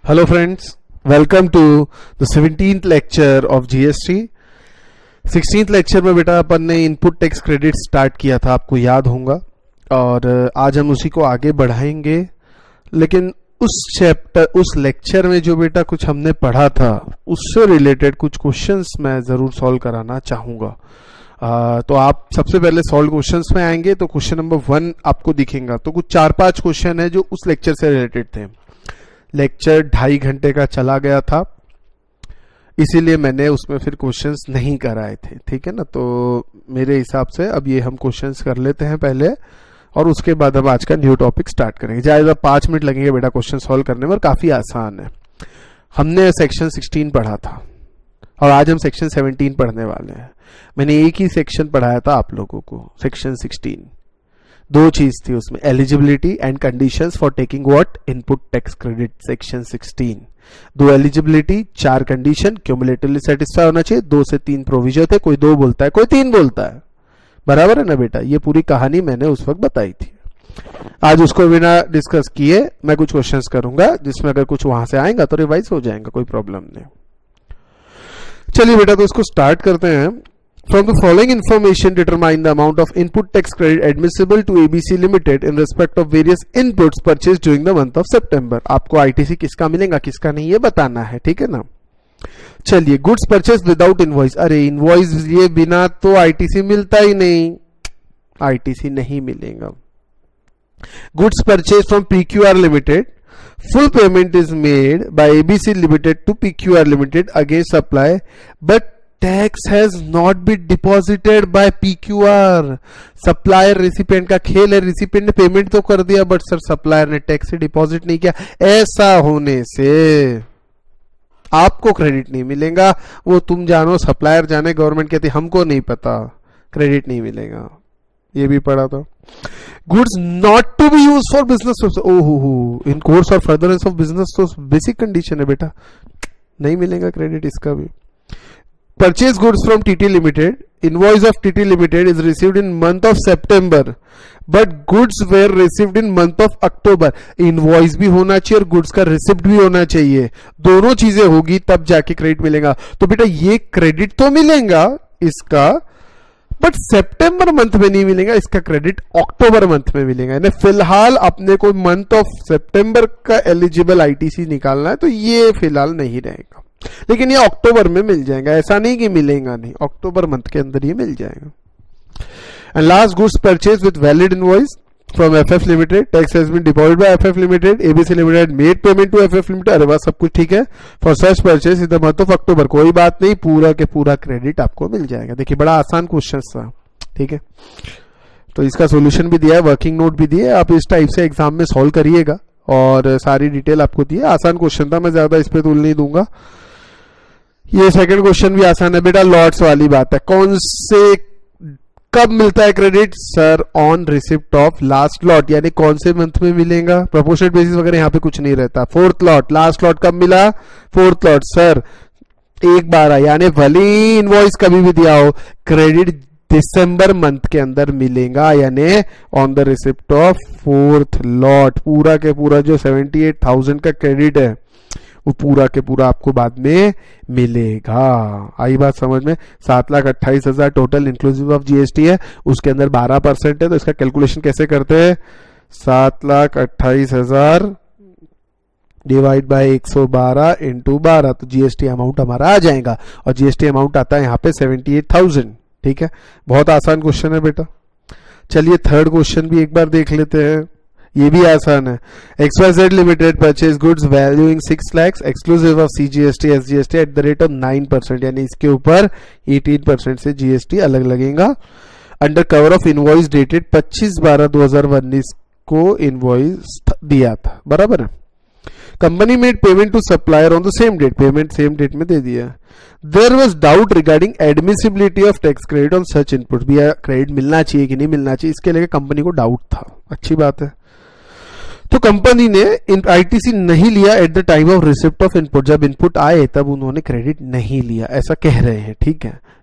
Hello friends, welcome to the 17th lecture of GST. 16th lecture में बेटा अपन ने input tax credit start किया था, आपको याद होगा, और आज हम उसी को आगे बढ़ाएंगे। लेकिन उस लेक्चर में जो बेटा कुछ हमने पढ़ा था उससे रिलेटेड कुछ क्वेश्चंस मैं जरूर सॉल्व कराना चाहूंगा। तो आप सबसे पहले सॉल्व क्वेश्चंस में आएंगे तो क्वेश्चन नंबर 1 आपको दिखेगा। तो कुछ 4-5 क्वेश्चन है जो उस लेक्चर से रिलेटेड थे। लेक्चर 2.5 घंटे का चला गया था, इसीलिए मैंने उसमें फिर क्वेश्चंस नहीं कराए थे, ठीक है ना। तो मेरे हिसाब से अब ये हम क्वेश्चंस कर लेते हैं पहले, और उसके बाद हम आज का न्यू टॉपिक स्टार्ट करेंगे। ज्यादा 5 मिनट लगेंगे बेटा क्वेश्चन सॉल्व करने में, और काफी आसान है। हमने सेक्शन 16 पढ़ा था और आज हम सेक्शन 17 पढ़ने वाले हैं। मैंने एक ही सेक्शन पढ़ाया था आप लोगों को, सेक्शन 16। 2 चीज थी उसमें, eligibility and conditions for taking what input tax credit, section 16। 2 eligibility, 4 condition, cumulatively satisfy होना चाहिए। 2 से 3 प्रोविजन थे, कोई 2 बोलता है कोई 3 बोलता है, बराबर है ना बेटा। ये पूरी कहानी मैंने उस वक्त बताई थी। आज उसको बिना डिस्कस किए मैं कुछ क्वेश्चंस करूंगा, जिसमें अगर कुछ वहां से आएगा तो रिवाइज हो जाएगा, कोई प्रॉब्लम नहीं। चलिए बेटा, तो इसको स्टार्ट करते हैं। From the following information, determine the amount of input tax credit admissible to ABC Limited in respect of various inputs purchased during the month of September. आपको ITC किसका मिलेगा किसका नहीं ये बताना है, ठीक है ना। चलिए, गुड्स परचेज विदाउट इनवॉइस। अरे इनवॉइस ये बिना तो ITC मिलता ही नहीं, ITC नहीं मिलेगा। Goods purchase from PQR Limited, full payment is made by ABC Limited to PQR Limited against supply, but tax has not been deposited by PQR। Supplier recipient का खेल है, रिसिपेंट ने पेमेंट तो कर दिया बट सर सप्लायर ने tax से deposit नहीं किया। ऐसा होने से आपको क्रेडिट नहीं मिलेगा। वो तुम जानो, सप्लायर जाने, गवर्नमेंट कहती हमको नहीं पता, क्रेडिट नहीं मिलेगा। ये भी पढ़ा था। Goods not to be use for business, ओहो, इन कोर्स और फर्दरेंस ऑफ बिजनेस तो बेसिक कंडीशन है बेटा, नहीं मिलेगा क्रेडिट इसका भी। Purchase goods from TT Limited. Invoice of TT Limited is received in month of September, but goods were received in month of October. Invoice भी होना चाहिए और goods का रिसिप्ट भी होना चाहिए, दोनों चीजें होगी तब जाके क्रेडिट मिलेगा। तो बेटा ये क्रेडिट तो मिलेगा इसका, बट सितंबर मंथ में नहीं मिलेगा, इसका क्रेडिट अक्टूबर मंथ में मिलेगा। यानी फिलहाल अपने को मंथ ऑफ सितंबर का एलिजिबल ITC निकालना है, तो ये फिलहाल नहीं रहेगा, लेकिन ये अक्टूबर में मिल जाएगा। ऐसा नहीं कि मिलेगा नहीं, अक्टूबर मंथ के अंदर ये मिल जाएगा। And last, goods purchase with valid invoice from FF limited, tax has been deposited by FF limited, ABC limited made payment to FF limited. अरे वाह, सब कुछ ठीक है। For such purchase in the month of October, कोई बात नहीं, पूरा के पूरा क्रेडिट आपको मिल जाएगा। देखिए बड़ा आसान क्वेश्चन था, ठीक है। तो इसका सोल्यूशन भी दिया है, वर्किंग नोट भी दिए, आप इस टाइप से एग्जाम में सॉल्व करिएगा, और सारी डिटेल आपको दी है। आसान क्वेश्चन था, मैं ज्यादा इस पे तुल नहीं दूंगा। ये सेकंड क्वेश्चन भी आसान है बेटा, लॉट्स वाली बात है। कौन से कब मिलता है credit? Sir on receipt of last lot, यानी कौन से मंथ में मिलेगा। प्रोपोर्शनल बेसिस वगैरह यहाँ पे कुछ नहीं रहता। 4th लॉट, लास्ट लॉट कब मिला? 4th लॉट सर 1/12, यानी भली इनवॉइस कभी भी दिया हो, क्रेडिट दिसंबर मंथ के अंदर मिलेगा, यानी on the receipt of 4th lot. पूरा के पूरा जो 78,000 का क्रेडिट है वो पूरा के पूरा आपको बाद में मिलेगा। आई बात समझ में? 7,28,000 टोटल इंक्लूसिव ऑफ GST है, उसके अंदर 12% है। तो इसका कैलकुलेशन कैसे करते हैं? 7,28,000 डिवाइड बाय 112 इंटू 12, तो GST अमाउंट हमारा आ जाएगा, और GST अमाउंट आता है यहाँ पे 78,000, ठीक है। बहुत आसान क्वेश्चन है बेटा। चलिए थर्ड क्वेश्चन भी एक बार देख लेते हैं, ये भी आसान है। XYZ limited purchase goods valuing 6 lakh exclusive of CGST SGST at the rate of 9%, यानी इसके ऊपर 18% से GST अलग लगेगा। Under cover of invoice dated 25/12/2019 को इनवॉइस दिया था, बराबर है। Company made payment to supplier on the same date, payment same date में दे दिया। There was doubt regarding admissibility of tax credit on such input, भी क्रेडिट मिलना चाहिए कि नहीं मिलना चाहिए, इसके लेके कंपनी को डाउट था। अच्छी बात है। तो कंपनी ने ITC नहीं लिया at the time of receipt of input, जब इनपुट आए तब उन्होंने क्रेडिट नहीं लिया, ऐसा कह रहे हैं, ठीक है।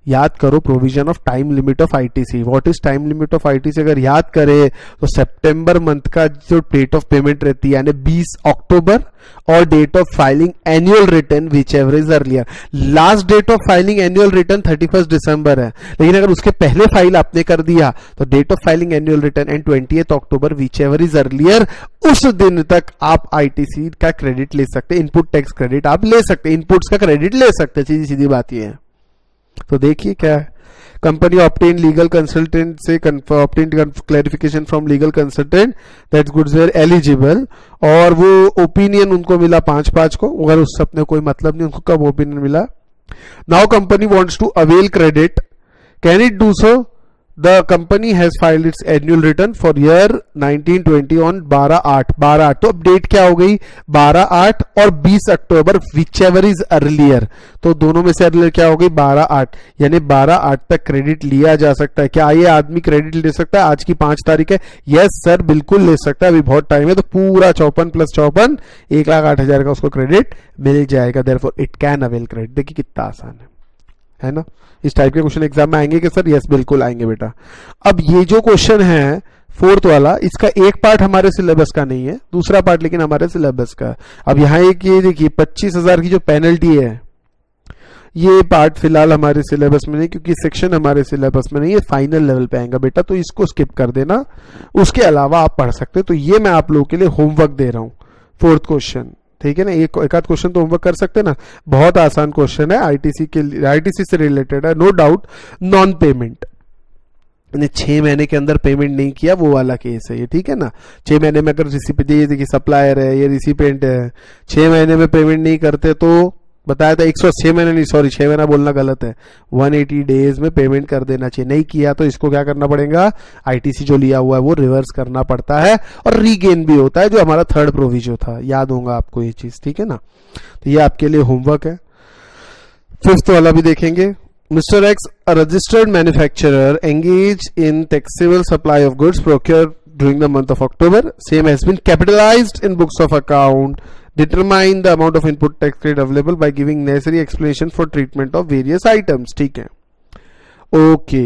याद करो provision of time limit of ITC. What is time limit of ITC अगर याद करे तो सितंबर मंथ का जो डेट ऑफ पेमेंट रहती है यानी 20 अक्टूबर और date of filing annual return whichever is earlier. Last date of filing annual return 31 दिसंबर है, लेकिन अगर उसके पहले फाइल आपने कर दिया तो date of filing annual return and 20 October whichever is earlier, उस दिन तक आप आईटीसी का क्रेडिट ले सकते, इनपुट टैक्स क्रेडिट आप ले सकते, इनपुट्स का क्रेडिट ले सकते, सीधी सीधी बात ये है। तो देखिए क्या है, कंपनी ऑब्टेन लीगल कंसल्टेंट से obtain clarification from legal consultant that goods were eligible, और वो ओपिनियन उनको मिला 5/5 को, अगर उससे अपने कोई मतलब नहीं, उनको कब ओपिनियन मिला। Now company wants to avail credit, can it do so? The company has filed its annual return for year 1920 on 12/8 तो अब डेट क्या हो गई 12/8 और 20 अक्टूबर whichever is earlier, तो दोनों में से अर्लियर क्या हो गई 12/8, यानी 12/8 तक क्रेडिट लिया जा सकता है। क्या ये आदमी क्रेडिट ले सकता है? आज की 5 तारीख है, यस सर बिल्कुल ले सकता है, अभी बहुत टाइम है, तो पूरा 54 + 54 1,08,000 का उसको क्रेडिट मिल जाएगा। Therefore it can avail credit. देखिए कितना आसान है ना। इस टाइप के क्वेश्चन एग्जाम में आएंगे कि सर? यस बिल्कुल आएंगे बेटा। अब ये जो क्वेश्चन है 4th वाला, इसका एक पार्ट हमारे सिलेबस का नहीं है, दूसरा पार्ट लेकिन हमारे सिलेबस का है। अब यहाँ एक ये देखिए 25,000 की जो पेनल्टी है, ये पार्ट फिलहाल हमारे सिलेबस में नहीं, क्योंकि सेक्शन हमारे सिलेबस में नहीं है, फाइनल लेवल पे आएगा बेटा, तो इसको स्किप कर देना। उसके अलावा आप पढ़ सकते हो। तो ये मैं आप लोगों के लिए होमवर्क दे रहा हूं, 4th क्वेश्चन, ठीक है ना। एक आध क्वेश्चन तो होमवर्क कर सकते हैं ना, बहुत आसान क्वेश्चन है, आईटीसी के, आईटीसी से रिलेटेड है, नो डाउट। नॉन पेमेंट, 6 महीने के अंदर पेमेंट नहीं किया, वो वाला केस है ये, ठीक है ना। 6 महीने में अगर देखिए सप्लायर है, ये रिसिपेंट है, 6 महीने में पेमेंट नहीं करते तो बताया था 106 महीने नहीं, सॉरी 6 महीना बोलना गलत है, 180 डेज में पेमेंट कर देना चाहिए। नहीं किया तो इसको क्या करना पड़ेगा, आईटीसी जो लिया हुआ है वो रिवर्स करना पड़ता है, और रीगेन भी होता है, जो हमारा 3rd प्रोविजन था, याद होगा आपको ये चीज, ठीक है ना। तो ये आपके लिए होमवर्क है। 5th वाला भी देखेंगे। Mister X, a registered manufacturer engage in taxable supply of goods procured during the month of October, same has been capitalized in books of account. Determine the amount of input tax credit available by giving necessary explanation for treatment of various items. ठीक है, okay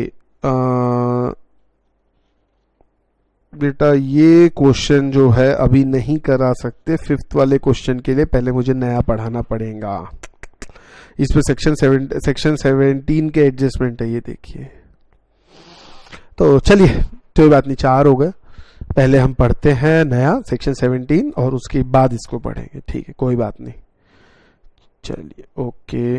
बेटा, ये question जो है अभी नहीं करा सकते। 5th वाले क्वेश्चन के लिए पहले मुझे नया पढ़ाना पड़ेगा। इस पे सेक्शन 17 के एडजस्टमेंट है, ये देखिए। तो चलिए कोई बात नहीं, 4 हो गए, पहले हम पढ़ते हैं नया सेक्शन 17 और उसके बाद इसको पढ़ेंगे, ठीक है, कोई बात नहीं। चलिए ओके,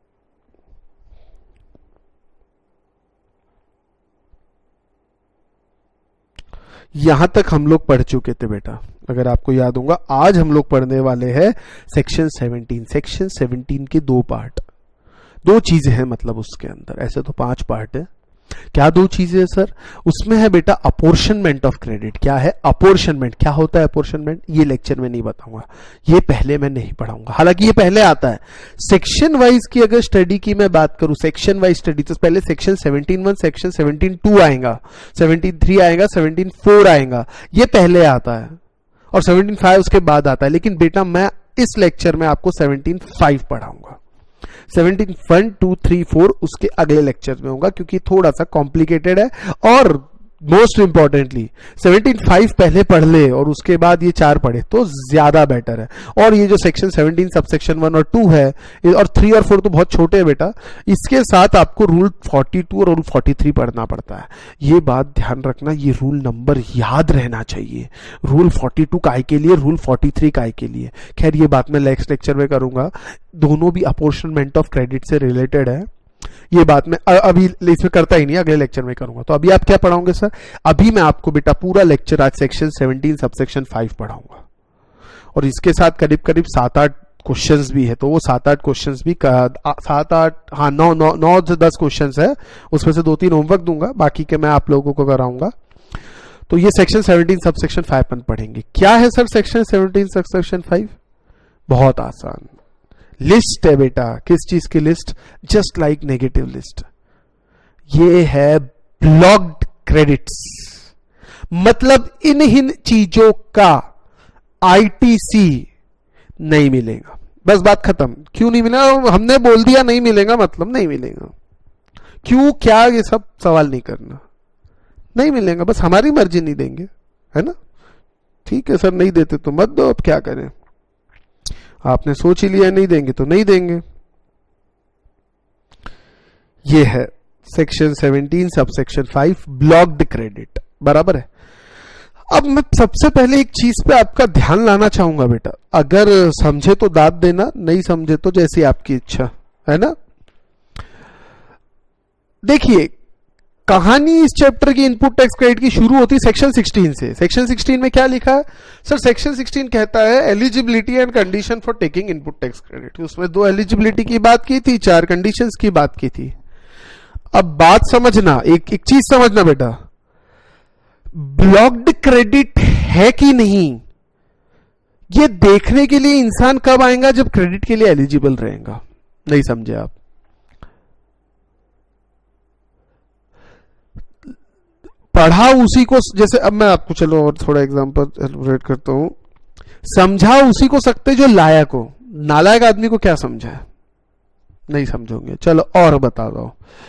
यहां तक हम लोग पढ़ चुके थे बेटा, अगर आपको याद होगा। आज हम लोग पढ़ने वाले हैं सेक्शन 17। सेक्शन 17 के 2 पार्ट, 2 चीजें हैं, मतलब उसके अंदर ऐसे तो 5 पार्ट है। क्या 2 चीजें है सर? उसमें है बेटा अपोर्शनमेंट ऑफ क्रेडिट। क्या है अपोर्शनमेंट? क्या होता है अपोर्शनमेंट? ये लेक्चर में नहीं बताऊंगा, ये पहले मैं नहीं पढ़ाऊंगा, हालांकि ये पहले आता है। सेक्शन वाइज की अगर स्टडी की मैं बात करूं, सेक्शन वाइज स्टडी, तो पहले सेक्शन 17(1), सेक्शन 17(2) आएगा, 17(3) आएगा, 17(4) आएगा, ये पहले आता है, और 17(5) उसके बाद आता है। लेकिन बेटा मैं इस लेक्चर में आपको 17(5) पढ़ाऊंगा, 17(1), 2, 3, 4 उसके अगले लेक्चर में होगा, क्योंकि थोड़ा सा कॉम्प्लिकेटेड है। और मोस्ट इंपॉर्टेंटली 17(5) पहले पढ़ ले और उसके बाद ये 4 पढ़े तो ज्यादा बेटर है। और ये जो सेक्शन 17 सबसेक्शन 1 और 2 है, और 3 और 4 तो बहुत छोटे हैं बेटा, इसके साथ आपको रूल 42 और रूल 43 पढ़ना पड़ता है। ये बात ध्यान रखना, ये रूल नंबर याद रहना चाहिए। रूल 42 काय के लिए, रूल 43 काय के लिए। खैर ये बात मैं नेक्स्ट लेक्चर में करूंगा, दोनों भी अपोर्शनमेंट ऑफ क्रेडिट से रिलेटेड है। ये बात मैं अभी इसमें करता ही नहीं, अगले लेक्चर में करूंगा। तो अभी आप क्या पढ़ाओगे सर? अभी मैं आपको बेटा पूरा लेक्चर आज सेक्शन 17 सबसेक्शन 5 पढ़ाऊंगा, और इसके साथ करीब करीब 7-8 क्वेश्चंस भी है। तो वो 7-8 क्वेश्चंस भी 7-8 हाँ 9 से 10 क्वेश्चंस है, उसमें से 2-3 होमवर्क दूंगा, बाकी के मैं आप लोगों को कराऊंगा। तो ये सेक्शन 17 सबसेक्शन 5 अपन पढ़ेंगे। क्या है सर सेक्शन 17 सबसेक्शन 5? बहुत आसान लिस्ट है बेटा। किस चीज की list? Just like negative list. ये है ब्लॉक्ड क्रेडिट्स, मतलब इन चीजों का आईटीसी नहीं मिलेगा, बस बात खत्म। क्यों नहीं मिलेगा? हमने बोल दिया नहीं मिलेगा, मतलब नहीं मिलेगा। क्यों क्या ये सब सवाल नहीं करना, नहीं मिलेगा, बस हमारी मर्जी नहीं देंगे, है ना। ठीक है सर, नहीं देते तो मत दो, अब क्या करें, आपने सोच ही लिया नहीं देंगे तो नहीं देंगे। ये है section 17 sub section 5 blocked credit, बराबर है। अब मैं सबसे पहले एक चीज पे आपका ध्यान लाना चाहूंगा बेटा, अगर समझे तो दाद देना, नहीं समझे तो जैसी आपकी इच्छा, है ना। देखिए, कहानी इस चैप्टर की इनपुट टैक्स क्रेडिट की शुरू होती है सेक्शन 16 से। सेक्शन 16 में क्या लिखा है सर? सेक्शन 16 कहता है eligibility and condition for taking input tax credit. उसमें 2 एलिजिबिलिटी की बात की थी, 4 कंडीशंस की बात की थी। अब बात समझना, एक चीज समझना बेटा, ब्लॉक्ड क्रेडिट है कि नहीं, ये देखने के लिए इंसान कब आएगा? जब क्रेडिट के लिए एलिजिबल रहेगा। नहीं समझे आप? पढ़ा उसी को, जैसे अब मैं आपको चलो और थोड़ा एग्जांपल एलबोरेट करता हूं। समझा उसी को सकते जो लायक हो, नालायक आदमी को क्या समझा है? नहीं समझोगे। चलो और बता दो,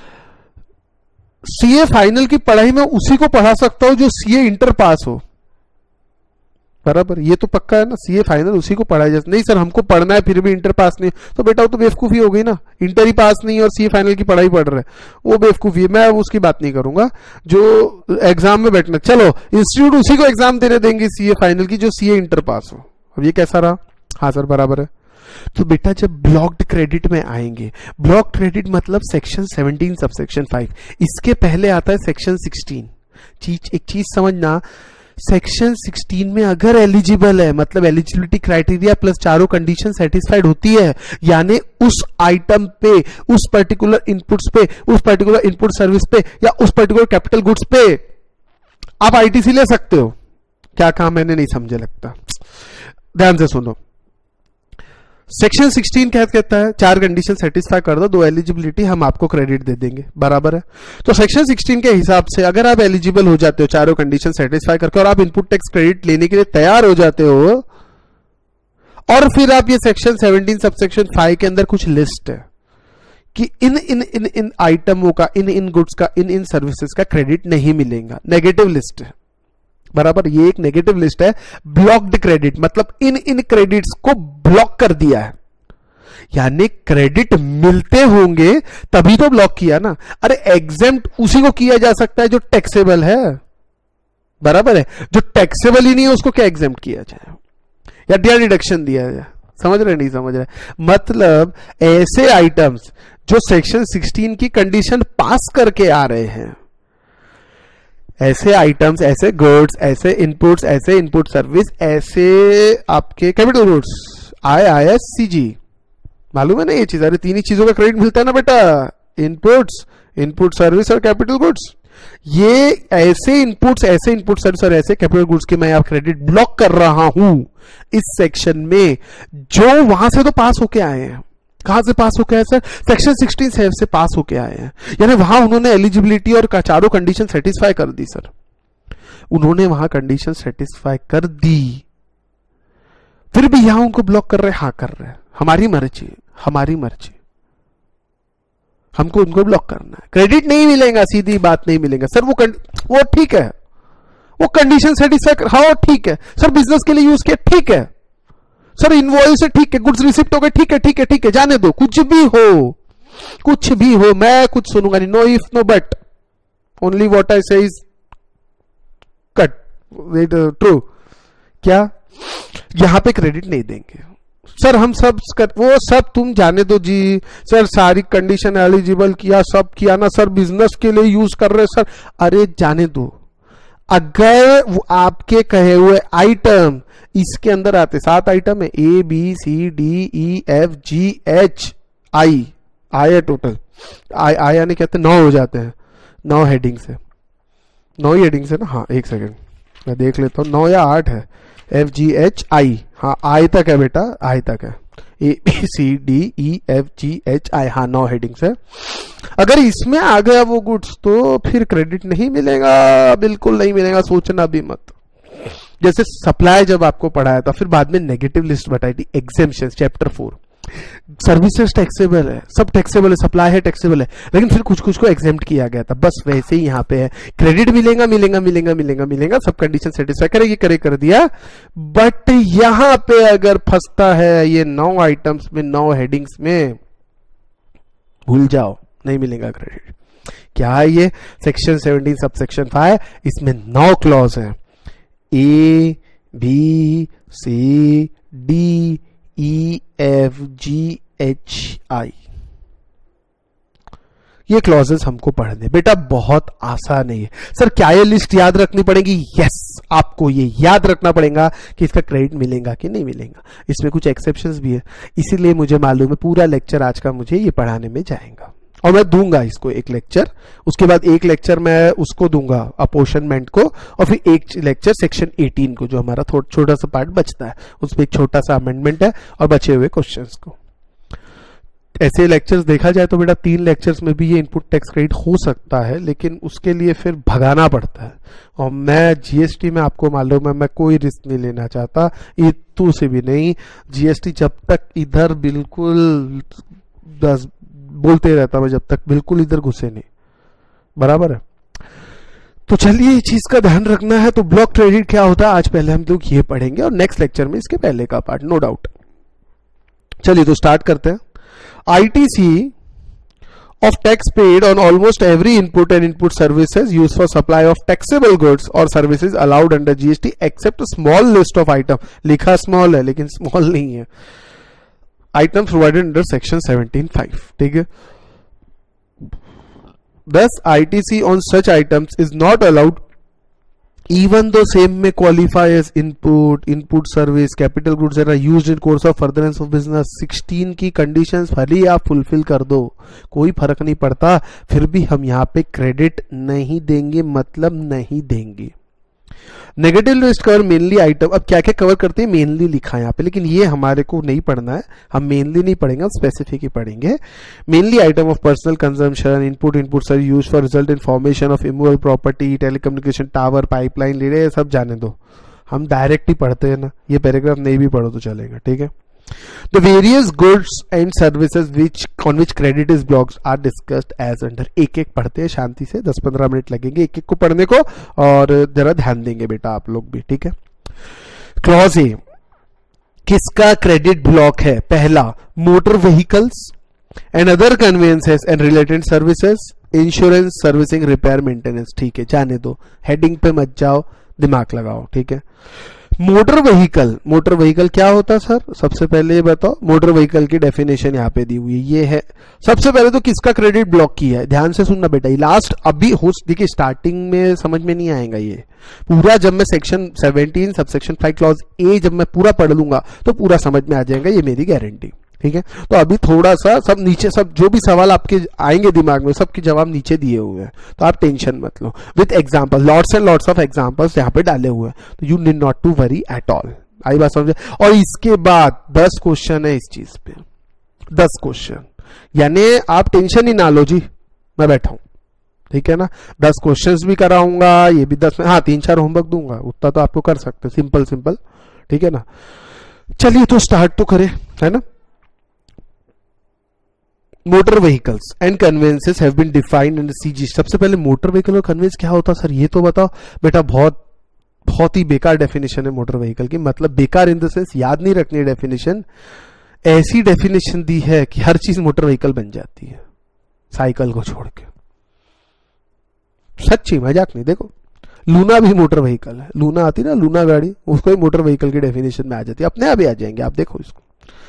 सीए फाइनल की पढ़ाई में उसी को पढ़ा सकता हूं जो सीए इंटर पास हो, बराबर, ये तो पक्का है ना। सीए फाइनल उसी को पढ़ाया जाए। नहीं सर हमको पढ़ना है फिर भी इंटर पास नहीं, तो बेटा वो तो बेवकूफी हो गई ना। इंटर ही पास नहीं और सीए फाइनल की पढ़ाई पढ़ रहे हैं, वो बेवकूफी है। मैं उसकी बात नहीं करूंगा जो एग्जाम में बैठना। चलो इंस्टीट्यूट उसी को एग्जाम देने देंगे सीए फाइनल की जो सीए इंटर पास हो। अब ये कैसा रहा? हाँ सर बराबर है। तो बेटा जब ब्लॉक्ड क्रेडिट में आएंगे, ब्लॉक क्रेडिट मतलब सेक्शन 17 सब सेक्शन 5, इसके पहले आता है सेक्शन 16। एक चीज समझना, सेक्शन 16 में अगर एलिजिबल है मतलब एलिजिबिलिटी क्राइटेरिया प्लस चारों कंडीशन सेटिस्फाइड होती है, यानी उस आइटम पे, उस पर्टिकुलर इनपुट्स पे, उस पर्टिकुलर इनपुट सर्विस पे या उस पर्टिकुलर कैपिटल गुड्स पे आप आईटीसी ले सकते हो। क्या कहा मैंने? नहीं समझे लगता। ध्यान से सुनो, सेक्शन 16 क्या कहता है? 4 कंडीशन सेटिस्फाई कर दो, 2 एलिजिबिलिटी, हम आपको क्रेडिट दे देंगे, बराबर है। तो सेक्शन 16 के हिसाब से अगर आप एलिजिबल हो जाते हो चारों कंडीशन सेटिस्फाई करके और आप इनपुट टैक्स क्रेडिट लेने के लिए तैयार हो जाते हो, और फिर आप ये सेक्शन 17 सब सेक्शन 5 के अंदर कुछ लिस्ट है कि इन आइटमों का, इन गुड्स का, इन सर्विसेज का क्रेडिट नहीं मिलेगा, नेगेटिव लिस्ट है, बराबर। ये एक नेगेटिव लिस्ट है। ब्लॉक्ड क्रेडिट मतलब इन क्रेडिट्स को ब्लॉक कर दिया है, यानी क्रेडिट मिलते होंगे तभी तो ब्लॉक किया ना। अरे एग्जेम्प्ट उसी को किया जा सकता है जो टैक्सेबल है, बराबर है। जो टैक्सेबल ही नहीं है उसको क्या एग्जेम्प्ट किया जाए या डिडक्शन दिया जाए? समझ रहे नहीं समझ रहे? मतलब ऐसे आइटम्स जो सेक्शन 16 की कंडीशन पास करके आ रहे हैं, ऐसे आइटम्स, ऐसे गुड्स, ऐसे इनपुट सर्विस, ऐसे आपके कैपिटल गुड्स, IISCG, मालूम है ना ये चीज? अरे 3 ही चीजों का क्रेडिट मिलता है ना बेटा, इनपुट्स, इनपुट सर्विस और कैपिटल गुड्स। ये ऐसे इनपुट्स, ऐसे इनपुट सर्विस और ऐसे कैपिटल गुड्स के मैं आप क्रेडिट ब्लॉक कर रहा हूं इस सेक्शन में, जो वहां से तो पास होके आए हैं। कहां से पास होके आए सर? सेक्शन 16 से पास होके आए हैं, यानी वहां उन्होंने एलिजिबिलिटी और चारों कंडीशन सेटिस्फाई कर दी सर। उन्होंने वहां कंडीशन सेटिस्फाई कर दी, फिर भी यहां उनको ब्लॉक कर रहे हैं। हाँ कर रहे हैं, हमारी मर्जी, हमारी मर्जी, हमको उनको ब्लॉक करना है। क्रेडिट नहीं मिलेगा, सीधी बात नहीं मिलेगा सर। वो ठीक है, वो कंडीशन सेटिस्फाई, हाँ ठीक है सर। बिजनेस के लिए यूज किया, ठीक है सर। इनवॉइस है, ठीक है। गुड्स रिसिप्ट हो गए, ठीक है ठीक है ठीक है, जाने दो। कुछ भी हो, कुछ भी हो, मैं कुछ सुनूंगा नहीं। No if no but, only what I say is cut, true. क्या यहां पे क्रेडिट नहीं देंगे सर? हम सब वो सब तुम जाने दो जी सर। सारी कंडीशन एलिजिबल किया, सब किया ना सर, बिजनेस के लिए यूज कर रहे सर। अरे जाने दो, अगर वो आपके कहे हुए आइटम इसके अंदर आते, 7 आइटम है, ABCDEFGHI, है टोटल। आई यानी कहते 9 हो जाते हैं, 9 हेडिंग से, 9 ही हेडिंग से ना। हाँ एक सेकेंड मैं देख लेता हूं, 9 या 8 है। FGHI, हाँ आई तक है बेटा, आई तक है। ABCDEFGHI, हाँ 9 हेडिंग्स है। अगर इसमें आ गया वो गुड्स तो फिर क्रेडिट नहीं मिलेगा, बिल्कुल नहीं मिलेगा, सोचना भी मत। जैसे सप्लाई जब आपको पढ़ाया था, फिर बाद में नेगेटिव लिस्ट बताई थी, एग्जेम्पशन, चैप्टर 4 सर्विसेज टैक्सेबल है, सब टैक्सेबल है, सप्लाई है टैक्सेबल है, लेकिन फिर कुछ कुछ को एग्जेम्प्ट किया गया था। बस वैसे ही यहाँ पे है, क्रेडिट मिलेगा मिलेगा मिलेगा मिलेगा मिलेगा, सब कंडीशन सेटिस्फाई करेगी, कर दिया। बट यहां पे अगर फंसता है ये 9 आइटम्स में, 9 हेडिंग्स में, भूल जाओ, नहीं मिलेगा क्रेडिट। क्या है ये? सेक्शन 17 सबसेक्शन 5, इसमें 9 क्लॉज हैं, A B C D E F G H I। ये क्लॉजेस हमको पढ़ने बेटा बहुत आसान है। सर क्या ये लिस्ट याद रखनी पड़ेगी? यस, आपको ये याद रखना पड़ेगा कि इसका क्रेडिट मिलेगा कि नहीं मिलेगा। इसमें कुछ एक्सेप्शंस भी है, इसीलिए मुझे मालूम है पूरा लेक्चर आज का मुझे ये पढ़ाने में जाएगा, और मैं दूंगा इसको एक लेक्चर, उसके बाद एक लेक्चर मैं उसको दूंगा अपोर्शनमेंट को, और फिर एक लेक्चर सेक्शन 18 को, जो हमारा छोटा सा पार्ट बचता है, उसमें एक छोटा सा अमेंडमेंट है और बचे हुए क्वेश्चंस को। ऐसे लेक्चर्स देखा जाए तो बेटा 3 लेक्चर्स में भी ये इनपुट टैक्स क्रेडिट हो सकता है, लेकिन उसके लिए फिर भगाना पड़ता है, और मैं जीएसटी में आपको मालूम है मैं कोई रिस्क नहीं लेना चाहता, इतू से भी नहीं। जीएसटी जब तक इधर बिल्कुल बोलते रहता मैं, जब तक बिल्कुल इधर घुसे नहीं, बराबर है। तो चलिए इस चीज का ध्यान रखना है। तो ब्लॉक क्रेडिट क्या होता है आज पहले हम लोग ये पढ़ेंगे, और नेक्स्ट लेक्चर में इसके पहले का पार्ट, नो डाउट। चलिए तो स्टार्ट करते हैं। ITC of tax paid on almost every input and input services used for supply of taxable goods or services allowed under GST except a small list of item। लिखा small है लेकिन small नहीं है। Items provided under section 17(5), ठीक है। Thus ITC on such items is not allowed even though same may qualify as input service, capital goods that are used in course of furtherance of business। 16 की conditions भले आप fulfil कर दो, कोई फर्क नहीं पड़ता, फिर भी हम यहाँ पे क्रेडिट नहीं देंगे, मतलब नहीं देंगे। Negative list cover mainly item, अब क्या क्या कवर करते हैं मेनली लिखा है यहाँ पे, लेकिन ये हमारे को नहीं पढ़ना है, हम मेनली नहीं पढ़ेंगे, हम स्पेसिफिक ही पढ़ेंगे। Mainly item of personal consumption, input sir use for result in formation of immovable property, telecommunication tower, pipeline leader, सब जाने दो, हम डायरेक्ट ही पढ़ते हैं ना, ये पैराग्राफ नहीं भी पढ़ो तो चलेगा, ठीक है। The various goods and services on which credit is blocked are discussed as under। एक एक पढ़ते हैं शांति से, 10-15 मिनट लगेंगे एक एक को पढ़ने को, और जरा ध्यान देंगे बेटा आप लोग भी, ठीक है। क्लॉज ए, किसका क्रेडिट ब्लॉक है? पहला, motor vehicles and other conveyances and related services, insurance, servicing, repair, maintenance, ठीक है, जाने दो, हेडिंग पे मत जाओ, दिमाग लगाओ, ठीक है। मोटर व्हीकल क्या होता है सर? सबसे पहले ये बताओ, मोटर व्हीकल की डेफिनेशन यहाँ पे दी हुई है, ये है। सबसे पहले तो किसका क्रेडिट ब्लॉक किया है, ध्यान से सुनना बेटा, ये लास्ट अभी हो, देखिए स्टार्टिंग में समझ में नहीं आएगा ये पूरा, जब मैं सेक्शन 17 सबसेक्शन 5 क्लॉज ए जब मैं पूरा पढ़ लूंगा तो पूरा समझ में आ जाएगा, ये मेरी गारंटी, ठीक है। तो अभी थोड़ा सा सब नीचे, सब जो भी सवाल आपके आएंगे दिमाग में, सबके जवाब नीचे दिए हुए हैं, तो आप टेंशन मत लो, with example, lots and lots of examples यहाँ पे डाले हुए हैं, तो you need not to worry at all. आई बात समझे? और इसके बाद 10 क्वेश्चन है इस चीज पे, 10 क्वेश्चन, यानी आप टेंशन ही ना लो जी, मैं बैठा हूं, ठीक है ना। 10 क्वेश्चंस भी कराऊंगा, ये भी 10 में, हाँ 3-4 होमवर्क दूंगा, उतना तो आपको कर सकते, सिंपल, ठीक है ना। चलिए तो स्टार्ट तो करें, है ना। Motor vehicles and conveyances have been defined in CG. सबसे पहले मोटर व्हीकल और कन्वेंस क्या होता है सर, ये तो बताओ बेटा। बहुत ही बेकार डेफिनेशन है मोटर व्हीकल की, मतलब बेकार इन द सेंस याद नहीं रखनी है डेफिनेशन, ऐसी डेफिनेशन दी है कि हर चीज मोटर व्हीकल बन जाती है, साइकिल को छोड़ के, सच्ची मजाक नहीं। देखो लूना भी मोटर व्हीकल है, लूना आती ना, लूना गाड़ी, उसको भी मोटर व्हीकल की डेफिनेशन में आ जाती है, अपने आप ही आ जाएंगे, आप देखो इसको।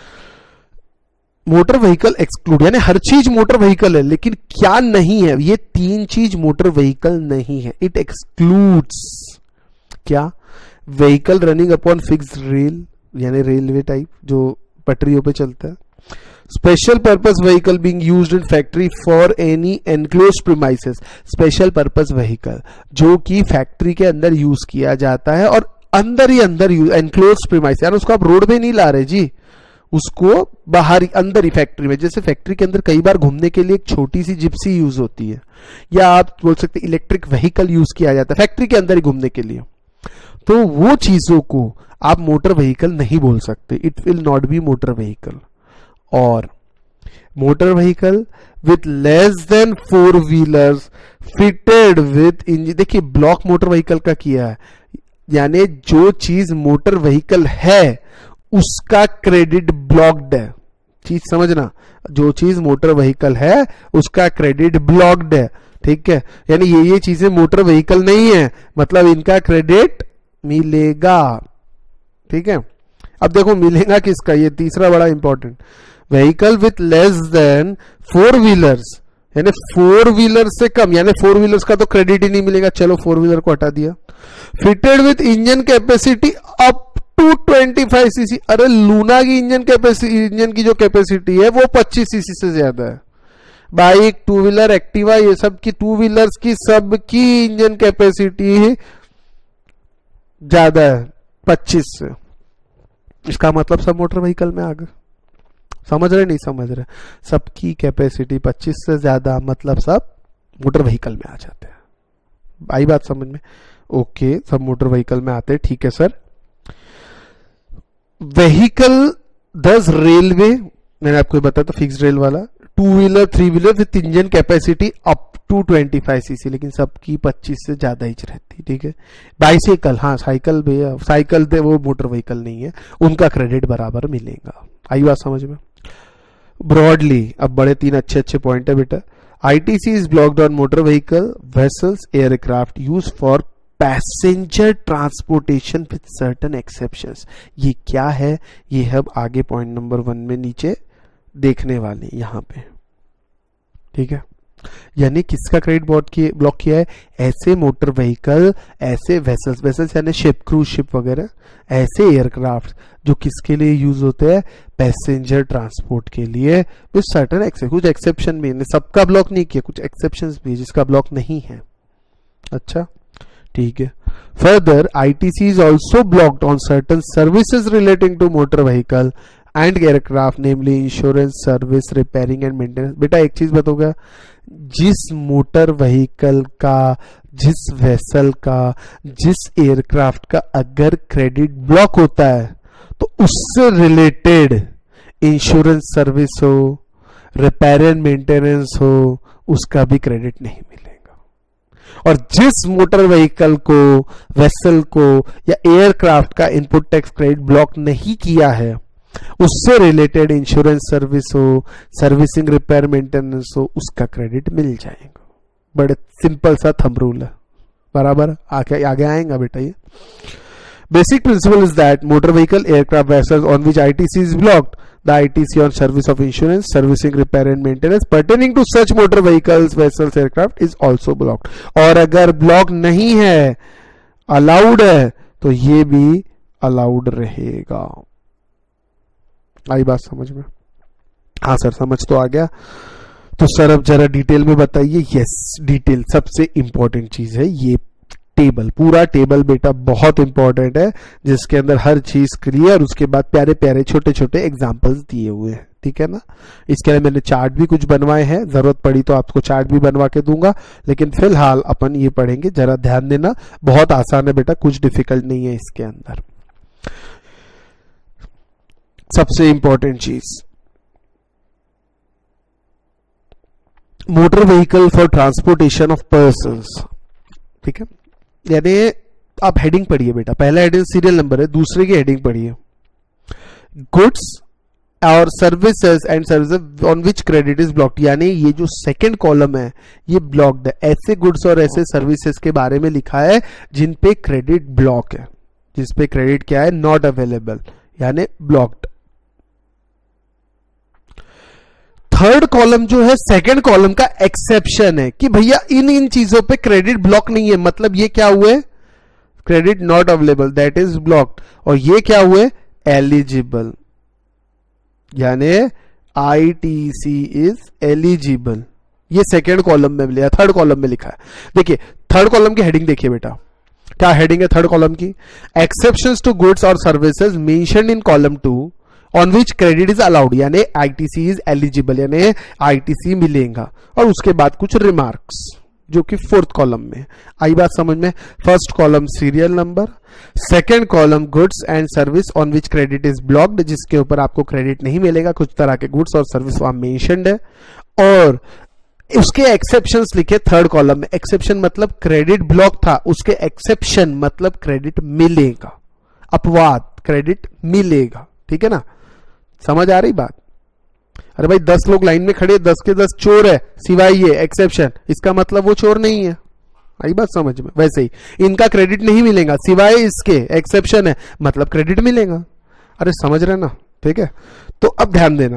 मोटर व्हीकल एक्सक्लूड, यानी हर चीज मोटर व्हीकल है, लेकिन क्या नहीं है, ये 3 चीज मोटर व्हीकल नहीं है। इट एक्सक्लूड्स क्या? Vehicle running upon fixed rail, यानी रेलवे टाइप जो पटरियों पे चलता है। Special purpose vehicle being used in factory for any enclosed premises, special purpose vehicle जो कि फैक्ट्री के अंदर यूज किया जाता है, और अंदर ही अंदर यूज, एनक्लोज्ड प्रीमाइस, यानी उसको आप रोड पे नहीं ला रहे जी, उसको बाहर अंदर ही फैक्ट्री में, जैसे फैक्ट्री के अंदर कई बार घूमने के लिए एक छोटी सी जिप्सी यूज होती है, या आप बोल सकते इलेक्ट्रिक व्हीकल यूज किया जाता है फैक्ट्री के अंदर ही घूमने के लिए, तो वो चीजों को आप मोटर व्हीकल नहीं बोल सकते, it will not be motor vehicle. और motor vehicle with less than 4 wheelers fitted with engine. देखिए ब्लॉक मोटर व्हीकल का किया है, यानी जो चीज मोटर व्हीकल है उसका क्रेडिट ब्लॉक्ड है। चीज समझना, जो चीज मोटर व्हीकल है उसका क्रेडिट ब्लॉक्ड है, ठीक है। यानी ये चीजें मोटर व्हीकल नहीं है, मतलब इनका क्रेडिट मिलेगा, ठीक है। अब देखो मिलेगा किसका, ये तीसरा बड़ा important, vehicle with less than 4 wheelers, यानी 4 व्हीलर से कम, यानी 4 व्हीलर्स का तो क्रेडिट ही नहीं मिलेगा, चलो 4 व्हीलर को हटा दिया। Fitted with engine capacity up to 25 cc. अरे लूना की इंजन की जो कैपेसिटी है वो 25 सीसी से ज्यादा है। बाइक, 2 व्हीलर, एक्टिवा, ये सब की 2 व्हीलर्स की सबकी इंजन कैपेसिटी ज्यादा है 25 से। इसका मतलब सब मोटर व्हीकल में आ गए। समझ रहे नहीं समझ रहे? सबकी कैपेसिटी 25 से ज्यादा, मतलब सब मोटर व्हीकल में आ जाते हैं। आई बात समझ में? ओके, सब मोटर व्हीकल में आते हैं, ठीक है सर। व्हीकल दस रेलवे, मैंने आपको बताया था फिक्स रेल वाला, 2 wheeler 3 wheeler with engine capacity up to 25 cc, लेकिन सबकी 25 से ज्यादा ही रहती, ठीक है। बाइसाइकिल, हाँ साइकिल भैया, साइकिल थे वो मोटर व्हीकल नहीं है, उनका क्रेडिट बराबर मिलेगा। आई बात समझ में? ब्रॉडली अब बड़े 3 अच्छे पॉइंट है बेटा। ITC is blocked on motor vehicle, vessels, aircraft used for passenger transportation with certain exceptions. ये क्या है, ये हम आगे पॉइंट नंबर 1 में नीचे देखने वाले यहां पे, ठीक है। यानी किसका क्रेडिट ब्लॉक किया है? ऐसे मोटर व्हीकल, ऐसे वेसल्स यानी शिप, क्रूज शिप वगैरह, ऐसे एयरक्राफ्ट जो किसके लिए यूज होते हैं? पैसेंजर ट्रांसपोर्ट के लिए विद सर्टेन एक्सेप्शन। कुछ एक्सेप्शन भी, सबका ब्लॉक नहीं किया, कुछ एक्सेप्शंस भी जिसका ब्लॉक नहीं है। अच्छा ठीक है। Further ITC is also blocked on certain services relating to motor vehicle and aircraft, namely insurance, service, repairing and maintenance। बेटा एक चीज बताऊंगा, जिस मोटर व्हीकल का, जिस वेसल का, जिस एयरक्राफ्ट का अगर क्रेडिट ब्लॉक होता है तो उससे रिलेटेड इंश्योरेंस सर्विस हो, रिपेयर एंड मेंटेनेंस हो, उसका भी क्रेडिट नहीं मिलेगा। और जिस मोटर व्हीकल को, वेसल को या एयरक्राफ्ट का इनपुट टैक्स क्रेडिट ब्लॉक नहीं किया है, उससे रिलेटेड इंश्योरेंस सर्विस हो, सर्विसिंग, रिपेयर, मेंटेनेंस हो, उसका क्रेडिट मिल जाएगा। बड़े सिंपल सा थंब रूल है, बराबर आगे आएगा बेटा। ये basic principle is that motor vehicle, aircraft, vessels on which ITC is blocked, the ITC on service of insurance, servicing, repair and maintenance pertaining to such motor vehicles, vessels, aircraft is also blocked। और अगर block नहीं है, allowed है, तो ये भी allowed रहेगा। आई बात समझ में? हाँ सर समझ तो आ गया। तो सर अब जरा डिटेल में बताइए। यस, डिटेल सबसे इंपॉर्टेंट चीज है। ये टेबल, पूरा टेबल बेटा बहुत इंपॉर्टेंट है, जिसके अंदर हर चीज क्लियर, उसके बाद प्यारे प्यारे छोटे छोटे एग्जाम्पल्स दिए हुए हैं, ठीक है ना। इसके लिए मैंने चार्ट भी कुछ बनवाए हैं, जरूरत पड़ी तो आपको चार्ट भी बनवा के दूंगा, लेकिन फिलहाल अपन ये पढ़ेंगे, जरा ध्यान देना। बहुत आसान है बेटा, कुछ डिफिकल्ट नहीं है इसके अंदर। सबसे इंपॉर्टेंट चीज, motor vehicle for transportation of persons, ठीक है। यानी आप हेडिंग पढ़िए बेटा, पहला हेडिंग सीरियल नंबर है, दूसरे की हेडिंग पढ़िए, गुड्स और services and services on which credit is blocked. यानी ये जो सेकंड कॉलम है ये ब्लॉक्ड है। ऐसे गुड्स और ऐसे सर्विसेज के बारे में लिखा है जिन पे क्रेडिट ब्लॉक है, जिस पे क्रेडिट क्या है? नॉट अवेलेबल, यानी ब्लॉक्ड। थर्ड कॉलम जो है सेकंड कॉलम का एक्सेप्शन है कि भैया इन चीजों पे क्रेडिट ब्लॉक नहीं है, मतलब ये क्या हुए? Credit not available, that is blocked. और ये क्या हुए? एलिजिबल, यानी ITC इज एलिजिबल। ये सेकंड कॉलम में लिया, थर्ड कॉलम में लिखा है। देखिए थर्ड कॉलम की हेडिंग देखिए बेटा, क्या हेडिंग है थर्ड कॉलम की? एक्सेप्शंस टू गुड्स और services mentioned in column 2 on which credit is allowed, यानी ITC इज एलिजिबल, यानी ITC मिलेगा। और उसके बाद कुछ रिमार्क्स जो कि फोर्थ कॉलम में। आई बात समझ में? First column serial number, second column goods and service on which credit is blocked, जिसके ऊपर आपको क्रेडिट नहीं मिलेगा, कुछ तरह के गुड्स और सर्विस वहां मेंशन्ड है, और उसके एक्सेप्शंस लिखे थर्ड कॉलम में। एक्सेप्शन मतलब क्रेडिट ब्लॉक था, उसके एक्सेप्शन मतलब क्रेडिट मिलेगा, अपवाद, क्रेडिट मिलेगा। ठीक है ना, समझ आ रही बात? अरे भाई 10 लोग लाइन में खड़े, 10 के 10 चोर है सिवाय ये एक्सेप्शन, इसका मतलब वो चोर नहीं है। आई बात समझ में? वैसे ही इनका क्रेडिट नहीं मिलेगा सिवाय इसके, एक्सेप्शन है मतलब क्रेडिट मिलेगा। अरे समझ रहे ना? ठीक है, तो अब ध्यान देना,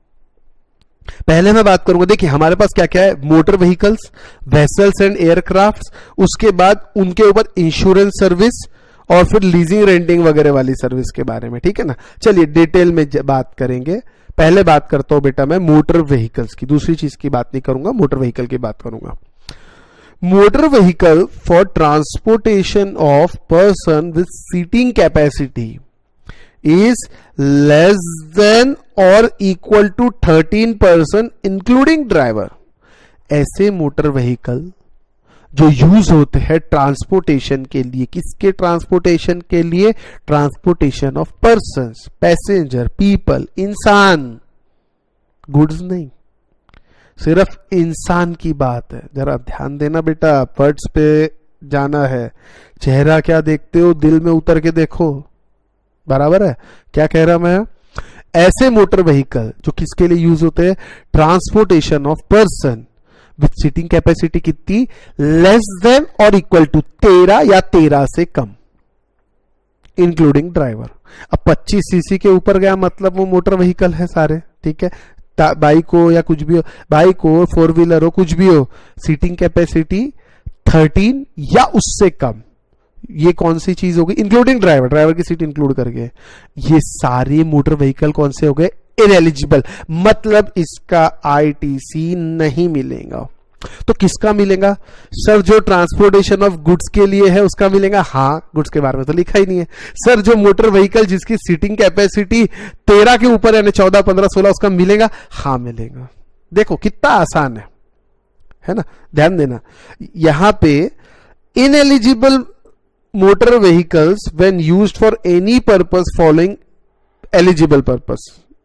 पहले मैं बात करूंगा। देखिए हमारे पास क्या क्या है, motor vehicles, vessels and aircrafts, उसके बाद उनके ऊपर इंश्योरेंस सर्विस, और फिर लीजिंग रेंटिंग वगैरह वाली सर्विस के बारे में। ठीक है ना, चलिए डिटेल में बात करेंगे। पहले बात करता हूं बेटा मैं मोटर व्हीकल्स की, दूसरी चीज की बात नहीं करूंगा, मोटर व्हीकल की बात करूंगा। Motor vehicle for transportation of person with seating capacity is less than or equal to 13 person including driver। ऐसे मोटर व्हीकल जो यूज होते हैं ट्रांसपोर्टेशन के लिए, किसके ट्रांसपोर्टेशन के लिए? Transportation of persons, passenger, people, इंसान, गुड्स नहीं, सिर्फ इंसान की बात है। जरा ध्यान देना बेटा, वर्ड्स पे जाना है। चेहरा क्या देखते हो, दिल में उतर के देखो, बराबर है? क्या कह रहा मैं? ऐसे मोटर व्हीकल जो किसके लिए यूज होते हैं? Transportation of person with seating capacity कितनी? लेस देन और इक्वल टू 13 या 13 से कम, इंक्लूडिंग ड्राइवर। अब 25 सीसी के ऊपर गया मतलब वो मोटर व्हीकल है सारे। ठीक है, बाइक हो या कुछ भी हो, बाइक हो, फोर व्हीलर हो, कुछ भी हो, सीटिंग कैपेसिटी 13 या उससे कम। ये कौन सी चीज होगी? इंक्लूडिंग ड्राइवर, ड्राइवर की सीट इंक्लूड करके। ये सारे मोटर व्हीकल कौन से हो गए? इनएलिजिबल, मतलब इसका आईटीसी नहीं मिलेगा। तो किसका मिलेगा? सर जो ट्रांसपोर्टेशन ऑफ गुड्स के लिए है उसका मिलेगा। हाँ, गुड्स के बारे में तो लिखा ही नहीं है। सर जो मोटर व्हीकल जिसकी सीटिंग कैपेसिटी 13 के ऊपर यानी 14, 15, 16 उसका मिलेगा। हाँ मिलेगा। देखो कितना आसान है ना? ध्यान देना, यहां पे ineligible motor vehicles when used for any purpose following eligible purpose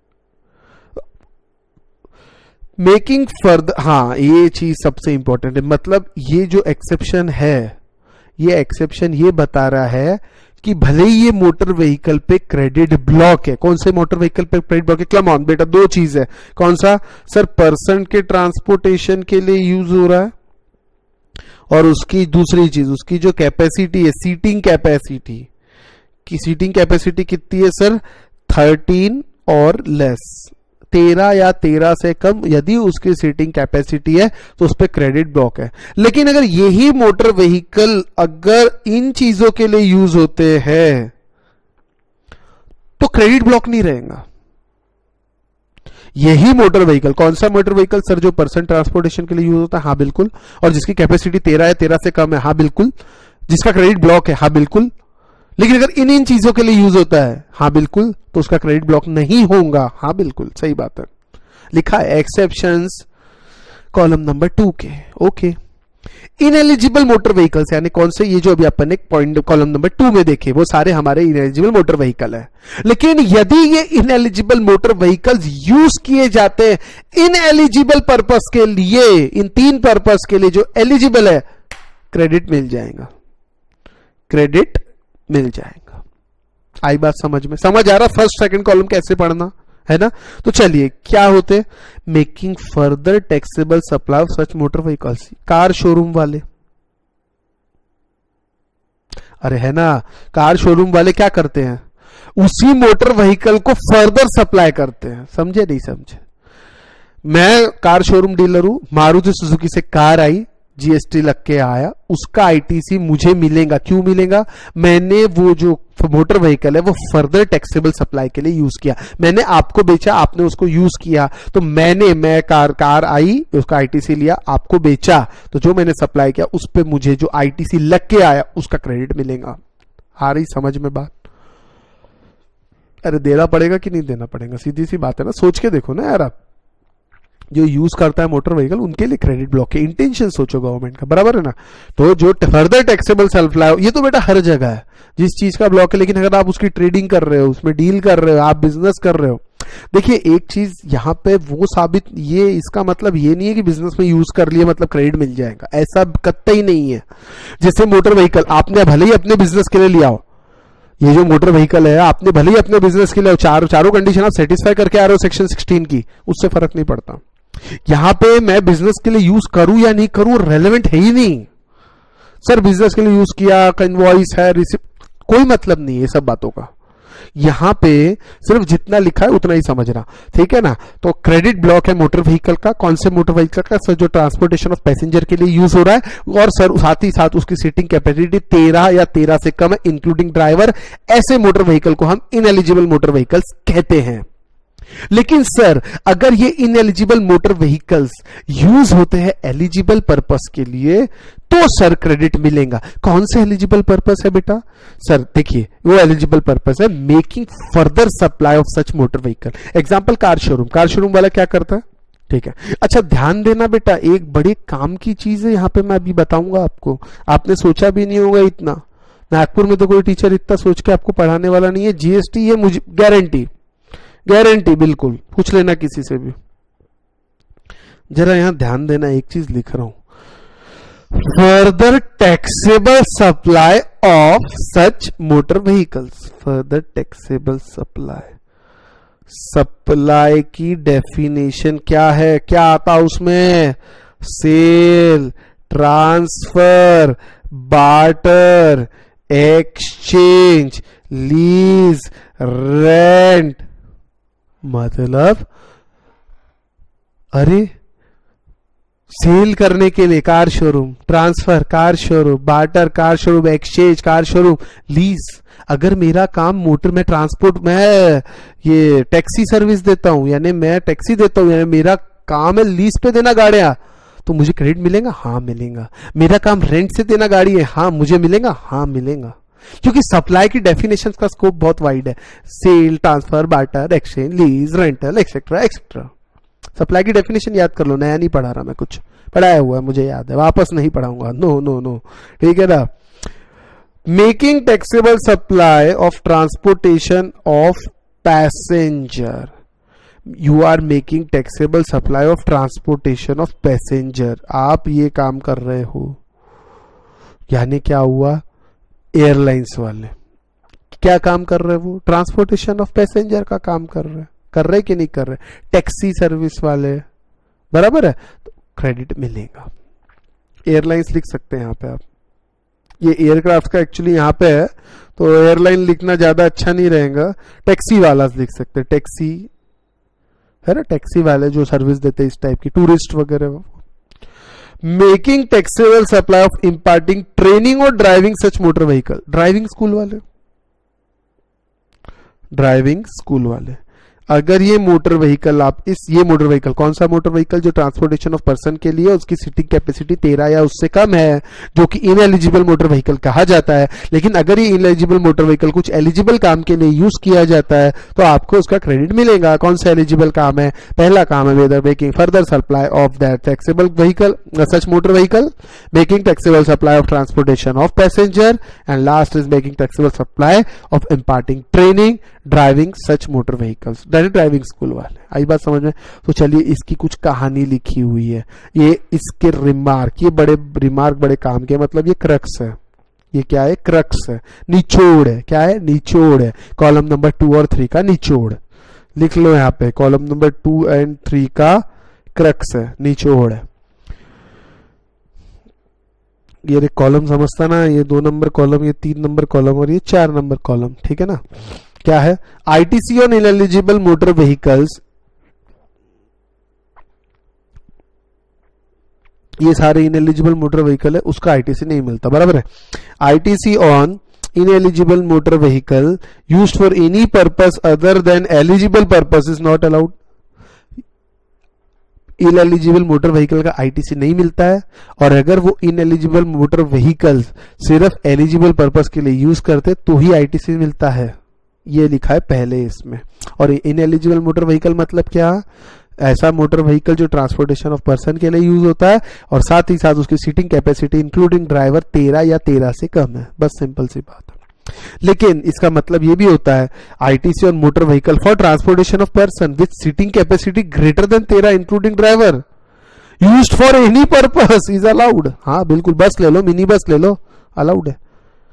making further। हाँ ये चीज सबसे इंपॉर्टेंट है, मतलब ये जो एक्सेप्शन है, ये एक्सेप्शन ये बता रहा है कि भले ही ये मोटर व्हीकल पे क्रेडिट ब्लॉक है। कौन से मोटर व्हीकल पे क्रेडिट ब्लॉक है? कम ऑन बेटा, दो चीज है। कौन सा? सर पर्सन के ट्रांसपोर्टेशन के लिए यूज हो रहा है, और उसकी दूसरी चीज उसकी जो कैपेसिटी है, सीटिंग कैपेसिटी की, सीटिंग कैपेसिटी कितनी है सर? 13 और लेस, 13 या 13 से कम यदि उसकी सीटिंग कैपेसिटी है तो उस पर क्रेडिट ब्लॉक है। लेकिन अगर यही मोटर व्हीकल अगर इन चीजों के लिए यूज होते हैं तो क्रेडिट ब्लॉक नहीं रहेगा। यही मोटर व्हीकल, कौन सा मोटर व्हीकल सर? जो पर्सन ट्रांसपोर्टेशन के लिए यूज होता है। हाँ बिल्कुल। और जिसकी कैपेसिटी 13 है, 13 से कम है। हाँ बिल्कुल। जिसका क्रेडिट ब्लॉक है। हाँ बिल्कुल। लेकिन अगर इन चीजों के लिए यूज होता है, हाँ बिल्कुल, तो उसका क्रेडिट ब्लॉक नहीं होगा। हाँ बिल्कुल सही बात है, लिखा है एक्सेप्शंस कॉलम नंबर 2 के। ओके, इनएलिजिबल मोटर व्हीकल्स यानी कौन से? ये जो अभी अपन ने पॉइंट कॉलम नंबर 2 में देखे वो सारे हमारे इनएलिजिबल मोटर व्हीकल है। लेकिन यदि ये इनएलिजिबल मोटर व्हीकल्स यूज किए जाते हैं इनएलिजिबल पर्पस के लिए, इन 3 पर्पस के लिए जो एलिजिबल है, क्रेडिट मिल जाएगा, क्रेडिट मिल जाएगा। आई बात समझ में? समझ आ रहा फर्स्ट सेकंड कॉलम कैसे पढ़ना है ना? तो चलिए क्या होते? Making further taxable supply of such motor vehicles. Car showroom वाले, अरे है ना, कार शोरूम वाले क्या करते हैं? उसी मोटर व्हीकल को फर्दर सप्लाई करते हैं। समझे नहीं समझे? मैं कार शोरूम डीलर हूं, मारुति सुजुकी से कार आई, जीएसटी लग के आया, उसका आईटीसी मुझे मिलेगा। क्यों मिलेगा? मैंने वो जो मोटर व्हीकल है वो फर्दर टैक्सेबल सप्लाई के लिए यूज किया। मैंने आपको बेचा, आपने उसको यूज किया, तो मैं कार आई, उसका आईटीसी लिया, आपको बेचा, तो जो मैंने सप्लाई किया उस पे मुझे जो आईटीसी लग के आया उसका क्रेडिट मिलेगा। आ रही समझ में बात? अरे देना पड़ेगा कि नहीं देना पड़ेगा? सीधी सी बात है ना, सोच के देखो ना यार आप। जो यूज करता है मोटर व्हीकल उनके लिए क्रेडिट ब्लॉक है। इंटेंशन सोचो गवर्नमेंट का, बराबर है ना। तो जो फर्दर टैक्सेबल सप्लाई, ये तो बेटा हर जगह है जिस चीज का ब्लॉक है, लेकिन अगर आप उसकी ट्रेडिंग कर रहे हो, उसमें डील कर रहे हो, आप बिजनेस कर रहे हो, देखिए एक चीज यहाँ पे वो साबित, ये इसका मतलब ये नहीं है कि बिजनेस में यूज कर लिया मतलब क्रेडिट मिल जाएगा, ऐसा कतई नहीं है। जैसे मोटर व्हीकल आपने भले ही अपने बिजनेस के लिए लिया हो, ये जो मोटर व्हीकल है आपने भले ही अपने बिजनेस के लिए चारों कंडीशन आप सेटिस्फाई करके आ रहे हो सेक्शन 16 की, उससे फर्क नहीं पड़ता। यहां पे मैं बिजनेस के लिए यूज करूं या नहीं करूं रेलेवेंट है ही नहीं। सर बिजनेस के लिए यूज किया, इनवॉइस है, रिसिप्ट, कोई मतलब नहीं है ये सब बातों का। यहां पे सिर्फ जितना लिखा है उतना ही समझना, ठीक है ना। तो क्रेडिट ब्लॉक है मोटर व्हीकल का। कौन से मोटर व्हीकल का? सर जो ट्रांसपोर्टेशन ऑफ पैसेंजर के लिए यूज हो रहा है, और सर साथ ही साथ उसकी सीटिंग कैपेसिटी 13 या 13 से कम है इंक्लूडिंग ड्राइवर, ऐसे मोटर व्हीकल को हम इनएलिजिबल मोटर व्हीकल्स कहते हैं। लेकिन सर अगर ये इनएलिजिबल मोटर व्हीकल्स यूज होते हैं एलिजिबल पर्पस के लिए, तो सर क्रेडिट मिलेगा। कौन से एलिजिबल पर्पस है बेटा? सर देखिए वो एलिजिबल पर्पस है making further supply of such motor vehicle. Example car showroom, car showroom वाला क्या करता है, ठीक है। अच्छा ध्यान देना बेटा, एक बड़े काम की चीज है यहां पे मैं अभी बताऊंगा आपको, आपने सोचा भी नहीं होगा इतना। नागपुर में तो कोई टीचर इतना सोच के आपको पढ़ाने वाला नहीं है। जीएसटी ये मुझे गारंटी बिल्कुल, पूछ लेना किसी से भी। जरा यहां ध्यान देना, एक चीज लिख रहा हूं, further taxable supply of such motor vehicles. Further taxable supply की डेफिनेशन क्या है, क्या आता उसमें? Sale, transfer, barter, exchange, lease, rent. मतलब अरे सेल करने के लिए car showroom, transfer car showroom, barter car showroom, exchange car showroom, lease. अगर मेरा काम मोटर में ट्रांसपोर्ट, मैं ये टैक्सी सर्विस देता हूं, यानी मैं टैक्सी देता हूं, यानी मेरा काम है लीज पे देना गाड़ियां, तो मुझे क्रेडिट मिलेगा? हाँ मिलेगा। मेरा काम रेंट से देना गाड़ी है, हाँ मुझे मिलेगा? हाँ मिलेगा। क्योंकि सप्लाई की डेफिनेशन का स्कोप बहुत वाइड है। Sale, transfer, barter, exchange, lease, rental, etcetera etcetera. Supply की डेफिनेशन याद कर लो, नया नहीं पढ़ा रहा मैं, कुछ पढ़ाया हुआ है मुझे याद है, वापस नहीं पढ़ाऊंगा। नो, ठीक है ना। Making taxable supply of transportation of passenger, you are making taxable supply of transportation of passenger. आप ये काम कर रहे हो, यानी क्या हुआ? एयरलाइंस वाले क्या काम कर रहे हैं? वो ट्रांसपोर्टेशन ऑफ पैसेंजर का काम कर रहे कि नहीं कर रहे? टैक्सी सर्विस वाले, बराबर है, तो क्रेडिट मिलेगा। एयरलाइंस लिख सकते हैं यहां पे आप, ये एयरक्राफ्ट का एक्चुअली यहां पे है, तो एयरलाइन लिखना ज्यादा अच्छा नहीं रहेगा, टैक्सी वाला लिख सकते हैं। टैक्सी है ना, टैक्सी वाले जो सर्विस देते हैं इस टाइप की, टूरिस्ट वगैरह। Making taxable supply of imparting training और driving such motor vehicle, driving school वाले। अगर ये मोटर व्हीकल आप ये मोटर व्हीकल, कौन सा मोटर व्हीकल? जो ट्रांसपोर्टेशन ऑफ पर्सन के लिए उसकी सीटिंग कैपेसिटी 13 या उससे कम है, जो कि इनएलिजिबल मोटर व्हीकल कहा जाता है। लेकिन अगर ये इनएलिजिबल मोटर व्हीकल कुछ एलिजिबल काम के लिए यूज किया जाता है, तो आपको उसका क्रेडिट मिलेगा। कौन सा एलिजिबल काम है? पहला काम है whether making further supply of that taxable vehicle such motor vehicle, making taxable supply of transportation of passenger, and last is making taxable supply of imparting training driving such motor vehicles. Driving school वाले, आई बात समझ में? तो चलिए इसकी कुछ कहानी लिखी हुई है, ये इसके रिमार्क, ये बड़े रिमार्क बड़े काम के, मतलब ये क्रक्स है। ये क्या है? क्रक्स है, निचोड़ है। क्या है? निचोड़ है। कॉलम नंबर 2 और 3 का निचोड़ लिख लो यहाँ पे, कॉलम नंबर 2 एंड 3 का क्रक्स है, निचोड़ है। ये कॉलम समझता ना, ये 2 नंबर कॉलम, ये 3 नंबर कॉलम और ये 4 नंबर कॉलम, ठीक है ना। क्या है? ITC on ineligible motor vehicles, ये सारे इनएलिजिबल मोटर व्हीकल है, उसका आईटीसी नहीं मिलता, बराबर है। ITC on ineligible motor vehicle used for any purpose other than eligible purpose is not allowed. Ineligible motor vehicle का आईटीसी नहीं मिलता है, और अगर वो इनएलिजिबल मोटर व्हीकल्स सिर्फ एलिजिबल पर्पस के लिए यूज करते तो ही आईटीसी मिलता है। ये लिखा है पहले इसमें। और इनएलिजिबल मोटर व्हीकल मतलब क्या? ऐसा मोटर व्हीकल जो ट्रांसपोर्टेशन ऑफ पर्सन के लिए यूज होता है और साथ ही साथ उसकी सीटिंग कैपेसिटी इंक्लूडिंग ड्राइवर 13 या 13 से कम है, बस सिंपल सी बात है। लेकिन इसका मतलब ये भी होता है आईटीसी और motor vehicle for transportation of person with seating capacity greater than 13 including driver used for any purpose is allowed. हाँ बिल्कुल, बस ले लो, मिनी बस ले लो, अलाउड है।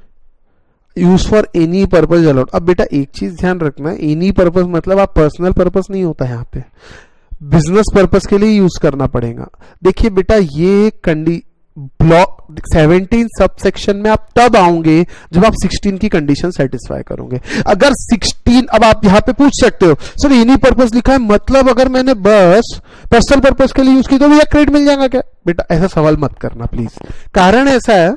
Use for any purpose allowed. अब बेटा एक चीज ध्यान रखना, एनी पर्पज मतलब आप पर्सनल पर्पज नहीं होता है यहाँ पे, बिजनेस पर्पज के लिए यूज करना पड़ेगा। देखिए बेटा ये ब्लॉक 17 सब सेक्शन में आप तब आओगे जब आप 16 की कंडीशन सेटिस्फाई करोगे। अगर 16, अब आप यहां पे पूछ सकते हो सर एनी पर्पस लिखा है मतलब अगर मैंने बस पर्सनल पर्पस के लिए यूज की तो भैया क्रेडिट मिल जाएगा क्या? बेटा ऐसा सवाल मत करना प्लीज। कारण ऐसा है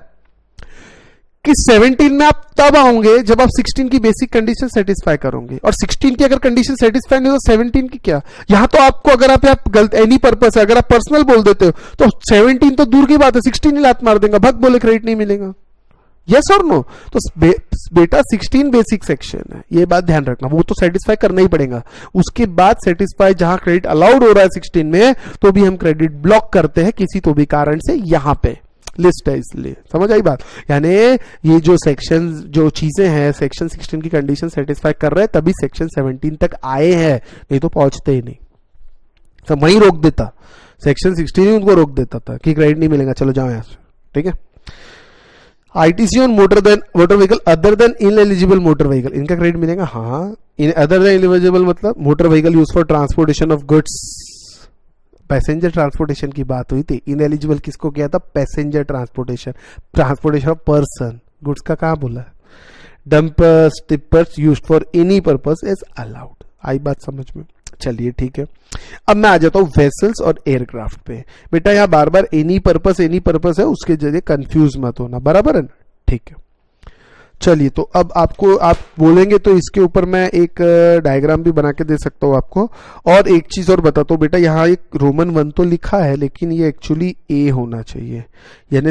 कि 17 में आप तब आओगे जब आप 16 की बेसिक कंडीशन सेटिस्फाई करोगे, और 16 की अगर कंडीशन सेटिस्फाई नहीं हो तो 17 की क्या। यहां तो आपको अगर आप गलत एनी पर्पस है, अगर आप पर्सनल बोल देते हो तो 17 तो दूर की बात है, 16 ही लात मार देगा, भग बोले क्रेडिट नहीं मिलेगा। यस और नो? तो बेटा 16 बेसिक सेक्शन है, ये बात ध्यान रखना, वो तो सेटिस्फाई करना ही पड़ेगा। उसके बाद सेटिस्फाई जहां क्रेडिट अलाउड हो रहा है 16 में, तो भी हम क्रेडिट ब्लॉक करते हैं किसी तो भी कारण से, यहां पे लिस्ट है इसलिए। समझ आई बात? यानी ये जो सेक्शन जो चीजें हैं सेक्शन 16 की कंडीशन सेटिस्फाई कर रहे हैं तभी सेक्शन 17 तक आए हैं, नहीं तो पहुंचते ही नहीं। सब वहीं रोक देता, सेक्शन 16 ही उनको रोक देता था कि क्रेडिट नहीं मिलेगा, चलो जाओ यहां से। ठीक है। ITC on motor vehicle other than ineligible motor vehicle, इनका क्रेडिट मिलेगा। हाँ, अदर देन इनएलिजिबल मतलब motor vehicle use for transportation of goods, passenger transportation की बात हुई थी। इनएलिजिबल किसको किया था? Passenger transportation of person, goods का कहां बोला है? Dumpers tippers used for any purpose is allowed. आई बात समझ में? चलिए ठीक है। अब मैं आ जाता हूं वेसल्स और एयरक्राफ्ट पे। बेटा यहां बार बार एनी पर्पस है, उसके जरिए कंफ्यूज मत होना, बराबर है ना? ठीक है। चलिए तो अब आपको आप बोलेंगे तो इसके ऊपर मैं एक डायग्राम भी बना के दे सकता हूं आपको। और एक चीज और बताता हूं बेटा, यहाँ एक रोमन 1 तो लिखा है लेकिन ये एक्चुअली ए होना चाहिए, यानी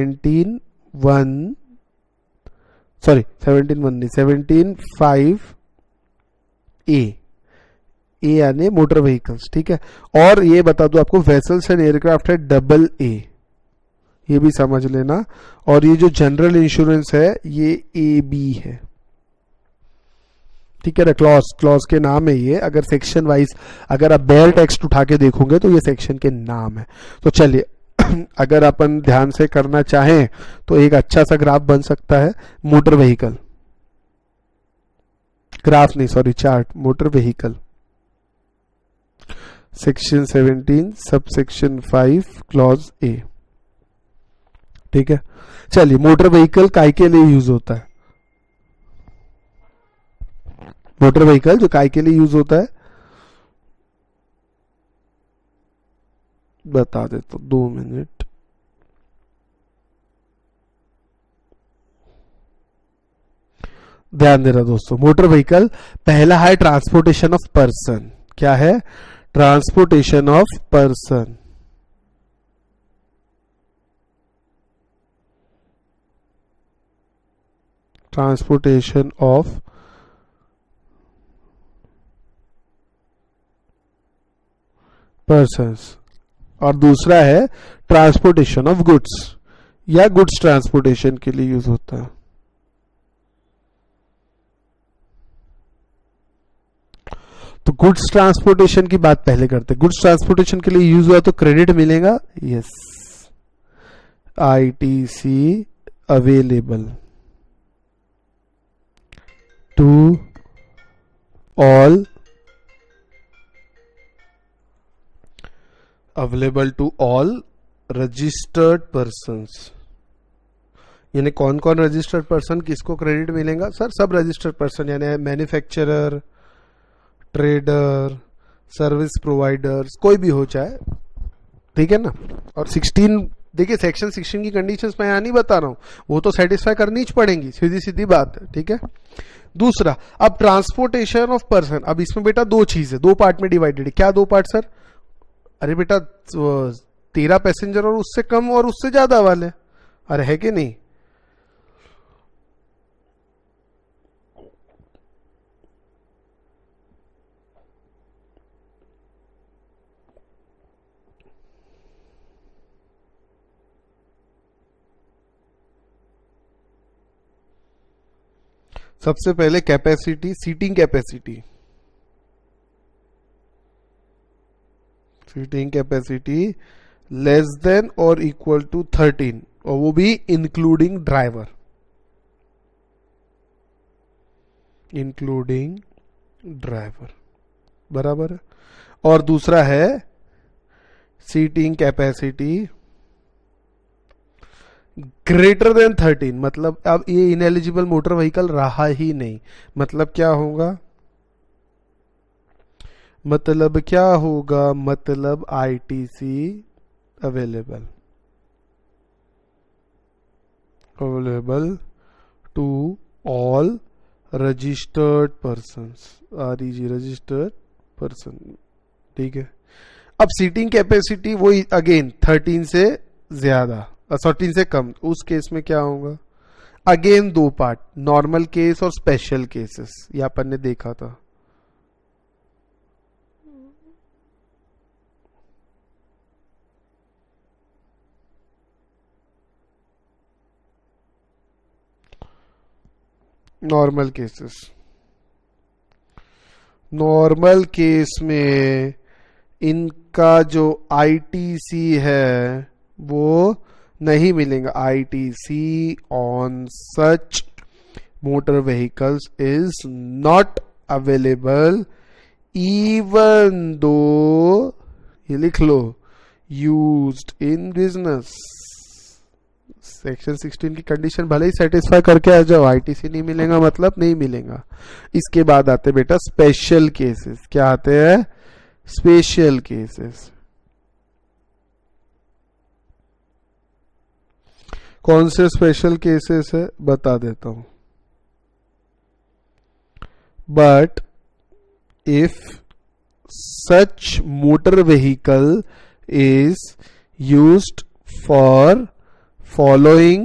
17.5 ए यानी मोटर व्हीकल्स। ठीक है। और ये बता दो आपको वेसल्स एंड एयरक्राफ्ट है डबल ए, ये भी समझ लेना। और ये जो जनरल इंश्योरेंस है ये ए बी है। ठीक है ना? क्लॉज के नाम है ये, अगर सेक्शन वाइज अगर आप बेयर टेक्स्ट उठा के देखोगे तो ये सेक्शन के नाम है। तो चलिए अगर अपन ध्यान से करना चाहें तो एक अच्छा सा ग्राफ बन सकता है मोटर व्हीकल, ग्राफ नहीं sorry chart, motor vehicle section 17 sub section 5 clause A. ठीक है। चलिए मोटर व्हीकल काय के लिए यूज होता है? मोटर व्हीकल जो काय के लिए यूज होता है बता दे तो 2 मिनट। ध्यान देना दोस्तों, मोटर व्हीकल पहला है ट्रांसपोर्टेशन ऑफ पर्सन। क्या है? Transportation of person. Transportation of persons. और दूसरा है ट्रांसपोर्टेशन ऑफ गुड्स, या गुड्स ट्रांसपोर्टेशन के लिए यूज होता है। तो गुड्स ट्रांसपोर्टेशन की बात पहले करते हैं। गुड्स ट्रांसपोर्टेशन के लिए यूज हुआ तो क्रेडिट मिलेगा। Yes, ITC available to all registered persons. यानी कौन कौन रजिस्टर्ड पर्सन किसको क्रेडिट मिलेगा? सर सब रजिस्टर्ड पर्सन, यानी मैन्युफैक्चरर, ट्रेडर, सर्विस प्रोवाइडर्स, कोई भी हो चाहे। ठीक है ना? और 16 देखिए सेक्शन 16 की कंडीशंस मैं यहां नहीं बता रहा हूं, वो तो सेटिस्फाई करनी ही पड़ेंगी, सीधी सीधी बात है। ठीक है। दूसरा, अब ट्रांसपोर्टेशन ऑफ पर्सन। अब इसमें बेटा दो चीजें, दो पार्ट में डिवाइडेड है। क्या दो पार्ट सर? अरे बेटा 13 पैसेंजर और उससे कम और उससे ज्यादा वाले, अरे है कि नहीं? सबसे पहले capacity, seating capacity, seating capacity less than और इक्वल टू 13, और वो भी इंक्लूडिंग ड्राइवर, इंक्लूडिंग ड्राइवर, बराबर है। और दूसरा है सीटिंग कैपेसिटी ग्रेटर देन 13, मतलब अब ये इनएलिजिबल मोटर व्हीकल रहा ही नहीं। मतलब क्या होगा, मतलब क्या होगा, मतलब ITC available, available to all registered persons, REG registered person, ठीक है। अब सीटिंग कैपेसिटी वही अगेन 13 से ज्यादा, 13 से कम, उस केस में क्या होगा, अगेन दो पार्ट, नॉर्मल केस और स्पेशल केसेस, ये अपन ने देखा था। नॉर्मल केसेस, नॉर्मल केस में इनका जो आईटीसी है वो नहीं मिलेगा। ITC on such motor vehicles is not available even though, ये लिख लो, यूज्ड इन बिजनेस। सेक्शन 16 की कंडीशन भले ही सेटिस्फाई करके आ जाओ, आईटीसी नहीं मिलेगा मतलब नहीं मिलेगा। इसके बाद आते बेटा स्पेशल केसेस, क्या आते हैं, स्पेशल केसेस। कौन से स्पेशल केसेस है बता देता हूं। But if such motor vehicle is used for following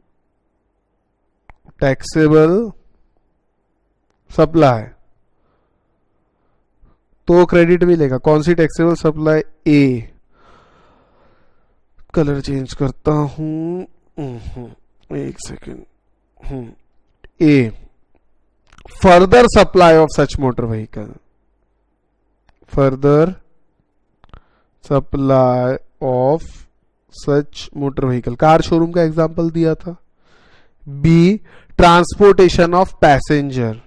taxable supply, तो क्रेडिट मिलेगा। कौन सी taxable supply, A, colour change करता हूं, एक second, A, further supply of such motor vehicle, further supply of such motor vehicle, car showroom का example दिया था। B, transportation of passenger,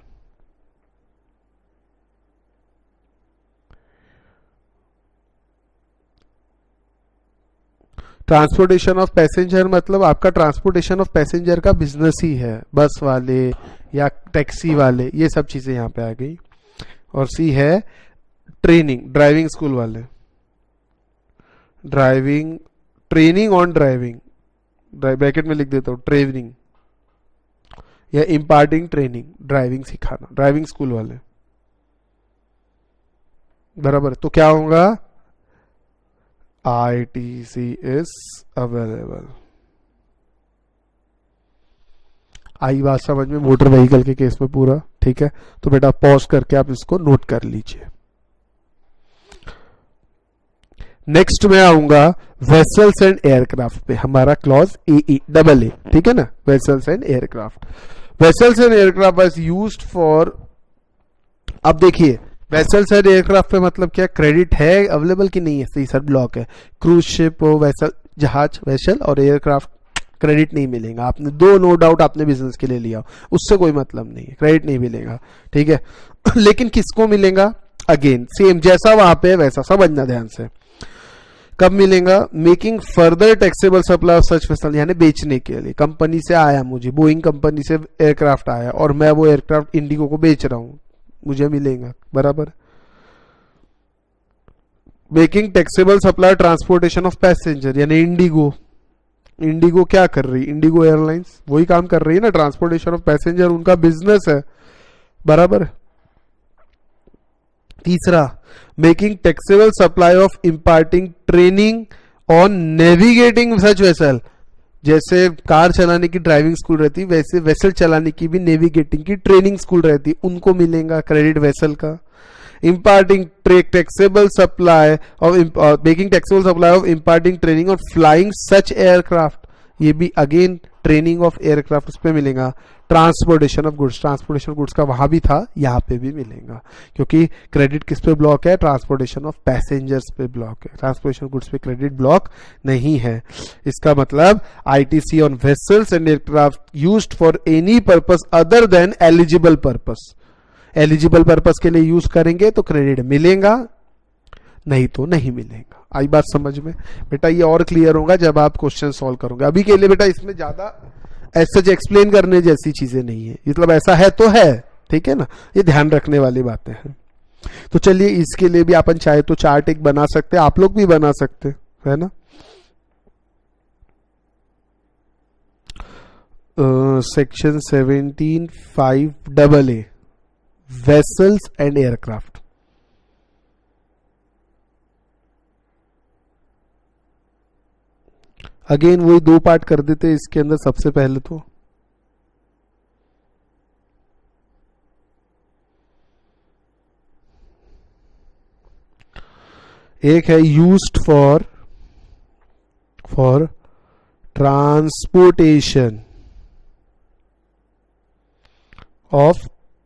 transportation of passenger मतलब आपका ट्रांसपोर्टेशन ऑफ पैसेंजर का business ही है, बस वाले या टैक्सी वाले, ये सब चीजें यहां पे आ गई। और सी है ट्रेनिंग, ड्राइविंग स्कूल वाले, driving, training on driving, bracket में लिख देता हूं ट्रेनिंग, या इम्पार्टिंग ट्रेनिंग, ड्राइविंग सिखाना, ड्राइविंग स्कूल वाले, बराबर। तो क्या होगा, आईटीसी इज अवेलेबल। आई बात समझ में मोटर व्हीकल के केस में पूरा, ठीक है। तो बेटा पॉज करके आप इसको नोट कर लीजिए। नेक्स्ट में आऊंगा वेसल्स एंड एयरक्राफ्ट पे, हमारा क्लॉज ए डबल ए, ठीक है ना। Vessels and aircraft, vessels and aircraft was used for, अब देखिए वेसल्स एंड एयरक्राफ्ट पे मतलब क्या, क्रेडिट है अवेलेबल कि नहीं है, सही सर ब्लॉक है। क्रूज शिप हो, वेसल, जहाज, वेसल और एयरक्राफ्ट, क्रेडिट नहीं मिलेगा। आपने दो नो डाउट आपने बिजनेस के लिए लिया, उससे कोई मतलब नहीं है, क्रेडिट नहीं मिलेगा, ठीक है। लेकिन किसको मिलेगा, अगेन सेम जैसा वहां पे वैसा, समझना ध्यान से। कब मिलेगा, making further taxable supply of such vessel, यानी बेचने के लिए। कंपनी से आया, मुझे बोइंग कंपनी से एयरक्राफ्ट आया और मैं वो एयरक्राफ्ट इंडिगो को बेच रहा हूं, मुझे मिलेगा, बराबर। Making taxable supply transportation of passenger, यानी इंडिगो, इंडिगो क्या कर रही, इंडिगो एयरलाइंस वही काम कर रही है ना, ट्रांसपोर्टेशन ऑफ पैसेंजर उनका बिजनेस है, बराबर। तीसरा, making taxable supply of imparting training on navigating such vessel, जैसे कार चलाने की ड्राइविंग स्कूल रहती वैसे वेसल चलाने की भी नेविगेटिंग की ट्रेनिंग स्कूल रहती, उनको मिलेगा क्रेडिट वेसल का। Imparting taxable supply of, making taxable supply of imparting training on flying such aircraft, ये भी अगेन ट्रेनिंग ऑफ एयरक्राफ्ट उस पर मिलेगा। Transportation of goods, transportation of goods का वहां भी था, यहां पे भी मिलेगा, क्योंकि क्रेडिट किस पे ब्लॉक है, ट्रांसपोर्टेशन ऑफ पैसेंजर्स पे ब्लॉक है, ट्रांसपोर्टेशन गुड्स पे क्रेडिट ब्लॉक नहीं है। इसका मतलब ITC on vessels and aircraft used for any purpose other than eligible purpose, eligible purpose के लिए यूज करेंगे तो क्रेडिट मिलेगा, नहीं तो नहीं मिलेगा। आई बात समझ में बेटा? ये और क्लियर होगा जब आप क्वेश्चन सॉल्व करोगे। अभी के लिए बेटा इसमें ज्यादा ऐसा एक्सप्लेन करने जैसी चीजें नहीं है, मतलब ऐसा है तो है, ठीक है ना, ये ध्यान रखने वाली बातें हैं। तो चलिए इसके लिए भी अपन चाहे तो चार्ट एक बना सकते हैं, आप लोग भी बना सकते है ना। Section 17(5) vessels and aircraft. Again वही दो पार्ट कर देते हैं इसके अंदर। सबसे पहले तो एक है used for transportation of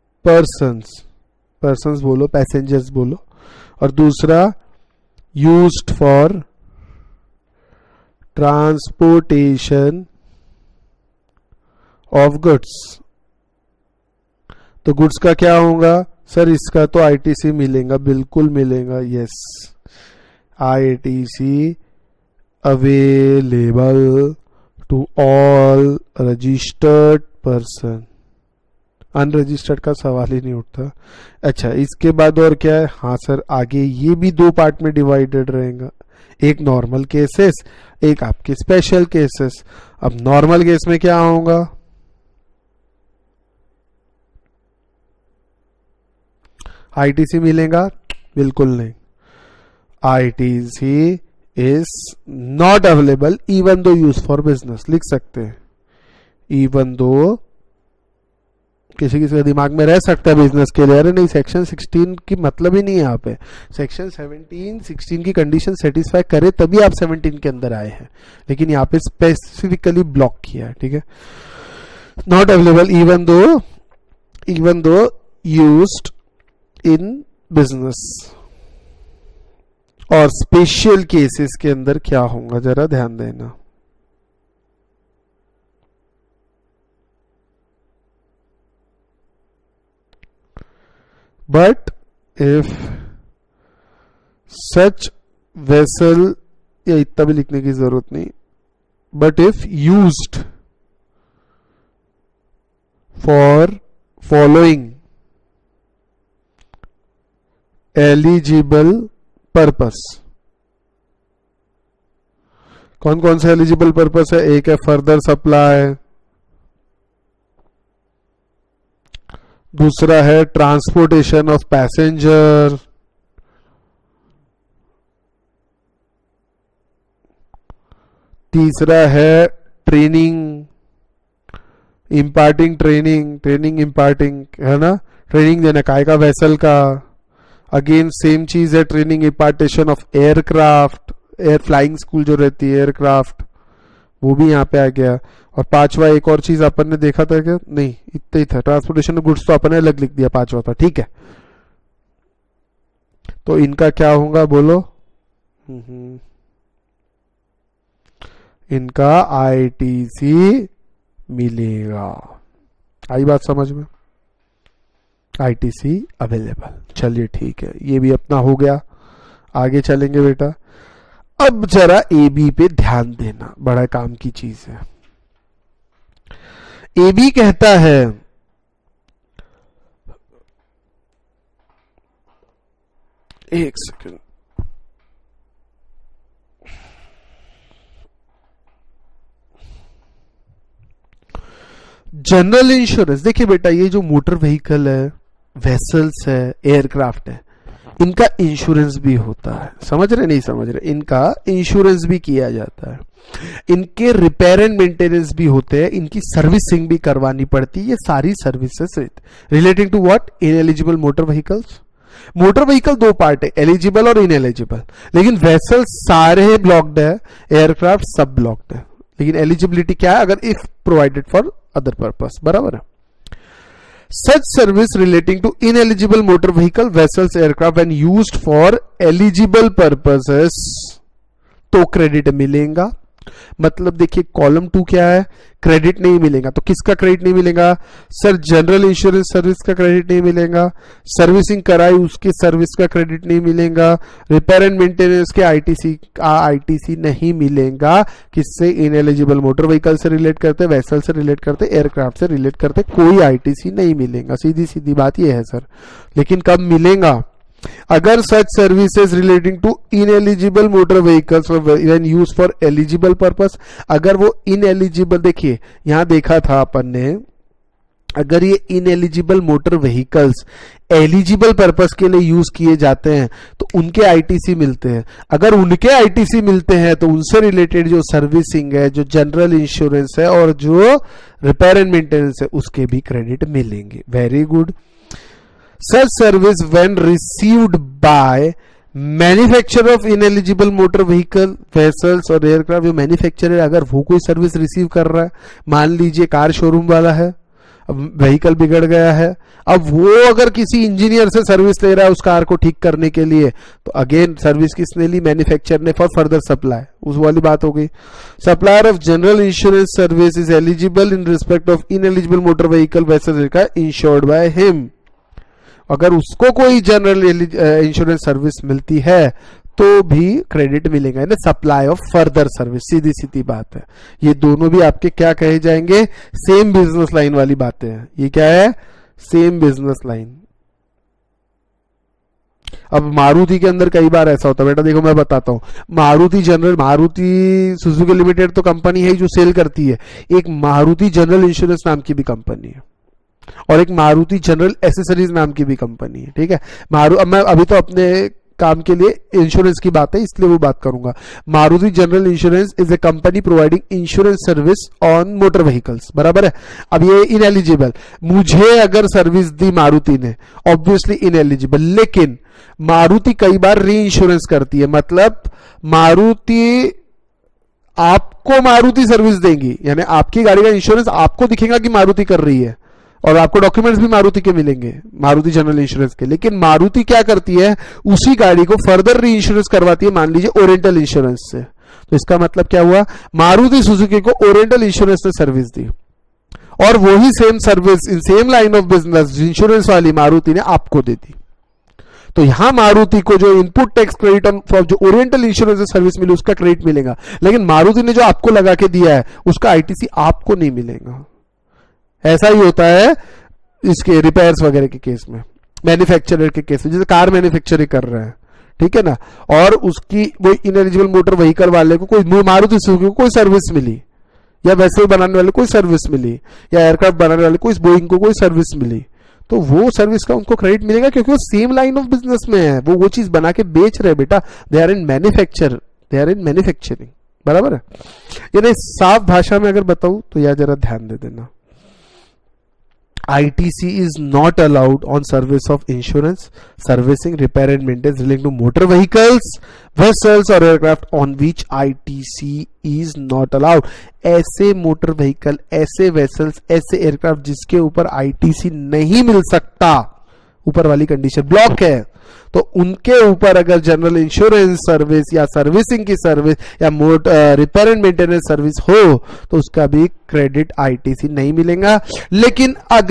persons बोलो, पैसेंजर्स बोलो, और दूसरा used for transportation of goods. तो गुड्स का क्या होगा सर? इसका तो आईटीसी मिलेगा, बिल्कुल मिलेगा, yes, ITC available to all registered person. Unregistered का सवाल ही नहीं उठता। अच्छा, इसके बाद और क्या है? हाँ सर, आगे ये भी दो पार्ट में डिवाइडेड रहेगा, एक नॉर्मल केसेस, एक आपके स्पेशल केसेस। अब नॉर्मल केस में क्या होगा? आईटीसी मिलेगा? बिल्कुल नहीं। ITC is not available even though use for business, लिख सकते हैं। इवन दो किसी किसी के दिमाग में रह सकता है बिजनेस के लिए, अरे नहीं सेक्शन 16 की मतलब ही नहीं है यहाँ पे। सेक्शन 16 की कंडीशन सेटिस्फाई करे तभी आप 17 के अंदर आए हैं, लेकिन यहाँ पे स्पेसिफिकली ब्लॉक किया है, ठीक है। Not available even though used in business. और स्पेशल केसेस के अंदर क्या होगा जरा ध्यान देना। But if such vessel, या इतना भी लिखने की जरूरत नहीं, but if used for following eligible purpose। कौन कौन से एलिजिबल पर्पस है? एक है फर्दर सप्लाई, दूसरा है ट्रांसपोर्टेशन ऑफ पैसेंजर, तीसरा है ट्रेनिंग, इम्पार्टिंग ट्रेनिंग इम्पार्टिंग, है ना, ट्रेनिंग देना काय का? वेसल का। अगेन सेम चीज है training impartation of aircraft, air flying school जो रहती है एयरक्राफ्ट, वो भी यहाँ पे आ गया। और पांचवा एक और चीज अपन ने देखा था क्या? नहीं, इतना ही था, ट्रांसपोर्टेशन ऑफ गुड्स तो अपन ने अलग लिख दिया पांचवा था, ठीक है। तो इनका क्या होगा बोलो? इनका आईटीसी मिलेगा। आई बात समझ में? ITC available. चलिए ठीक है, ये भी अपना हो गया। आगे चलेंगे बेटा। अब जरा ए बी पे ध्यान देना, बड़ा काम की चीज है। ए बी कहता है एक सेकंड, जनरल इंश्योरेंस। देखिए बेटा, ये जो मोटर व्हीकल है, वेसल्स है, एयरक्राफ्ट है, इनका इंश्योरेंस भी होता है। समझ रहे नहीं समझ रहे? इनका इंश्योरेंस भी किया जाता है, इनके रिपेयर एंड मेंटेनेंस भी होते हैं, इनकी सर्विसिंग भी करवानी पड़ती है। ये सारी services relating to what? Ineligible motor vehicles. Motor vehicle दो पार्ट है, एलिजिबल और इनएलिजिबल, लेकिन वेसल सारे ब्लॉक्ड है, एयरक्राफ्ट सब ब्लॉक्ड है। लेकिन एलिजिबिलिटी क्या है? अगर if provided for other purpose, बराबर है। such service relating to ineligible motor vehicle vessels aircraft when used for eligible purposes तो क्रेडिट मिलेगा। मतलब देखिए कॉलम 2 क्या है, क्रेडिट नहीं मिलेगा। तो किसका क्रेडिट नहीं मिलेगा सर, जनरल इंश्योरेंस सर्विस का क्रेडिट नहीं मिलेगा, सर्विसिंग कराई उसकी सर्विस का क्रेडिट नहीं मिलेगा, रिपेयर एंड मेंटेनेंस के आईटीसी नहीं मिलेगा। किससे, इनएलिजिबल मोटर व्हीकल से रिलेट करते, वेसल से रिलेट करते, एयरक्राफ्ट से रिलेट करते, कोई आईटीसी नहीं मिलेगा। सीधी सीधी बात यह है सर। लेकिन कब मिलेगा, अगर such services relating to ineligible motor vehicles when use for eligible purpose, अगर वो इनएलिजिबल, देखिए यहां देखा था अपन ने, अगर ये ineligible motor vehicles eligible purpose के लिए यूज किए जाते हैं तो उनके आईटीसी मिलते हैं। अगर उनके आईटीसी मिलते हैं तो उनसे रिलेटेड जो सर्विसिंग है, जो जनरल इंश्योरेंस है और जो रिपेयर एंड मेंटेनेंस है, उसके भी क्रेडिट मिलेंगे। Very good. Such service when received by manufacturer of ineligible motor vehicle vessels और एयरक्राफ्ट, जो मैन्युफैक्चरर अगर वो कोई सर्विस रिसीव कर रहा है, मान लीजिए कार शोरूम वाला है, अब व्हीकल बिगड़ गया है, अब वो अगर किसी इंजीनियर से सर्विस ले रहा है उस कार को ठीक करने के लिए, तो अगेन सर्विस किसने ली, मैन्युफैक्चरर ने, फॉर फर्दर सप्लाई, उस वाली बात हो गई। Supplier of general insurance service is eligible in respect of ineligible motor vehicle vessel insured by him. अगर उसको कोई जनरल इंश्योरेंस सर्विस मिलती है तो भी क्रेडिट मिलेगा, ना सप्लाई ऑफ फर्दर सर्विस। सीधी सीधी बात है। ये दोनों भी आपके क्या कहे जाएंगे, सेम बिजनेस लाइन वाली बातें हैं। ये क्या है, सेम बिजनेस लाइन। अब मारुति के अंदर कई बार ऐसा होता है बेटा, देखो मैं बताता हूं, मारुति सुजुकी लिमिटेड तो कंपनी है जो सेल करती है, एक मारुति जनरल इंश्योरेंस नाम की भी कंपनी है और एक मारुति जनरल एसेसरीज नाम की भी कंपनी है। ठीक है, अब मैं अभी तो अपने काम के लिए इंश्योरेंस की बात है इसलिए वो बात करूंगा। Maruti general insurance is a company providing insurance service on motor vehicles, बराबर है। अब ये इनएलिजिबल, मुझे अगर सर्विस दी मारुति ने, ऑब्वियसली इनएलिजिबल, लेकिन मारुति कई बार री इंश्योरेंस करती है। मतलब मारुति आपको मारुति सर्विस देंगी, यानी आपकी गाड़ी का इंश्योरेंस आपको दिखेगा कि मारुति कर रही है और आपको डॉक्यूमेंट्स भी मारुति के मिलेंगे, मारुति जनरल इंश्योरेंस के। लेकिन मारुति क्या करती है, उसी गाड़ी को फर्दर री इंश्योरेंस करवाती है, मान लीजिए ओरिएंटल इंश्योरेंस से। तो इसका मतलब क्या हुआ, मारुति सुजुकी को ओरिएंटल इंश्योरेंस ने सर्विस दी और वही same service in same line of business insurance वाली मारुति ने आपको दे दी। तो यहां मारुति को जो इनपुट टैक्स क्रेडिट फॉर जो ओरिएंटल इंश्योरेंस सर्विस मिली उसका क्रेडिट मिलेगा, लेकिन मारुति ने जो आपको लगा के दिया है उसका आईटीसी आपको नहीं मिलेगा। ऐसा ही होता है इसके रिपेयर्स वगैरह के केस में, मैन्युफैक्चरर के केस में, जैसे कार मैन्युफैक्चरिंग कर रहे हैं, ठीक है ना, और उसकी वो इनएलिजिबल मोटर व्हीकल वाले को कोई मारुति सुजुकी को कोई सर्विस मिली, या वेसल बनाने वाले को कोई सर्विस मिली, या एयरक्राफ्ट बनाने वाले को, इस बोइंग को कोई सर्विस मिली, तो वो सर्विस का उनको क्रेडिट मिलेगा क्योंकि वो सेम लाइन ऑफ बिजनेस में है, वो चीज बना के बेच रहे बेटा। दे आर इन मैन्युफैक्चरिंग, बराबर है। यानी साफ भाषा में अगर बताऊं तो यार जरा ध्यान दे देना, ITC is not allowed on service of insurance, servicing, repair and maintenance relating to motor vehicles, vessels or aircraft on which ITC is not allowed। ऐसे मोटर व्हीकल, ऐसे वेसल्स, ऐसे एयरक्राफ्ट जिसके ऊपर ITC नहीं मिल सकता, ऊपर वाली कंडीशन ब्लॉक है, तो उनके ऊपर अगर जनरल इंश्योरेंस सर्विस या सर्विसिंग की सर्विस या रिपेयर एंड मेंटेनेंस सर्विस हो तो उसका भी क्रेडिट आईटीसी नहीं मिलेगा। लेकिन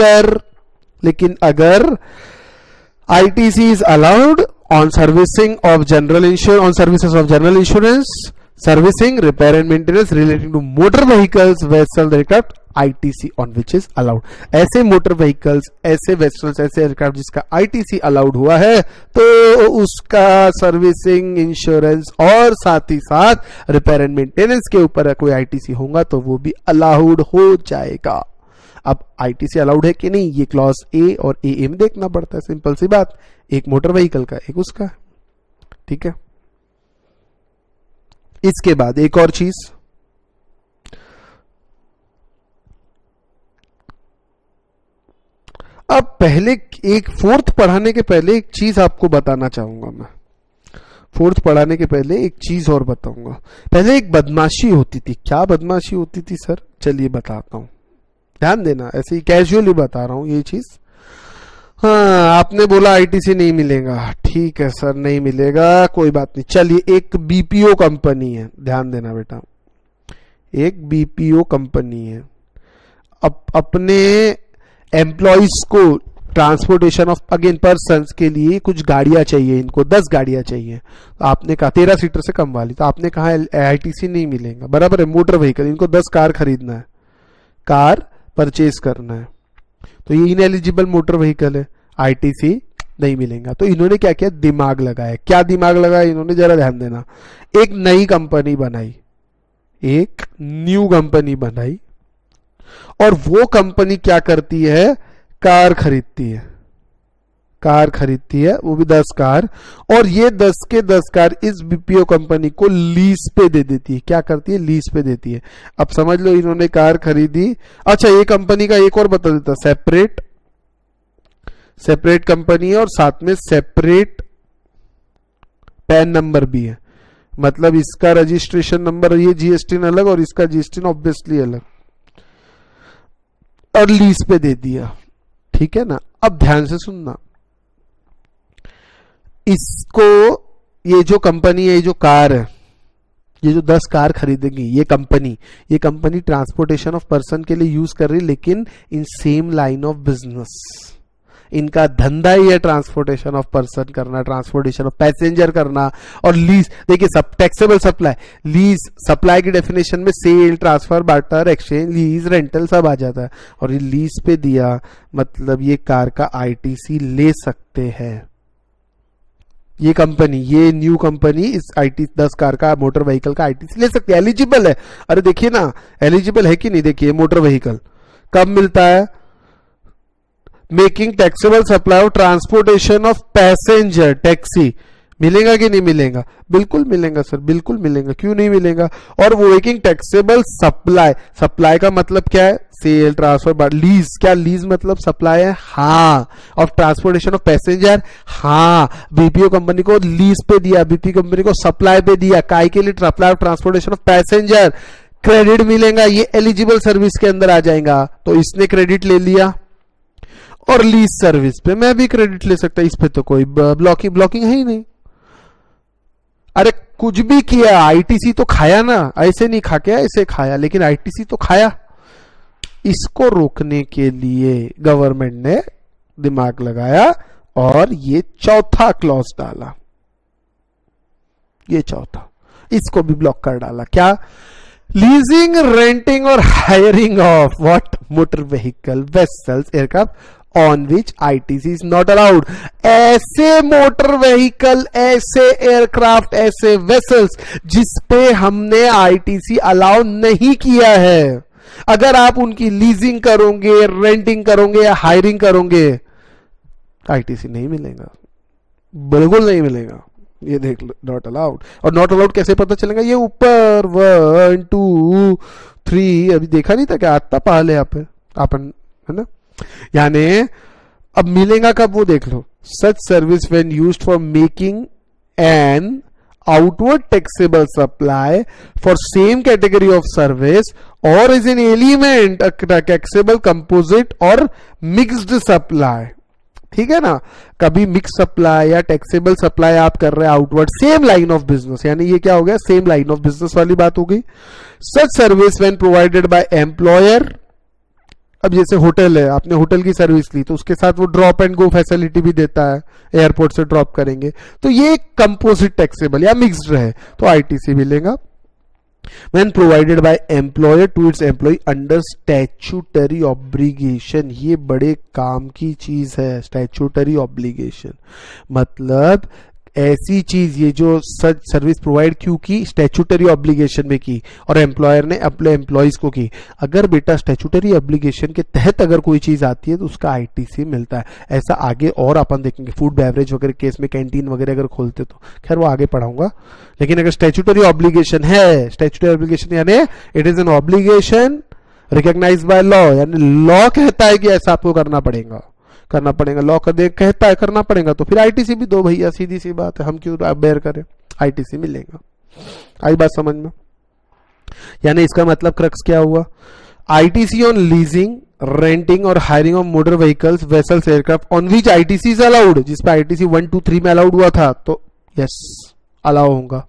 अगर ITC is allowed on servicing of general insurance, on services of general insurance, servicing, repair and maintenance relating to motor vehicles, vessel, aircraft, ITC on which is allowed। ऐसे motor vehicles, ऐसे vessels, ऐसे aircraft जिसका ITC allowed हुआ है तो उसका servicing, insurance और साथ ही साथ रिपेयर एंड मेंटेनेंस के ऊपर कोई ITC होगा तो वो भी अलाउड हो जाएगा। अब ITC अलाउड है कि नहीं ये क्लॉज ए और ए में देखना पड़ता है, सिंपल सी बात, एक मोटर व्हीकल का एक उसका, ठीक है। इसके बाद एक और चीज, अब पहले एक फोर्थ पढ़ाने के पहले एक चीज आपको बताना चाहूंगा मैं, फोर्थ पढ़ाने के पहले एक चीज और बताऊंगा। पहले एक बदमाशी होती थी, क्या बदमाशी होती थी सर, चलिए बताता हूं, ध्यान देना, ऐसे ही कैजुअली बता रहा हूं ये चीज, हाँ, आपने बोला आईटीसी नहीं मिलेगा, ठीक है सर नहीं मिलेगा, कोई बात नहीं। चलिए, एक बीपीओ कंपनी है, ध्यान देना बेटा, एक बीपीओ कंपनी है, अपने एम्प्लॉइज को ट्रांसपोर्टेशन ऑफ अगेन पर्सन्स के लिए कुछ गाड़ियां चाहिए, इनको 10 गाड़ियां चाहिए। तो आपने कहा 13 सीटर से कम वाली, तो आपने कहा आईटीसी नहीं मिलेगा, बराबर है, मोटर व्हीकल, इनको 10 कार खरीदना है, कार परचेज करना है, तो ये इनएलिजिबल मोटर व्हीकल है, आईटीसी नहीं मिलेगा। तो इन्होंने क्या किया, दिमाग लगाया। क्या दिमाग लगाया इन्होंने, जरा ध्यान देना। एक नई कंपनी बनाई, एक न्यू कंपनी बनाई, और वो कंपनी क्या करती है, कार खरीदती है, कार खरीदती है, वो भी 10 कार, और ये 10 के 10 कार इस बीपीओ कंपनी को लीज पे दे देती है। क्या करती है, लीज पे देती है। अब समझ लो, इन्होंने कार खरीदी। अच्छा, ये कंपनी का एक और बता देता, सेपरेट कंपनी है, और साथ में सेपरेट पैन नंबर भी है, मतलब इसका रजिस्ट्रेशन नंबर, ये जीएसटी अलग और इसका जीएसटी ऑब्वियसली अलग, और लीज पे दे दिया, ठीक है ना। अब ध्यान से सुनना, इसको, ये जो कंपनी है, ये जो कार है, ये जो 10 कार खरीदेगी, ये कंपनी ट्रांसपोर्टेशन ऑफ पर्सन के लिए यूज कर रही है, लेकिन in same line of business. इनका धंधा ही है ट्रांसपोर्टेशन ऑफ पर्सन करना, ट्रांसपोर्टेशन ऑफ पैसेंजर करना, और लीज। देखिए, सब टैक्सेबल सप्लाई, लीज सप्लाई की डेफिनेशन में sale, transfer, barter, exchange, lease, rental सब आ जाता है, और ये लीज पे दिया, मतलब ये कार का आईटीसी ले सकते हैं। ये कंपनी, ये न्यू कंपनी इस 10 कार का मोटर व्हीकल का आईटीसी ले सकती है, एलिजिबल है। अरे देखिए ना, एलिजिबल है कि नहीं, देखिए मोटर व्हीकल कब मिलता है, making taxable supply of transportation of passenger, taxi, मिलेगा कि नहीं मिलेगा, बिल्कुल मिलेगा सर, बिल्कुल मिलेगा, क्यों नहीं मिलेगा। और वो मेकिंग टैक्सेबल सप्लाई, सप्लाई का मतलब क्या है, सेल, ट्रांसफर, लीज, क्या लीज मतलब सप्लाई है, हाँ, ऑफ ट्रांसपोर्टेशन ऑफ पैसेंजर, हाँ, बीपीओ कंपनी को लीज पे दिया, बीपीओ कंपनी को सप्लाई पे दिया, काय के लिए, supply of transportation of passenger, credit मिलेगा, ये एलिजिबल सर्विस के अंदर आ जाएगा। तो इसने क्रेडिट ले लिया, और लीज सर्विस पे मैं भी क्रेडिट ले सकता, इस पे तो कोई ब्लॉकिंग है ही नहीं। अरे कुछ भी किया, आईटीसी तो खाया ना, ऐसे नहीं खा के, ऐसे खाया, लेकिन आईटीसी तो खाया। इसको रोकने के लिए गवर्नमेंट ने दिमाग लगाया और ये चौथा क्लॉज डाला, ये चौथा, इसको भी ब्लॉक कर डाला। क्या, leasing, renting or hiring of what, motor vehicle, vessels, aircraft on which ITC is not allowed. ऐसे मोटर व्हीकल, ऐसे एयरक्राफ्ट, ऐसे वेसल्स जिसपे हमने आईटीसी अलाउ नहीं किया है, अगर आप उनकी लीजिंग करोगे, रेंटिंग करोगे या हायरिंग करोगे, आईटीसी नहीं मिलेगा, बिल्कुल नहीं मिलेगा। ये देख लो, नॉट अलाउड। और नॉट अलाउड कैसे पता चलेगा, ये ऊपर 1 2 3 अभी देखा नहीं था क्या, आता पहले यहाँ पे अपन, है ना। यानी अब मिलेगा कब, वो देख लो, such service when used for making an outward taxable supply for same category of service or is an element taxable composite or mixed supply, ठीक है ना। कभी मिक्स सप्लाई या टैक्सेबल सप्लाई आप कर रहे हैं outward same line of business, यानी ये क्या हो गया, सेम लाइन ऑफ बिजनेस वाली बात हो गई। Such service when provided by employer, अब जैसे होटल है, आपने होटल की सर्विस ली तो उसके साथ वो ड्रॉप एंड गो फैसिलिटी भी देता है, एयरपोर्ट से ड्रॉप करेंगे, तो ये कंपोजिट टैक्सेबल या मिक्स्ड रहे तो आईटीसी मिलेगा। When provided by employer to its employee under statutory obligation, ये बड़े काम की चीज है, statutory obligation मतलब ऐसी चीज, ये जो सच सर्विस प्रोवाइड क्यों की, स्टैच्यूटरी ऑब्लिगेशन में की और एम्प्लॉयर ने अपने एम्प्लॉइज को की। अगर बेटा स्टैच्यूटरी ऑब्लिगेशन के तहत अगर कोई चीज आती है तो उसका आईटीसी मिलता है। ऐसा आगे और अपन देखेंगे, फूड बेवरेज वगैरह केस में कैंटीन वगैरह अगर खोलते तो खैर वो आगे पढ़ाऊंगा, लेकिन अगर स्टैच्यूटरी ऑब्लिगेशन है, स्टैच्यूटरी ऑब्लिगेशन यानी it is an obligation recognise by law, यानी लॉ कहता है कि ऐसा आपको करना पड़ेगा, लॉ कहता है करना पड़ेगा, तो फिर आईटीसी भी दो भैया, सीधी सी बात है, हम क्यों बेयर करें, आईटीसी मिलेगा। आई बात समझ में, यानी इसका मतलब क्रक्स क्या हुआ, ITC on leasing, renting or hiring of motor vehicles vessels aircraft on which ITC is allowed, जिस पे आईटीसी 1 2 3 में अलाउड हुआ था, तो यस अलाउ होगा.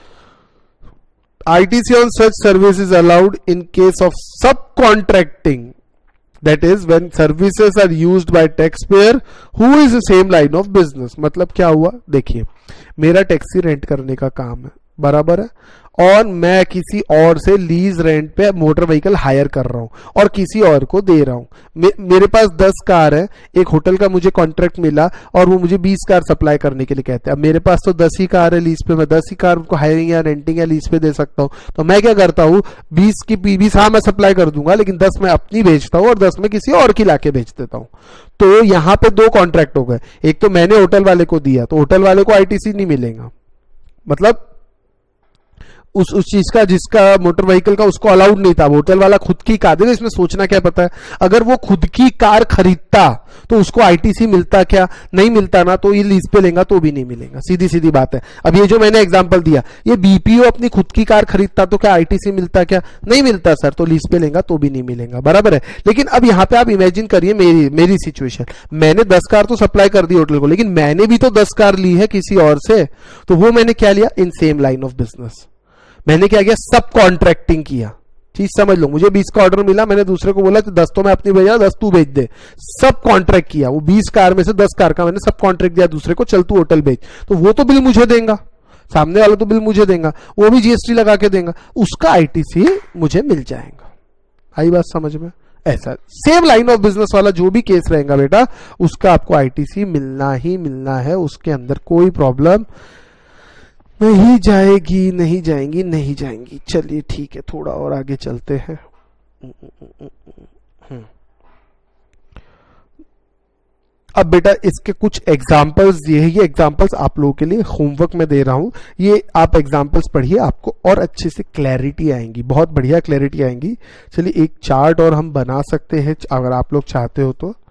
ITC on such service is allowed in case of subcontracting, that is when services are used by taxpayer who is the same line of business. मतलब क्या हुआ, देखिए मेरा टैक्सी रेंट करने का काम है, बराबर है, और मैं किसी और से लीज रेंट पे मोटर व्हीकल हायर कर रहा हूं और किसी और को दे रहा हूं. मेरे पास 10 कार है, एक होटल का मुझे कॉन्ट्रैक्ट मिला और वो मुझे 20 कार सप्लाई करने के लिए कहते हैं. अब मेरे पास तो 10 ही कार है लीज पे, मैं 10 ही कार उनको हायरिंग या रेंटिंग या लीज पे दे सकता हूं. तो मैं क्या करता हूं, 20 की 20 हाँ मैं सप्लाई कर दूंगा, लेकिन 10 मैं अपनी बेचता हूं और 10 मैं किसी और की लाके बेच देता हूं. तो यहां पे 2 कॉन्ट्रैक्ट हो गए. एक तो मैंने होटल वाले को दिया, तो होटल वाले को आईटीसी नहीं मिलेगा, मतलब उस चीज का जिसका मोटर व्हीकल का उसको अलाउड नहीं था. होटल वाला खुद की कार, देखो इसमें सोचना क्या पता है, अगर वो खुद की कार खरीदता तो उसको आईटीसी मिलता क्या, नहीं मिलता ना, तो ये लीज पे लेगा तो भी नहीं मिलेगा. सीधी सीधी बात है. अब ये जो मैंने एग्जांपल दिया, ये बीपीओ अपनी खुद की कार खरीदता तो क्या आईटीसी मिलता क्या, नहीं मिलता सर, तो लीज पे लेगा तो भी नहीं मिलेगा, बराबर है. लेकिन अब यहां पे आप इमेजिन करिए मेरी सिचुएशन, मैंने 10 कार तो सप्लाई कर दी होटल को, लेकिन मैंने भी तो 10 कार ली है किसी और से. तो वो मैंने क्या लिया, in same line of business. मैंने क्या किया, सब कॉन्ट्रैक्टिंग किया. चीज समझ लो, मुझे 20 का ऑर्डर मिला, मैंने दूसरे को बोला 10 तो मैं अपनी भेजा, 10 तू भेज दे. सब कॉन्ट्रैक्ट किया. वो 20 कार में से 10 कार का मैंने सब कॉन्ट्रैक्ट दिया दूसरे को, चल तू होटल भेज. तो वो तो बिल मुझे देगा, सामने वाला तो बिल मुझे देगा, वो भी जीएसटी लगा के देगा, उसका आईटीसी मुझे मिल जाएगा. आई बात समझ में. ऐसा सेम लाइन ऑफ बिजनेस वाला जो भी केस रहेगा बेटा, उसका आपको आईटीसी मिलना ही मिलना है. उसके अंदर कोई प्रॉब्लम नहीं जाएगी, नहीं जाएंगी, नहीं जाएंगी. चलिए ठीक है, थोड़ा और आगे चलते हैं. अब बेटा इसके कुछ एग्जाम्पल्स दिए हैं, ये एग्जाम्पल्स आप लोगों के लिए होमवर्क में दे रहा हूं. ये आप एग्जाम्पल्स पढ़िए, आपको और अच्छे से क्लैरिटी आएंगी, बहुत बढ़िया क्लैरिटी आएंगी. चलिए एक चार्ट और हम बना सकते हैं अगर आप लोग चाहते हो तो.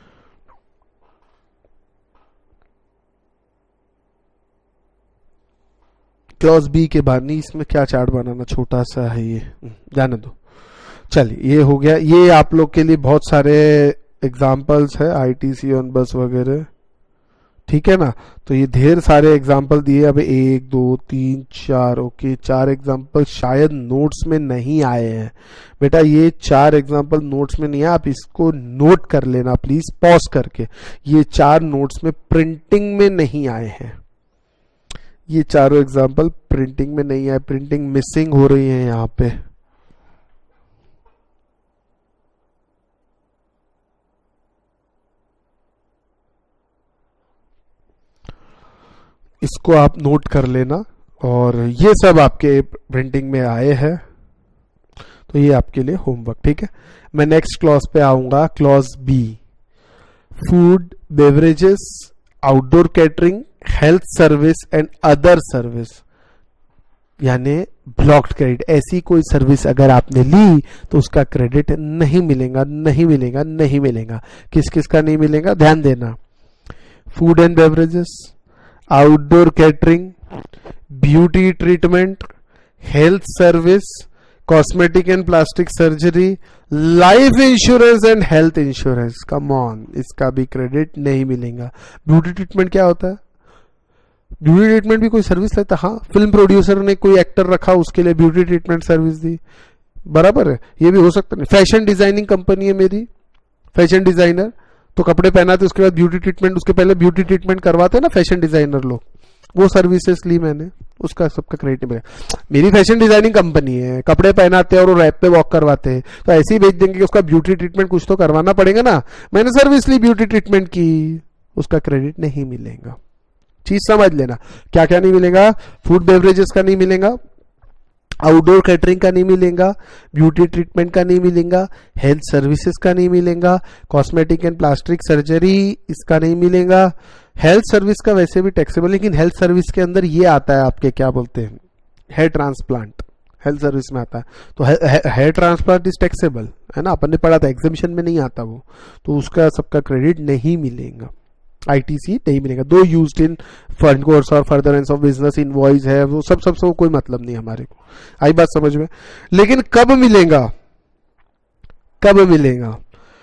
क्लॉज बी के बाद नहीं, इसमें क्या चार्ट बनाना, छोटा सा है ये, जाने दो. चलिए ये हो गया. ये आप लोग के लिए बहुत सारे एग्जाम्पल्स है, आईटीसी ऑन बस वगैरह, ठीक है ना. तो ये ढेर सारे एग्जाम्पल दिए. अब 1 2 3 4, ओके 4 एग्जाम्पल शायद नोट्स में नहीं आए हैं बेटा. ये 4 एग्जाम्पल नोट्स में नहीं है, आप इसको नोट कर लेना प्लीज पॉज करके. ये 4 नोट्स में प्रिंटिंग में नहीं आए हैं. ये चारों एग्जाम्पल प्रिंटिंग में नहीं आए, प्रिंटिंग मिसिंग हो रही है यहां पे. इसको आप नोट कर लेना. और ये सब आपके प्रिंटिंग में आए हैं, तो ये आपके लिए होमवर्क, ठीक है. मैं नेक्स्ट क्लॉज पे आऊंगा, clause B. Food beverages, outdoor catering, health service and other service, यानी ब्लॉक्ड क्रेडिट. ऐसी कोई सर्विस अगर आपने ली तो उसका क्रेडिट नहीं मिलेगा, नहीं मिलेगा, नहीं मिलेगा. किस किस का नहीं मिलेगा, ध्यान देना. Food and beverages, outdoor catering, beauty treatment, health service, cosmetic and plastic surgery, life insurance and health insurance. Come on, इसका भी क्रेडिट नहीं मिलेगा. ब्यूटी ट्रीटमेंट क्या होता है, ब्यूटी ट्रीटमेंट भी कोई सर्विस लेता, हाँ फिल्म प्रोड्यूसर ने कोई एक्टर रखा उसके लिए ब्यूटी ट्रीटमेंट सर्विस दी, बराबर है, ये भी हो सकता है. फैशन डिजाइनिंग कंपनी है मेरी, फैशन डिजाइनर, तो कपड़े पहनाते उसके बाद ब्यूटी ट्रीटमेंट, उसके पहले ब्यूटी ट्रीटमेंट करवाते हैं ना फैशन डिजाइनर लोग, वो सर्विसेज ली मैंने, उसका सबका क्रेडिट मिलेगा. मेरी फैशन डिजाइनिंग कंपनी है, कपड़े पहनाते हैं और वो रैप पे वॉक करवाते हैं, तो ऐसे ही बेच देंगे कि उसका ब्यूटी ट्रीटमेंट कुछ तो करवाना पड़ेगा ना. मैंने सर्विस ली ब्यूटी ट्रीटमेंट की, उसका क्रेडिट नहीं मिलेगा. चीज समझ लेना, क्या क्या नहीं मिलेगा. फूड बेवरेजेस का नहीं मिलेगा, आउटडोर कैटरिंग का नहीं मिलेगा, ब्यूटी ट्रीटमेंट का नहीं मिलेगा, हेल्थ सर्विसेज का नहीं मिलेगा, कॉस्मेटिक एंड प्लास्टिक सर्जरी इसका नहीं मिलेगा. हेल्थ सर्विस का वैसे भी टैक्सेबल, लेकिन हेल्थ सर्विस के अंदर ये आता है आपके क्या बोलते हैं, हेयर ट्रांसप्लांट हेल्थ सर्विस में आता है. तो हेयर ट्रांसप्लांट इज टैक्सेबल है ना, अपन ने पढ़ा था, एग्जामिशन में नहीं आता वो, तो उसका सबका क्रेडिट नहीं मिलेगा, आईटीसी नहीं मिलेगा. दो यूज्ड इन फंड कोर्स और फर्दरेंस ऑफ बिजनेस इनवॉइस है, वो सब कोई मतलब नहीं हमारे को. आई बात समझ में. लेकिन कब मिलेगा, कब मिलेगा,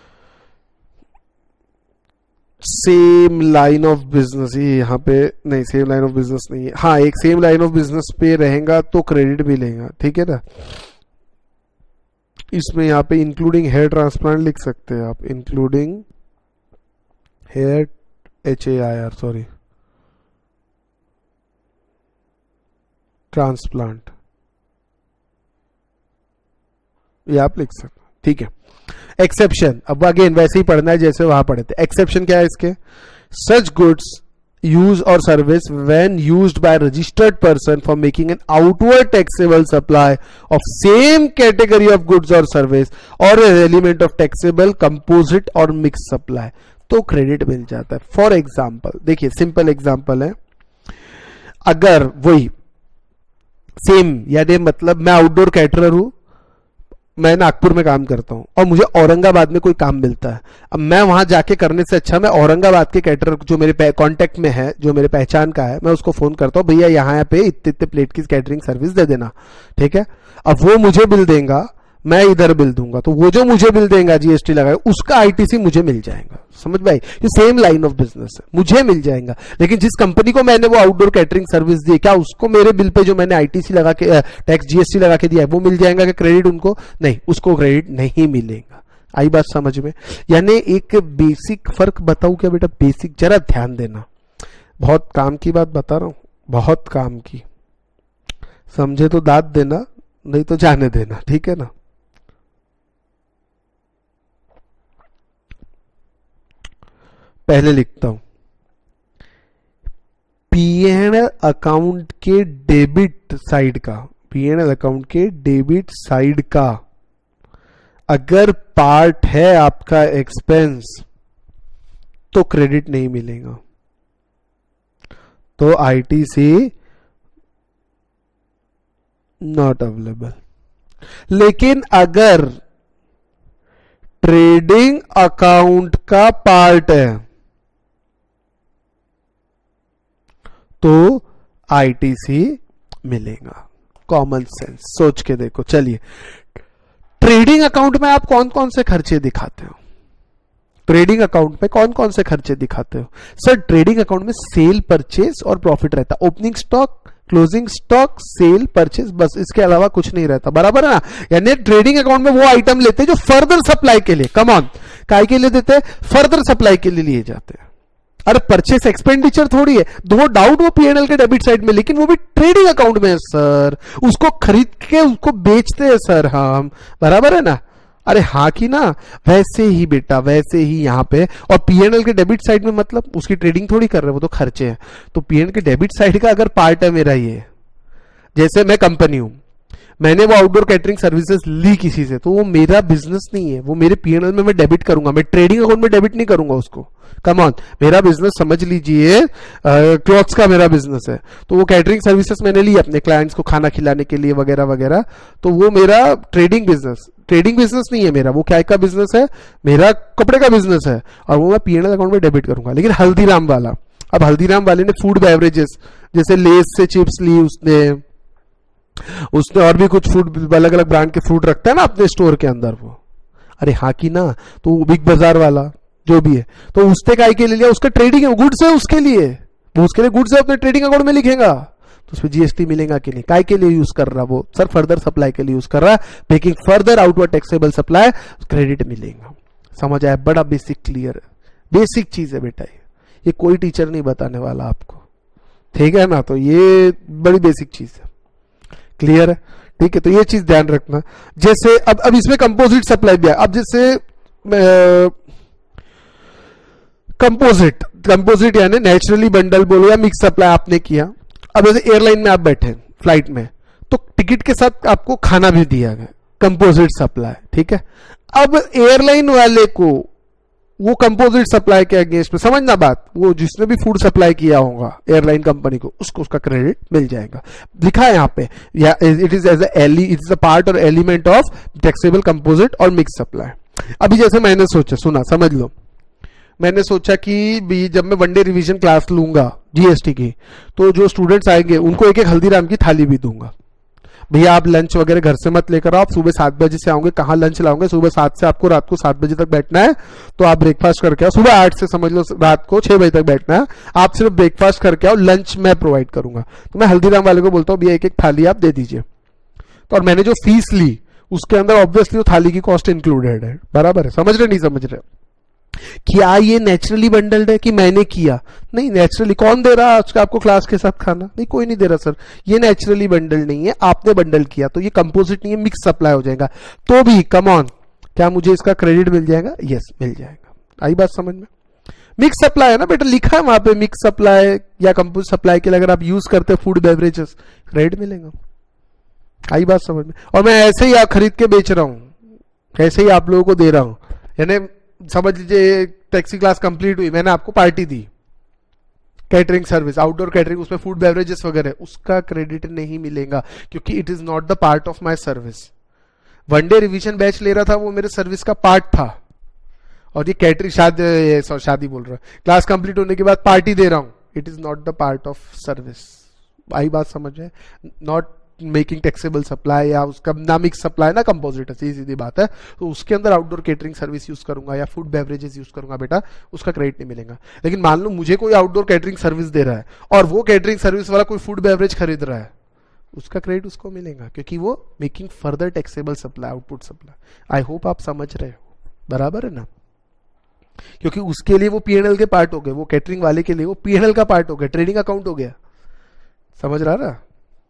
सेम लाइन ऑफ बिजनेस, ये यहाँ पे नहीं, सेम लाइन ऑफ बिजनेस नहीं है, हाँ एक सेम लाइन ऑफ बिजनेस पे रहेगा तो क्रेडिट भी लेगा, ठीक है ना। इसमें यहाँ पे इंक्लूडिंग हेयर ट्रांसप्लांट लिख सकते हैं आप, including hair HAIR sorry transplant, ये आप लिख सकते हैं, ठीक है। एक्सेप्शन, अब अगेन वैसे ही पढ़ना है जैसे वहां पढ़े थे। एक्सेप्शन क्या है इसके? Such goods use or service when used by a registered person for making an outward taxable supply of same category of goods or service or an element of taxable composite or mixed supply, तो credit मिल जाता है। For example देखिए, simple example है, अगर वही same, यानी मतलब मैं आउटडोर कैटरर हूं, मैं नागपुर में काम करता हूं और मुझे औरंगाबाद में कोई काम मिलता है, अब मैं वहां जाके करने से अच्छा मैं औरंगाबाद के कैटरर जो मेरे कांटेक्ट में है, जो मेरे पहचान का है, मैं उसको फोन करता हूं, भैया यहाँ पे इतने इतने प्लेट की कैटरिंग सर्विस दे देना, ठीक है। अब वो मुझे बिल देगा, मैं इधर बिल दूंगा, तो वो जो मुझे बिल देगा GST लगाए, उसका ITC मुझे मिल जाएगा। समझ भाई, ये सेम लाइन ऑफ बिजनेस है, मुझे मिल जाएगा। लेकिन जिस कंपनी को मैंने वो आउटडोर कैटरिंग सर्विस दी, क्या उसको मेरे बिल पे जो मैंने ITC लगा के टैक्स GST लगा के दिया है वो मिल जाएगा कि क्रेडिट उनको? नहीं, उसको क्रेडिट नहीं मिलेगा। आई बात समझ में? यानी एक बेसिक फर्क बताऊं क्या बेटा? बेसिक जरा ध्यान देना, बहुत काम की बात बता रहा हूं, बहुत काम की, समझे तो दाद देना, नहीं तो जाने देना, ठीक है ना। पहले लिखता हूं, P&L अकाउंट के डेबिट साइड का, P&L अकाउंट के डेबिट साइड का अगर पार्ट है आपका एक्सपेंस, तो क्रेडिट नहीं मिलेगा, तो ITC नॉट अवेलेबल। लेकिन अगर ट्रेडिंग अकाउंट का पार्ट है तो ITC मिलेगा। कॉमन सेंस सोच के देखो। चलिए, ट्रेडिंग अकाउंट में आप कौन कौन से खर्चे दिखाते हो? ट्रेडिंग अकाउंट में कौन कौन से खर्चे दिखाते हो? सर, ट्रेडिंग अकाउंट में सेल, परचेस और प्रॉफिट रहता है। Opening stock, closing stock, sale, purchase, बस, इसके अलावा कुछ नहीं रहता। बराबर है ना? यानी ट्रेडिंग अकाउंट में वो आइटम लेते हैं जो फर्दर सप्लाई के लिए, कम ऑन, काय के लिए देते हैं? फर्दर सप्लाई के लिए लिए जाते हैं। अरे परचेस एक्सपेंडिचर थोड़ी है, नो डाउट वो P&L के डेबिट साइड में, लेकिन वो भी ट्रेडिंग अकाउंट में है सर। उसको खरीद के उसको बेचते हैं सर हम, बराबर है ना? अरे हाँ कि ना? वैसे ही बेटा, वैसे ही यहाँ पे। और P&L के डेबिट साइड में मतलब उसकी ट्रेडिंग थोड़ी कर रहे हैं, वो तो खर्चे हैं। तो P&L के डेबिट साइड का अगर पार्ट है मेरा ये, जैसे मैं कंपनी हूं, मैंने वो आउटडोर कैटरिंग सर्विसेज ली किसी से, तो वो मेरा बिजनेस नहीं है, वो मेरे P&L में मैं डेबिट करूंगा, मैं ट्रेडिंग अकाउंट में डेबिट नहीं करूंगा उसको। कम ऑन, मेरा बिजनेस समझ लीजिए, क्लॉथ्स का मेरा बिजनेस है, तो वो कैटरिंग सर्विसेज मैंने ली अपने क्लाइंट्स को खाना खिलाने के लिए वगैरह वगैरह, तो वो मेरा ट्रेडिंग बिजनेस नहीं है मेरा, वो क्या का बिजनेस है? मेरा कपड़े का बिजनेस है, और वो मैं P&L अकाउंट में डेबिट करूंगा। लेकिन हल्दीराम वाला, अब हल्दीराम वाले ने फूड बेवरेजेस, जैसे लेस से चिप्स ली उसने और भी कुछ फूड, अलग अलग ब्रांड के फूड रखता है ना अपने स्टोर के अंदर वो। अरे हाँ कि ना? तो बिग बाजार वाला जो भी है, तो उसने काय के ले लिया, उसका ट्रेडिंग है, गुड्स है उसके लिए, वो उसके लिए गुड्स है, अपने ट्रेडिंग अकाउंट में लिखेगा, तो उसमें GST मिलेगा कि नहीं? काय के लिए यूज कर रहा वो? सर, फर्दर सप्लाई के लिए यूज कर रहा है, making further outward taxable supply, credit मिलेगा। समझ आया? बड़ा बेसिक, क्लियर है, बेसिक चीज है बेटा, ये कोई टीचर नहीं बताने वाला आपको, ठीक है ना? तो ये बड़ी बेसिक चीज है, क्लियर है? ठीक है, तो ये चीज ध्यान रखना। जैसे अब इसमें कंपोजिट सप्लाई भी है। अब जैसे कंपोजिट यानी नेचुरली बंडल बोलो या मिक्स सप्लाई आपने किया। अब जैसे एयरलाइन में आप बैठे फ्लाइट में, तो टिकट के साथ आपको खाना भी दिया गया, कंपोजिट सप्लाई, ठीक है। अब एयरलाइन वाले को वो कंपोजिट सप्लाई के अगेंस्ट में, समझना बात, वो जिसने भी फूड सप्लाई किया होगा एयरलाइन कंपनी को, उसको उसका क्रेडिट मिल जाएगा। लिखा है यहाँ पे, या it is as it is a part or element of taxable composite or mix supply. अभी जैसे मैंने सोचा, सुना, समझ लो, मैंने सोचा कि जब मैं वनडे रिवीजन क्लास लूंगा GST की, तो जो स्टूडेंट्स आएंगे उनको एक एक हल्दीराम की थाली भी दूंगा। भैया आप लंच वगैरह घर से मत लेकर आओ, आप सुबह 7 बजे से आओगे, कहाँ लंच लाओगे, सुबह 7 से आपको रात को 7 बजे तक बैठना है, तो आप ब्रेकफास्ट करके आओ, सुबह 8 से समझ लो रात को 6 बजे तक बैठना है, आप सिर्फ ब्रेकफास्ट करके आओ, लंच मैं प्रोवाइड करूंगा। तो मैं हल्दीराम वाले को बोलता हूँ भैया एक एक थाली आप दे दीजिए, तो और मैंने जो फीस ली उसके अंदर ऑब्वियसली वो थाली की कॉस्ट इंक्लूडेड है, बराबर है, समझ रहे नहीं समझ रहे? क्या ये नेचुरली बंडल्ड है कि मैंने किया? नहीं, नेचुरली कौन दे रहा है आज आपको क्लास के साथ खाना? नहीं, कोई नहीं दे रहा सर, ये नेचुरली बंडल्ड नहीं है, आपने बंडल किया, तो ये कंपोजिट नहीं है, मिक्स सप्लाई हो जाएगा। तो भी कम ऑन, क्या मुझे इसका क्रेडिट मिल जाएगा? यस मिल जाएगा। आई बात समझ में? मिक्स सप्लाई है ना बेटा, लिखा है वहां पे मिक्स सप्लाई या कंपोजिट सप्लाई के लिए अगर आप यूज करते हैं फूड बेवरेजेस, क्रेडिट मिलेगा। आई बात समझ में? और मैं ऐसे ही खरीद के बेच रहा हूं, ऐसे ही आप लोगों को दे रहा हूं, यानी समझ लीजिए टैक्सी क्लास कंप्लीट हुई, मैंने आपको पार्टी दी, कैटरिंग सर्विस, आउटडोर कैटरिंग, उसमें फूड बेवरेजेस वगैरह, उसका क्रेडिट नहीं मिलेगा क्योंकि it is not the part of my service. One day revision batch ले रहा था, वो मेरे सर्विस का पार्ट था, और ये कैटरिंग शादी बोल रहा है, क्लास कंप्लीट होने के बाद पार्टी दे रहा हूं, it is not the part of service. आई बात समझ है? नॉट मेकिंग टैक्सेबल सप्लाई या उसका ना मिक्स सप्लाई ना कंपोजिट है, सीधी सीधी बात है। तो उसके अंदर आउटडोर केटरिंग सर्विस यूज करूंगा या फूड बेवरेजेस यूज करूंगा बेटा, उसका क्रेडिट नहीं मिलेगा। लेकिन मान लो मुझे कोई आउटडोर केटरिंग सर्विस दे रहा है और वो केटरिंग सर्विस वाला कोई फूड बेवरेज खरीद रहा है, उसका क्रेडिट उसको मिलेगा क्योंकि वो making further taxable supply, output supply. I hope आप समझ रहे हो, बराबर है ना? क्योंकि उसके लिए वो पीएनएल के पार्ट हो गए, वो कैटरिंग वाले के लिए वो पीएनएल का पार्ट हो गया, ट्रेडिंग अकाउंट हो गया। समझ रहा ना?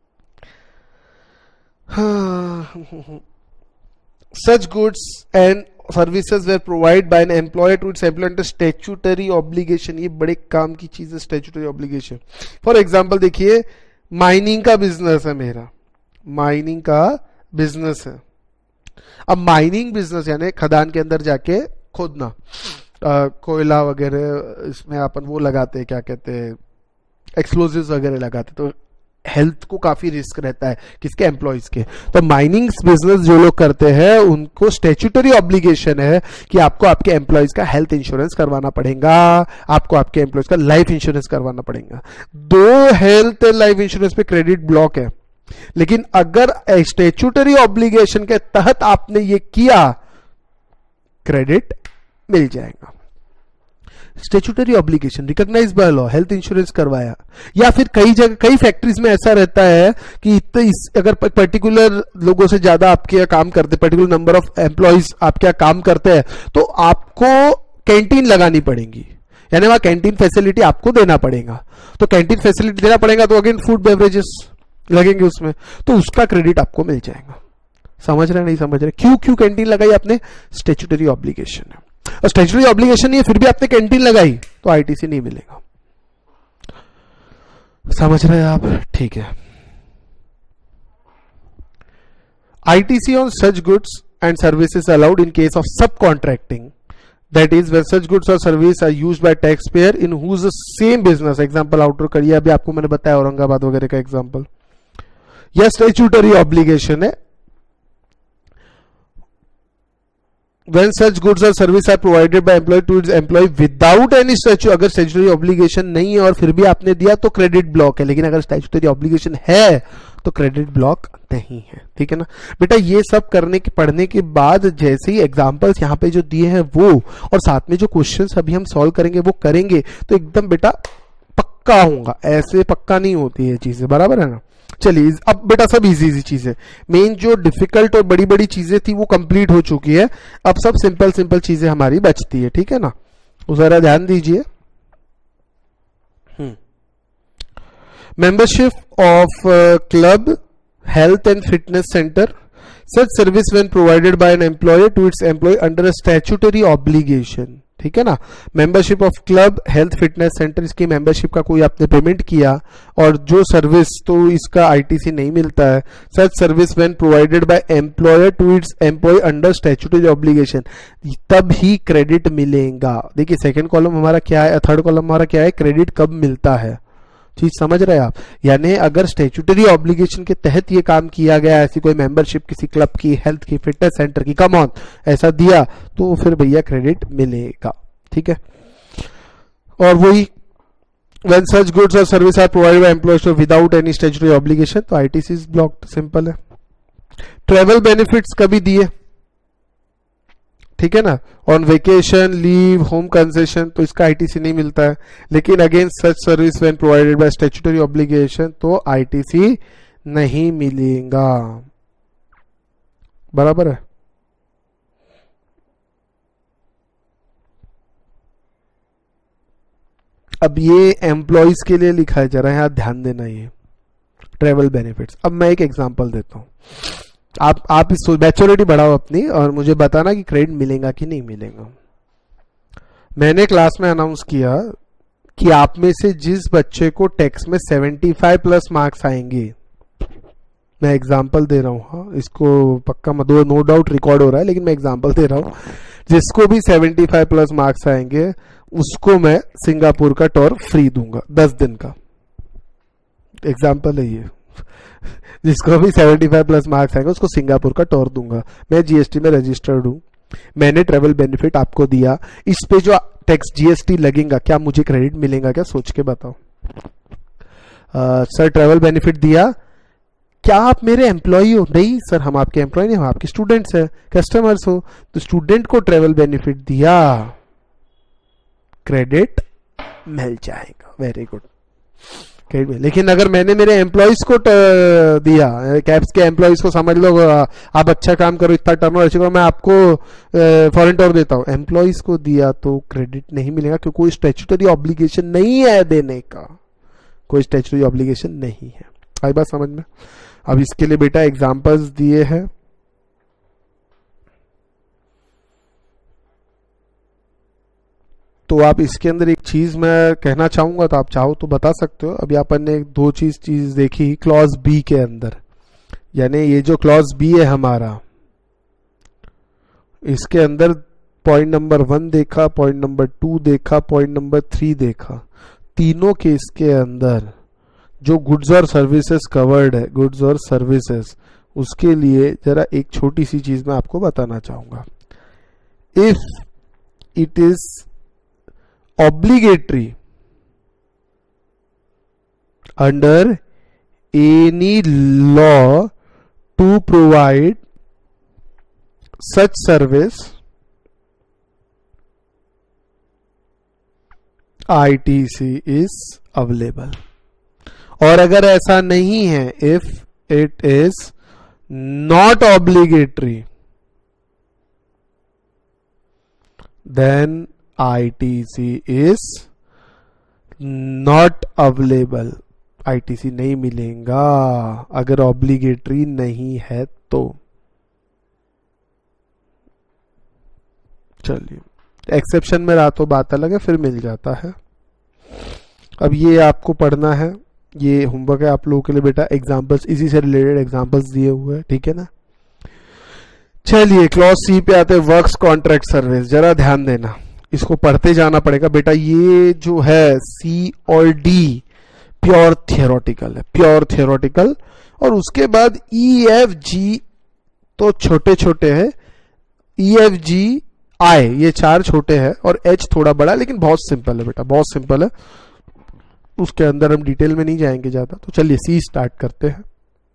Such goods and services were provided by an employer to its employer under statutory obligation। ये बड़े काम की चीज है statutory obligation। फॉर एग्जाम्पल देखिए, माइनिंग का बिजनेस है मेरा, माइनिंग का बिजनेस है। अब माइनिंग बिजनेस यानी खदान के अंदर जाके खोदना, कोयला वगैरह, इसमें अपन वो लगाते हैं, क्या कहते हैं, एक्सप्लोजिव्स वगैरह लगाते, तो हेल्थ को काफी रिस्क रहता है किसके? एम्प्लॉइज के। तो माइनिंग बिजनेस जो लोग करते हैं उनको स्टैट्यूटरी ऑब्लिगेशन है कि आपको आपके एम्प्लॉइज का हेल्थ इंश्योरेंस करवाना पड़ेगा, आपको आपके एम्प्लॉइज का लाइफ इंश्योरेंस करवाना पड़ेगा। Though health and life insurance पे क्रेडिट ब्लॉक है, लेकिन अगर स्टैट्यूटरी ऑब्लिगेशन के तहत आपने ये किया, क्रेडिट मिल जाएगा। Statutory obligation recognised by law, health insurance करवाया, या फिर कई जगह कई फैक्ट्रीज में ऐसा रहता है कि अगर पर्टिकुलर लोगों से ज्यादा आपके यहाँ काम करते, पर्टिकुलर नंबर ऑफ एम्प्लॉइज आपके यहाँ काम करते हैं, तो आपको कैंटीन लगानी पड़ेगी, यानी वहां कैंटीन फैसिलिटी आपको देना पड़ेगा। तो कैंटीन फैसिलिटी देना पड़ेगा तो अगेन फूड बेवरेजेस लगेंगे उसमें, तो उसका क्रेडिट आपको मिल जाएगा। समझ रहे नहीं समझ रहे? क्यों कैंटीन लगाई आपने? स्टैट्यूटरी ऑब्लिगेशन है, और स्टैट्यूटरी ऑब्लिगेशन नहीं है फिर भी आपने कैंटीन लगाई तो आईटीसी नहीं मिलेगा। समझ रहे हैं आप? ठीक है। ITC on such goods and services allowed in case of subcontracting, that is where such goods और service are used by taxpayer in whose same business. Example outdoor करिए, अभी आपको मैंने बताया औरंगाबाद वगैरह का एग्जांपल। यह स्टैट्यूटरी ऑब्लिगेशन है। When such goods or service are provided by employee to its employee without any statutory, अगर statutory obligation नहीं है और फिर भी आपने दिया तो क्रेडिट ब्लॉक है, लेकिन अगर statutory obligation है तो क्रेडिट ब्लॉक नहीं है। ठीक है ना बेटा? ये सब करने के पढ़ने के बाद जैसे ही एग्जांपल्स यहाँ पे जो दिए हैं वो, और साथ में जो क्वेश्चंस अभी हम सॉल्व करेंगे वो करेंगे तो एकदम बेटा पक्का होगा, ऐसे पक्का नहीं होती है चीजें, बराबर है ना? चलिए अब बेटा सब इजी चीजें, मेन जो डिफिकल्ट और बड़ी बड़ी चीजें थी वो कंप्लीट हो चुकी है, अब सब सिंपल चीजें हमारी बचती है। ठीक है ना? जरा ध्यान दीजिए। Membership of club, health and fitness centre, such service when provided by an employer to its employee under a statutory obligation. ठीक है ना? Membership of club, health fitness centre, इसकी मेंबरशिप का कोई आपने पेमेंट किया और जो सर्विस, तो इसका आईटीसी नहीं मिलता है। Such service when provided by employer to its employee under statutory obligation, तब ही क्रेडिट मिलेगा। देखिए सेकंड कॉलम हमारा क्या है, थर्ड कॉलम हमारा क्या है, क्रेडिट कब मिलता है। चीज समझ रहे हैं आप? यानी अगर स्टैट्यूटरी ऑब्लिगेशन के तहत ये काम किया गया, ऐसी कोई मेंबरशिप किसी क्लब की, हेल्थ की, फिटनेस सेंटर की, कम ऑन ऐसा दिया तो फिर भैया क्रेडिट मिलेगा। ठीक है? और वही when such goods or service are provided by employees without any statutory obligation, तो ITC is blocked, सिंपल है। ट्रेवल बेनिफिट्स कभी दिए, ठीक है ना, on vacation, leave, home concession, तो इसका आईटीसी नहीं मिलता है। लेकिन again such service when provided by statutory obligation, तो आईटीसी नहीं मिलेगा। बराबर है। अब ये एम्प्लॉयज के लिए लिखा है, जरा यहां ध्यान देना, ये ट्रेवल बेनिफिट्स। अब मैं एक एग्जांपल देता हूं, आप इस मैच्योरिटी बढ़ाओ अपनी और मुझे बताना कि क्रेडिट मिलेगा कि नहीं मिलेगा। मैंने क्लास में अनाउंस किया कि आप में से जिस बच्चे को टेक्स्ट में 75 प्लस मार्क्स आएंगे, मैं एग्जांपल दे रहा हूं, हाँ इसको पक्का मत, नो डाउट रिकॉर्ड हो रहा है लेकिन मैं एग्जांपल दे रहा हूं, जिसको भी 75 प्लस मार्क्स आएंगे उसको मैं सिंगापुर का टूर फ्री दूंगा 10 दिन का। एग्जांपल है ये, जिसको भी 75 प्लस मार्क्स आएंगे उसको सिंगापुर का टूर दूंगा। मैं जीएसटी में रजिस्टर्ड हूं, मैंने ट्रेवल बेनिफिट आपको दिया, इस पे जो टैक्स जीएसटी लगेगा क्या मुझे क्रेडिट मिलेगा क्या? सोच के बताओ। सर ट्रेवल बेनिफिट दिया, क्या आप मेरे एम्प्लॉय हो? नहीं सर, हम आपके एम्प्लॉय नहीं, हम आपके स्टूडेंट्स हैं, कस्टमर्स हो। तो स्टूडेंट को ट्रेवल बेनिफिट दिया, क्रेडिट मिल जाएगा। Very good. लेकिन अगर मैंने मेरे एम्प्लॉयज को दिया, कैप्स के एम्प्लॉयज को समझ लो आप अच्छा काम करो, इतना टर्नओवर अचीव करो, मैं आपको फॉरेन टूर देता हूं, एम्प्लॉयज को दिया तो क्रेडिट नहीं मिलेगा क्योंकि कोई स्टैट्यूटरी ऑब्लिगेशन नहीं है देने का, कोई स्टैट्यूटरी ऑब्लिगेशन नहीं है। आई बात समझ में? अब इसके लिए बेटा एग्जांपल्स दिए हैं, तो आप इसके अंदर एक चीज मैं कहना चाहूंगा, तो आप चाहो तो बता सकते हो। अभी अपन ने दो चीज देखी क्लॉज बी के अंदर, यानी ये जो क्लॉज बी है हमारा, इसके अंदर पॉइंट नंबर 1 देखा, पॉइंट नंबर 2 देखा, पॉइंट नंबर 3 देखा। तीनों केस के अंदर जो गुड्स और सर्विसेज कवर्ड है, गुड्स और सर्विसेज, उसके लिए जरा एक छोटी सी चीज मैं आपको बताना चाहूंगा। If it is obligatory under any law to provide such service, ITC is available। और अगर ऐसा नहीं है, if it is not obligatory, then ITC is not available। ITC नहीं मिलेगा अगर ऑब्लिगेटरी नहीं है तो। चलिए एक्सेप्शन में रहा तो बात अलग है, फिर मिल जाता है। अब ये आपको पढ़ना है, ये होमवर्क है आप लोगों के लिए बेटा। एग्जांपल्स इसी से रिलेटेड एग्जांपल्स दिए हुए हैं, ठीक है ना। चलिए क्लॉज सी पे आते हैं, वर्क्स कॉन्ट्रैक्ट सर्विस। जरा ध्यान देना, इसको पढ़ते जाना पड़ेगा बेटा। ये जो है सी और डी प्योर थियोरेटिकल है, प्योर थियोरेटिकल। और उसके बाद ई एफ जी तो छोटे छोटे हैं, ई एफ जी आई ये 4 छोटे हैं और एच थोड़ा बड़ा, लेकिन बहुत सिंपल है बेटा, बहुत सिंपल है। उसके अंदर हम डिटेल में नहीं जाएंगे ज्यादा। तो चलिए सी स्टार्ट करते हैं।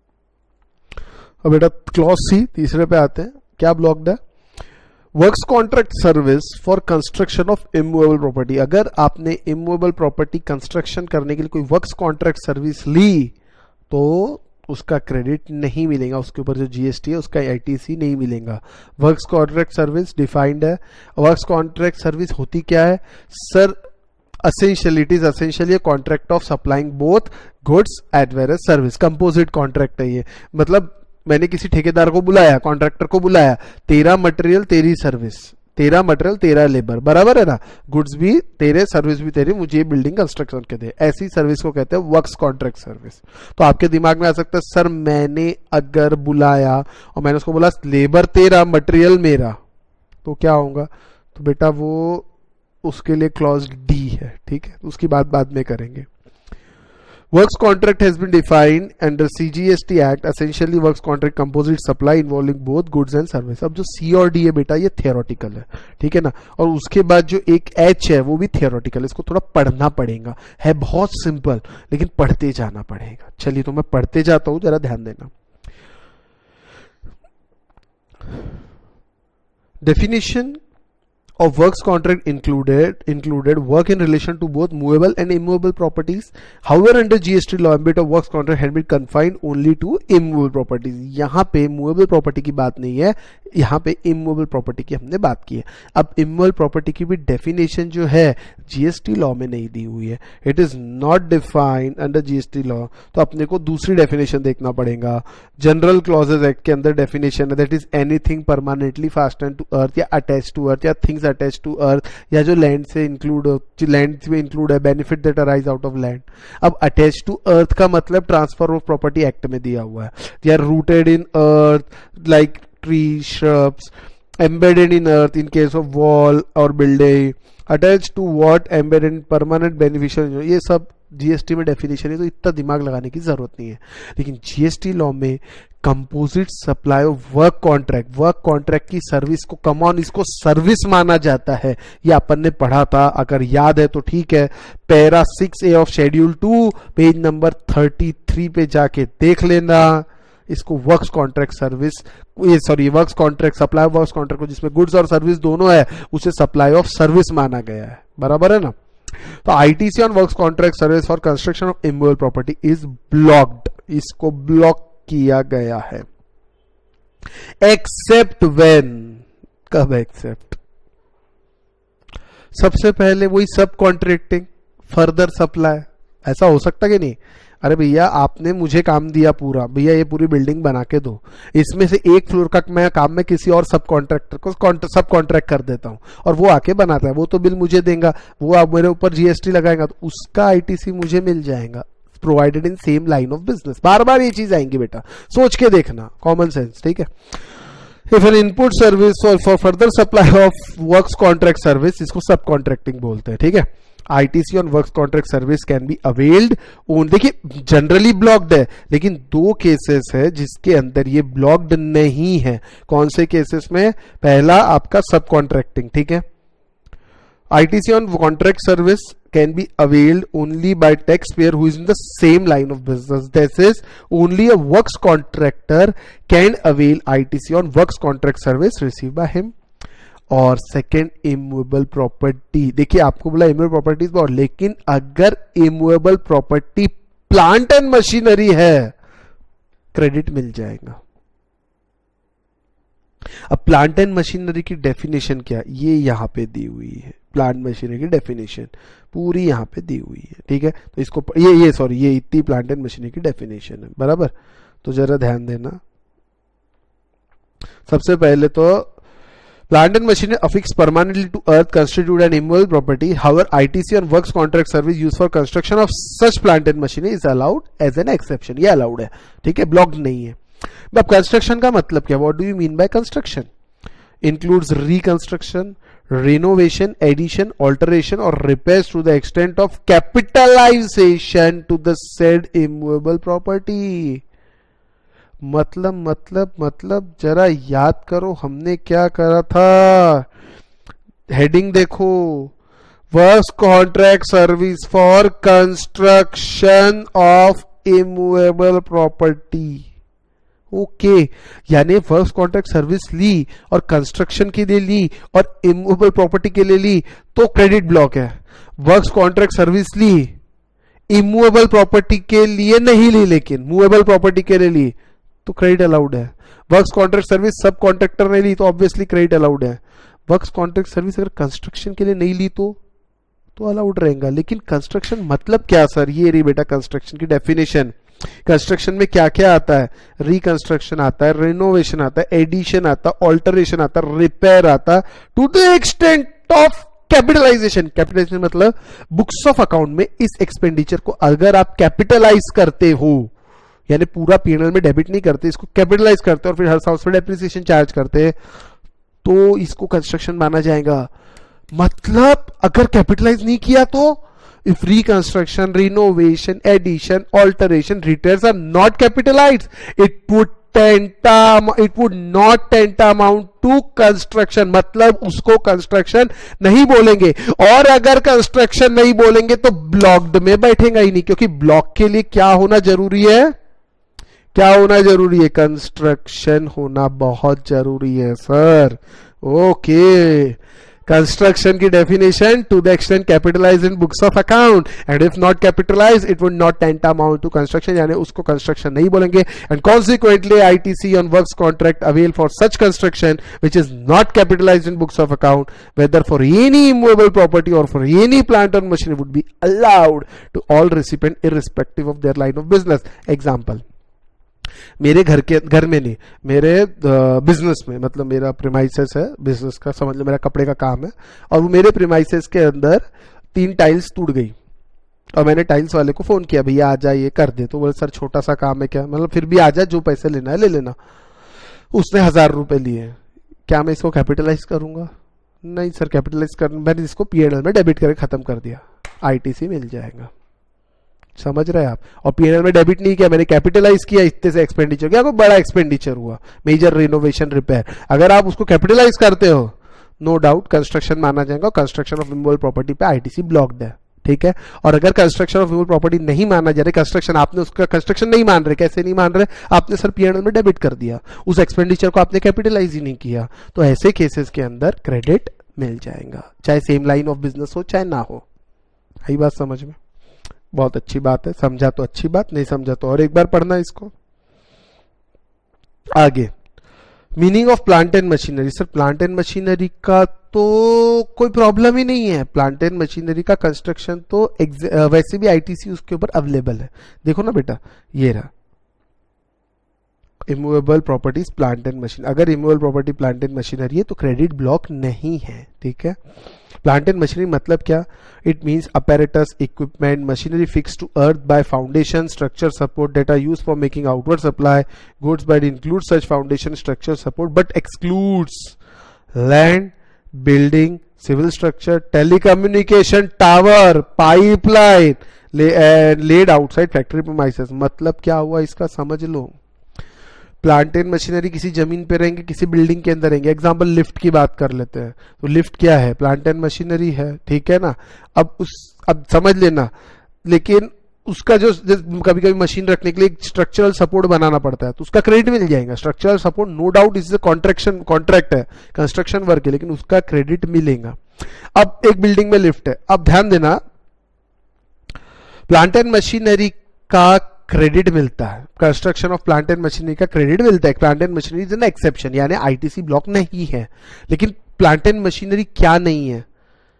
अब बेटा क्लॉज सी तीसरे पे आते हैं, क्या ब्लॉक्ड है? Works contract service for construction of immovable property. अगर आपने इमूवेबल प्रॉपर्टी कंस्ट्रक्शन करने के लिए कोई वर्क्स कॉन्ट्रैक्ट सर्विस ली तो उसका क्रेडिट नहीं मिलेगा, उसके ऊपर जो जीएसटी है उसका आईटीसी नहीं मिलेगा। वर्क्स कॉन्ट्रैक्ट सर्विस डिफाइंड है। वर्क्स कॉन्ट्रैक्ट सर्विस होती क्या है sir? essentially it is essentially a contract of supplying both goods as well as service। Composite contract है ये, मतलब मैंने किसी ठेकेदार को बुलाया, कॉन्ट्रैक्टर को बुलाया, तेरा मटेरियल तेरी सर्विस, तेरा मटेरियल तेरा लेबर, बराबर है ना, गुड्स भी तेरे सर्विस भी तेरी, मुझे बिल्डिंग कंस्ट्रक्शन के दे, ऐसी सर्विस को कहते हैं वर्क्स कॉन्ट्रैक्ट सर्विस। तो आपके दिमाग में आ सकता है सर मैंने अगर बुलाया और मैंने उसको बोला लेबर तेरा मटेरियल मेरा, तो क्या होगा? तो बेटा वो उसके लिए क्लॉज डी है, ठीक है, उसकी बात बाद में करेंगे। Works contract has been defined under CGST act, essentially works contract composite supply involving both goods and service. अब जो सी और डी है बेटा ये थियोरेटिकल है, ठीक है ना। और उसके बाद जो एक एच है वो भी थियोरेटिकल, इसको थोड़ा पढ़ना पड़ेगा, है बहुत सिंपल लेकिन पढ़ते जाना पड़ेगा। चलिए तो मैं पढ़ते जाता हूं, जरा ध्यान देना। Definition of works contract included work in relation to both movable and immovable properties. However, under GST law, ambit of works contract had been confined only to immovable properties. यहाँ पे movable property की बात नहीं है, यहाँ पे immovable property की हमने बात की है. अब immovable property की भी definition जो है GST law में नहीं दी हुई है. It is not defined under GST law. तो अपने को दूसरी definition देखना पड़ेगा. General Clauses Act के अंदर definition है, that is anything permanently fastened to earth या attached to earth या things attached to earth या जो लैंड से इंक्लूड लैंड में इंक्लूड है, benefit that arise out of land. अब अटैच टू अर्थ का मतलब ट्रांसफर ऑफ प्रॉपर्टी एक्ट में दिया हुआ है. They are rooted in earth like tree shrubs, embedded in earth in case of wall or building, attach to what embedded in permanent beneficial. ये सब GST में definition है, तो इतना दिमाग लगाने की जरूरत नहीं है. लेकिन जीएसटी लॉ में composite supply of work contract की सर्विस को कम ऑन इसको सर्विस माना जाता है. ये अपन ने पढ़ा था, अगर याद है तो ठीक है. Para 6A of schedule 2 page number 33 पे जाके देख लेना. इसको works contract service, works contract, supply of works contract को जिसमें गुड्स और सर्विस दोनों है उसे सप्लाई ऑफ सर्विस माना गया है. बराबर है ना. तो ITC on works contract service for construction of immovable property is blocked. इसको ब्लॉक किया गया है. एक्सेप्ट व्हेन, कब एक्सेप्ट? सबसे पहले वही सब कॉन्ट्रैक्टिंग फर्दर सप्लाई. ऐसा हो सकता कि नहीं? अरे भैया आपने मुझे काम दिया पूरा, भैया ये पूरी बिल्डिंग बना के दो, इसमें से एक फ्लोर का मैं काम में किसी और सब कॉन्ट्रैक्टर को सब कॉन्ट्रैक्ट कर देता हूं और वो आके बनाता है, वो तो बिल मुझे देगा, वो आप मेरे ऊपर जीएसटी लगाएगा तो उसका आईटीसी मुझे मिल जाएगा. Provided in same line of business. बार बार ये चीज आएंगी बेटा, सोच के देखना, कॉमन सेंस. ठीक है. If an input service for further supply of works contract service, इसको सब कॉन्ट्रैक्टिंग बोलते हैं. ठीक है. ITC on works contract service can be availed on, देखिए जनरली ब्लॉक्ड है, लेकिन दो केसेस है जिसके अंदर ये ब्लॉक्ड नहीं है. कौन से केसेस में? पहला आपका सब कॉन्ट्रैक्टिंग. ठीक है. ITC on contract service can be availed only by taxpayer who is in the same line of business. This is only a works contractor can avail ITC on works contract service received by him. और second immovable property. देखिए आपको बोला immovable properties बहुत, लेकिन अगर immovable property plant and machinery है credit मिल जाएगा. अब प्लांट एंड मशीनरी की डेफिनेशन क्या, ये यहां पे दी हुई है. प्लांट मशीनरी की डेफिनेशन पूरी यहां पे दी हुई है. ठीक है. तो इसको ये इतनी प्लांट एंड मशीनरी की डेफिनेशन है. बराबर. तो जरा ध्यान देना. सबसे पहले तो plant and machinery affixed permanently to earth constitute an immovable property. However, ITC on works contract service used for construction of such plant and machinery is allowed as an exception. ये allowed है. ठीक है. Blocked नहीं है. अब construction का मतलब क्या? What do you mean by construction? Includes reconstruction, renovation, addition, alteration or repairs to the extent of capitalization to the said immovable property. मतलब जरा याद करो हमने क्या करा था. हेडिंग देखो, works contract service for construction of immovable property. Okay. यानी वर्क्स कॉन्ट्रैक्ट सर्विस ली और कंस्ट्रक्शन के लिए ली और इमूवेबल प्रॉपर्टी के लिए ली तो क्रेडिट ब्लॉक है. वर्क्स कॉन्ट्रैक्ट सर्विस ली, इमूवेबल प्रॉपर्टी के लिए नहीं ली, लेकिन मूवेबल प्रॉपर्टी के लिए ली तो क्रेडिट अलाउड है. Works contract service sub contractor ने ली तो ऑब्वियसली क्रेडिट अलाउड है. वर्क्स कॉन्ट्रैक्ट सर्विस अगर कंस्ट्रक्शन के लिए नहीं ली तो अलाउड रहेगा. लेकिन कंस्ट्रक्शन मतलब क्या सर? ये रही बेटा कंस्ट्रक्शन की डेफिनेशन. कंस्ट्रक्शन में क्या क्या आता है? रिकंस्ट्रक्शन आता है, रिनोवेशन आता है, एडिशन आता है, ऑल्टरेशन आता है, रिपेयर आता है, to the extent of capitalization. Capitalization मतलब बुक्स ऑफ अकाउंट में इस एक्सपेंडिचर को अगर आप कैपिटलाइज करते हो, यानी पूरा पीएनएल में डेबिट नहीं करते, इसको कैपिटलाइज करते और फिर हर साल उस पर डेप्रिसिएशन चार्ज करते हैं, तो इसको कंस्ट्रक्शन माना जाएगा. मतलब अगर कैपिटलाइज नहीं किया तो if reconstruction, renovation, addition, alteration, repairs are not capitalized, it would not tantamount to construction. मतलब उसको कंस्ट्रक्शन नहीं बोलेंगे. और अगर कंस्ट्रक्शन नहीं बोलेंगे तो ब्लॉक्ड में बैठेगा ही नहीं, क्योंकि ब्लॉक के लिए क्या होना जरूरी है? क्या होना जरूरी है? कंस्ट्रक्शन होना बहुत जरूरी है सर. ओके, कंस्ट्रक्शन की definition, to the extent capitalize in books of account and if not capitalize it would not tantamount to construction, यानी उसको कंस्ट्रक्शन नहीं बोलेंगे. And consequently ITC on works contract avail for such construction which is not capitalize in books of account whether for any immovable property और for any plant और machinery would be allowed to all recipient irrespective of there line of business. Example, मेरे घर में नहीं, मेरे business में, मतलब मेरा प्रीमाइसेस है बिजनेस का, समझ लो मेरा कपड़े का काम है, और वो मेरे प्रीमाइसेस के अंदर 3 टाइल्स टूट गई और मैंने टाइल्स वाले को फोन किया, भैया आ जा ये कर दे. तो बोले सर छोटा सा काम है क्या, मतलब फिर भी आ जा, जो पैसे लेना है ले लेना. उसने 1000 रुपए लिए, क्या मैं इसको कैपिटलाइज करूंगा? नहीं सर, कैपिटलाइज कर, मैंने इसको पीएनएल में डेबिट करके खत्म कर दिया, आईटीसी मिल जाएगा. समझ रहे हैं आप? और पीएनएल में डेबिट नहीं किया, मैंने कैपिटलाइज किया, इतने से एक्सपेंडिचर किया, कोई बड़ा एक्सपेंडिचर हुआ, मेजर रिनोवेशन रिपेयर. अगर आप उसको कैपिटलाइज करते हो, नो डाउट कंस्ट्रक्शन माना जाएगा. कंस्ट्रक्शन ऑफ इमूवेबल प्रॉपर्टी पे आईटीसी ब्लॉक्ड है, ठीक है. और अगर कंस्ट्रक्शन ऑफ इमूवेबल प्रॉपर्टी नहीं माना जा रहा, कंस्ट्रक्शन आपने उसका कंस्ट्रक्शन नहीं मान रहे, कैसे नहीं मान रहे, आपने सर पीएनएल में डेबिट कर दिया, उस एक्सपेंडिचर को आपने कैपिटलाइज ही नहीं किया, तो ऐसे केसेस के अंदर क्रेडिट मिल जाएगा, चाहे सेम लाइन ऑफ बिजनेस हो चाहे ना हो. आई बात समझ में? बहुत अच्छी बात है, समझा तो अच्छी बात, नहीं समझा तो और एक बार पढ़ना इसको. आगे, meaning of plant and machinery. Sir plant and machinery का तो कोई प्रॉब्लम ही नहीं है, प्लांट एंड मशीनरी का कंस्ट्रक्शन तो वैसे भी आईटीसी उसके ऊपर अवेलेबल है. देखो ना बेटा, ये रहा immovable properties plant and machine. अगर immovable property plant and machinery है तो क्रेडिट ब्लॉक नहीं है, ठीक है. प्लांट एंड मशीनरी मतलब क्या? It means apparatus, equipment, machinery fixed to earth by foundation, structure, support that are used for making outward supply goods, but includes such foundation, structure, support, but excludes land, building, civil structure, telecommunication tower, pipeline laid outside factory premises. मतलब क्या हुआ इसका समझ लो. Plant and machinery किसी जमीन पे रहेंगे, किसी बिल्डिंग के अंदर रहेंगे. एग्जांपल लिफ्ट की बात कर लेते हैं, तो लिफ्ट क्या है? प्लांट एंड मशीनरी है, ठीक है ना. अब समझ लेना, लेकिन उसका जो कभी कभी मशीन रखने के लिए स्ट्रक्चरल सपोर्ट बनाना पड़ता है, तो उसका क्रेडिट मिल जाएगा. Structural support no doubt is contract है, कंस्ट्रक्शन वर्क है, लेकिन उसका क्रेडिट मिलेगा. अब एक बिल्डिंग में लिफ्ट है, अब ध्यान देना, प्लांट एंड मशीनरी का क्रेडिट मिलता है, construction of plant and machinery का क्रेडिट मिलता है. Plant and machinery is an exception, यानी आईटीसी ब्लॉक नहीं है. लेकिन प्लांट एंड मशीनरी क्या नहीं है?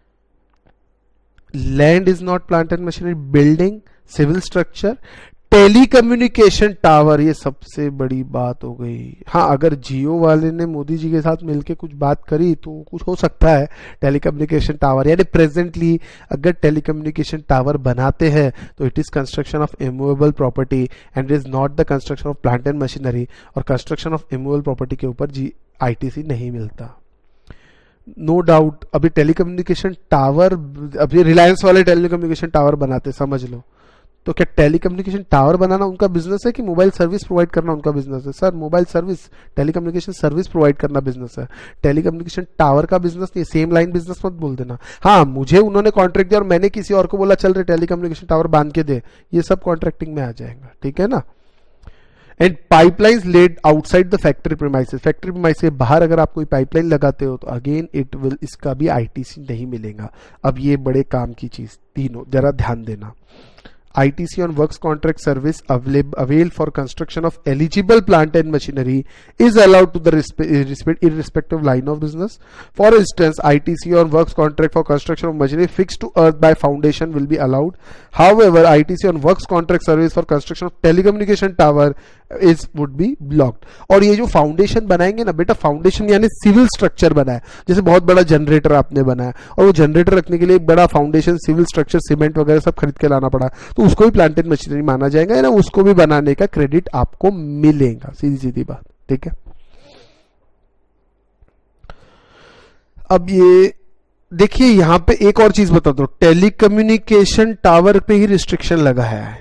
Land is not plant and machinery, building, civil structure, telecommunication tower, ये सबसे बड़ी बात हो गई. हाँ, अगर जियो वाले ने मोदी जी के साथ मिलकर कुछ बात करी तो कुछ हो सकता है. टेलीकम्युनिकेशन टावर, यानी प्रेजेंटली अगर टेलीकम्युनिकेशन टावर बनाते हैं तो it is construction of immovable property and it is not the construction of plant and machinery. और कंस्ट्रक्शन ऑफ इमूवेबल प्रॉपर्टी के ऊपर आईटीसी नहीं मिलता. नो डाउट अभी टेलीकम्युनिकेशन टावर, अभी रिलायंस वाले टेलीकम्युनिकेशन टावर बनाते, समझ लो. तो क्या टेलीकम्युनिकेशन टावर बनाना उनका बिजनेस है कि मोबाइल सर्विस प्रोवाइड करना उनका बिजनेस है? Sir mobile service, telecommunication service provide करना बिजनेस है, टेलीकम्युनिकेशन टावर का बिजनेस नहीं. सेम लाइन बिजनेस मत बोल देना. हाँ, मुझे उन्होंने कॉन्ट्रैक्ट दिया और मैंने किसी और को बोला चल रहे टेलीकम्युनिकेशन टावर बांध के दे, ये सब कॉन्ट्रैक्टिंग में आ जाएगा, ठीक है ना. And pipelines laid outside the factory premises. Factory premises के बाहर अगर आप कोई पाइपलाइन लगाते हो तो अगेन इट विल, इसका भी आईटीसी नहीं मिलेगा. अब ये बड़े काम की चीज तीनों जरा ध्यान देना. ITC on works contract service availed for construction of eligible plant and machinery is allowed to the irrespective line of business. For instance, ITC on works contract for construction of machinery fixed to earth by foundation will be allowed. However, ITC on works contract service for construction of telecommunication tower would be blocked. और ये जो foundation बनाएंगे ना बेटा, foundation यानी civil structure बनाए, जैसे बहुत बड़ा जनरेटर आपने बनाया और वो जनरेटर रखने के लिए एक बड़ा फाउंडेशन, सिविल स्ट्रक्चर, सीमेंट वगैरह सब खरीद के लाना पड़ा, तो उसको भी प्लांट एंड मशीनरी माना जाएगा ना, उसको भी बनाने का क्रेडिट आपको मिलेगा. सीधी सीधी बात, ठीक है. अब ये देखिए, यहां पे एक और चीज बता दो, टेलीकम्युनिकेशन टावर पे ही रिस्ट्रिक्शन लगा है.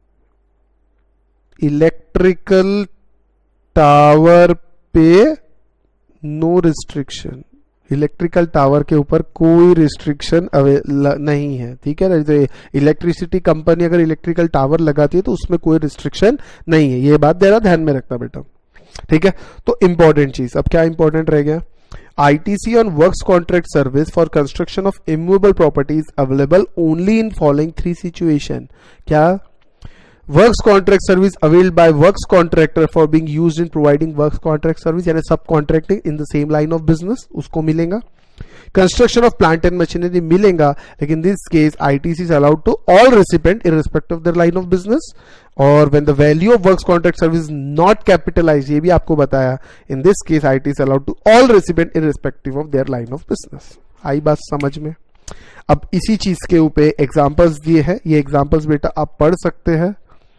इलेक्ट्रिकल टावर पे नो रिस्ट्रिक्शन, इलेक्ट्रिकल टावर के ऊपर कोई रिस्ट्रिक्शन नहीं है, ठीक है ना. तो इलेक्ट्रिसिटी कंपनी अगर इलेक्ट्रिकल टावर लगाती है तो उसमें कोई रिस्ट्रिक्शन नहीं है. ये बात जरा ध्यान में रखना बेटा, ठीक है. तो इंपॉर्टेंट चीज, अब क्या इंपॉर्टेंट रह गया? ITC on works contract service for construction of immovable property is available only in following three situation. क्या? Works contract service availed by works contractor for being used in providing works contract service, यानी सब contracting in the same line of business, उसको मिलेगा. Construction of plant and machinery मिलेगा, लेकिन this case ITC is allowed to all recipient irrespective of their line of business. और when the value of works contract service is not capitalized, ये भी आपको बताया, in this case ITC is allowed to all recipient irrespective of their line of business. आई बात समझ में? अब इसी चीज के ऊपर एग्जांपल्स दिए हैं, ये एग्जांपल्स बेटा आप पढ़ सकते हैं.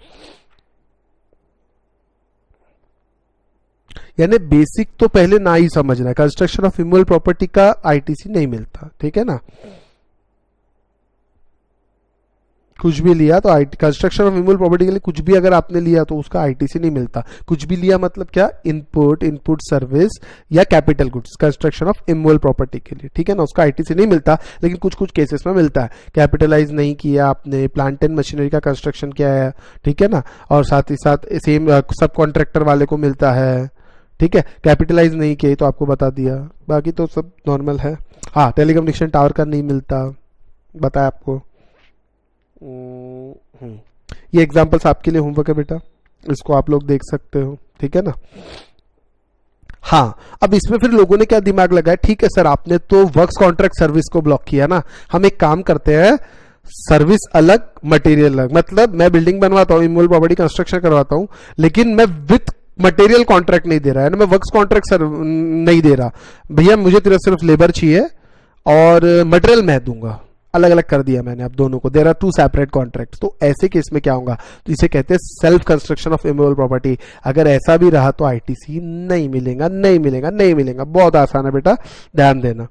यानी बेसिक तो पहले ना ही समझना है. कंस्ट्रक्शन ऑफ इमूवेबल प्रॉपर्टी का आईटीसी नहीं मिलता, ठीक है ना. कुछ भी लिया तो कंस्ट्रक्शन ऑफ इमूवेबल प्रॉपर्टी के लिए कुछ भी अगर आपने लिया तो उसका आईटीसी नहीं मिलता. कुछ भी लिया मतलब क्या? इनपुट सर्विस या capital goods construction of immovable property के लिए, ठीक है ना, उसका आईटीसी नहीं मिलता. लेकिन कुछ कुछ केसेस में मिलता है. कैपिटलाइज नहीं किया आपने, प्लांट एंड मशीनरी का कंस्ट्रक्शन किया है, ठीक है ना, और साथ ही साथ सेम सब कॉन्ट्रैक्टर वाले को मिलता है, ठीक है. कैपिटलाइज नहीं किए तो आपको बता दिया, बाकी तो सब नॉर्मल है. हाँ, टेलीकम्युनिकेशन टावर का नहीं मिलता, बताया आपको. ये एग्जांपल्स आपके लिए होमवर्क है बेटा, इसको आप लोग देख सकते हो, ठीक है ना. हाँ, अब इसमें फिर लोगों ने क्या दिमाग लगाया, ठीक है सर आपने तो वर्क्स कॉन्ट्रैक्ट सर्विस को ब्लॉक किया ना, हम एक काम करते हैं, सर्विस अलग मटेरियल अलग. मतलब मैं बिल्डिंग बनवाता हूँ, इमूवेबल प्रॉपर्टी कंस्ट्रक्शन करवाता हूँ, लेकिन मैं विथ मटेरियल कॉन्ट्रैक्ट नहीं दे रहा है ना, मैं वर्क्स कॉन्ट्रैक्ट नहीं दे रहा. भैया मुझे तेरा सिर्फ लेबर चाहिए और मटेरियल मैं दूंगा, अलग अलग कर दिया मैंने अब दोनों को. There are two separate contracts. तो ऐसे केस में क्या होगा, तो इसे कहते हैं self construction of immovable property. अगर ऐसा भी रहा तो आईटीसी नहीं मिलेगा, नहीं मिलेगा, नहीं मिलेगा. बहुत आसान है बेटा, ध्यान देना.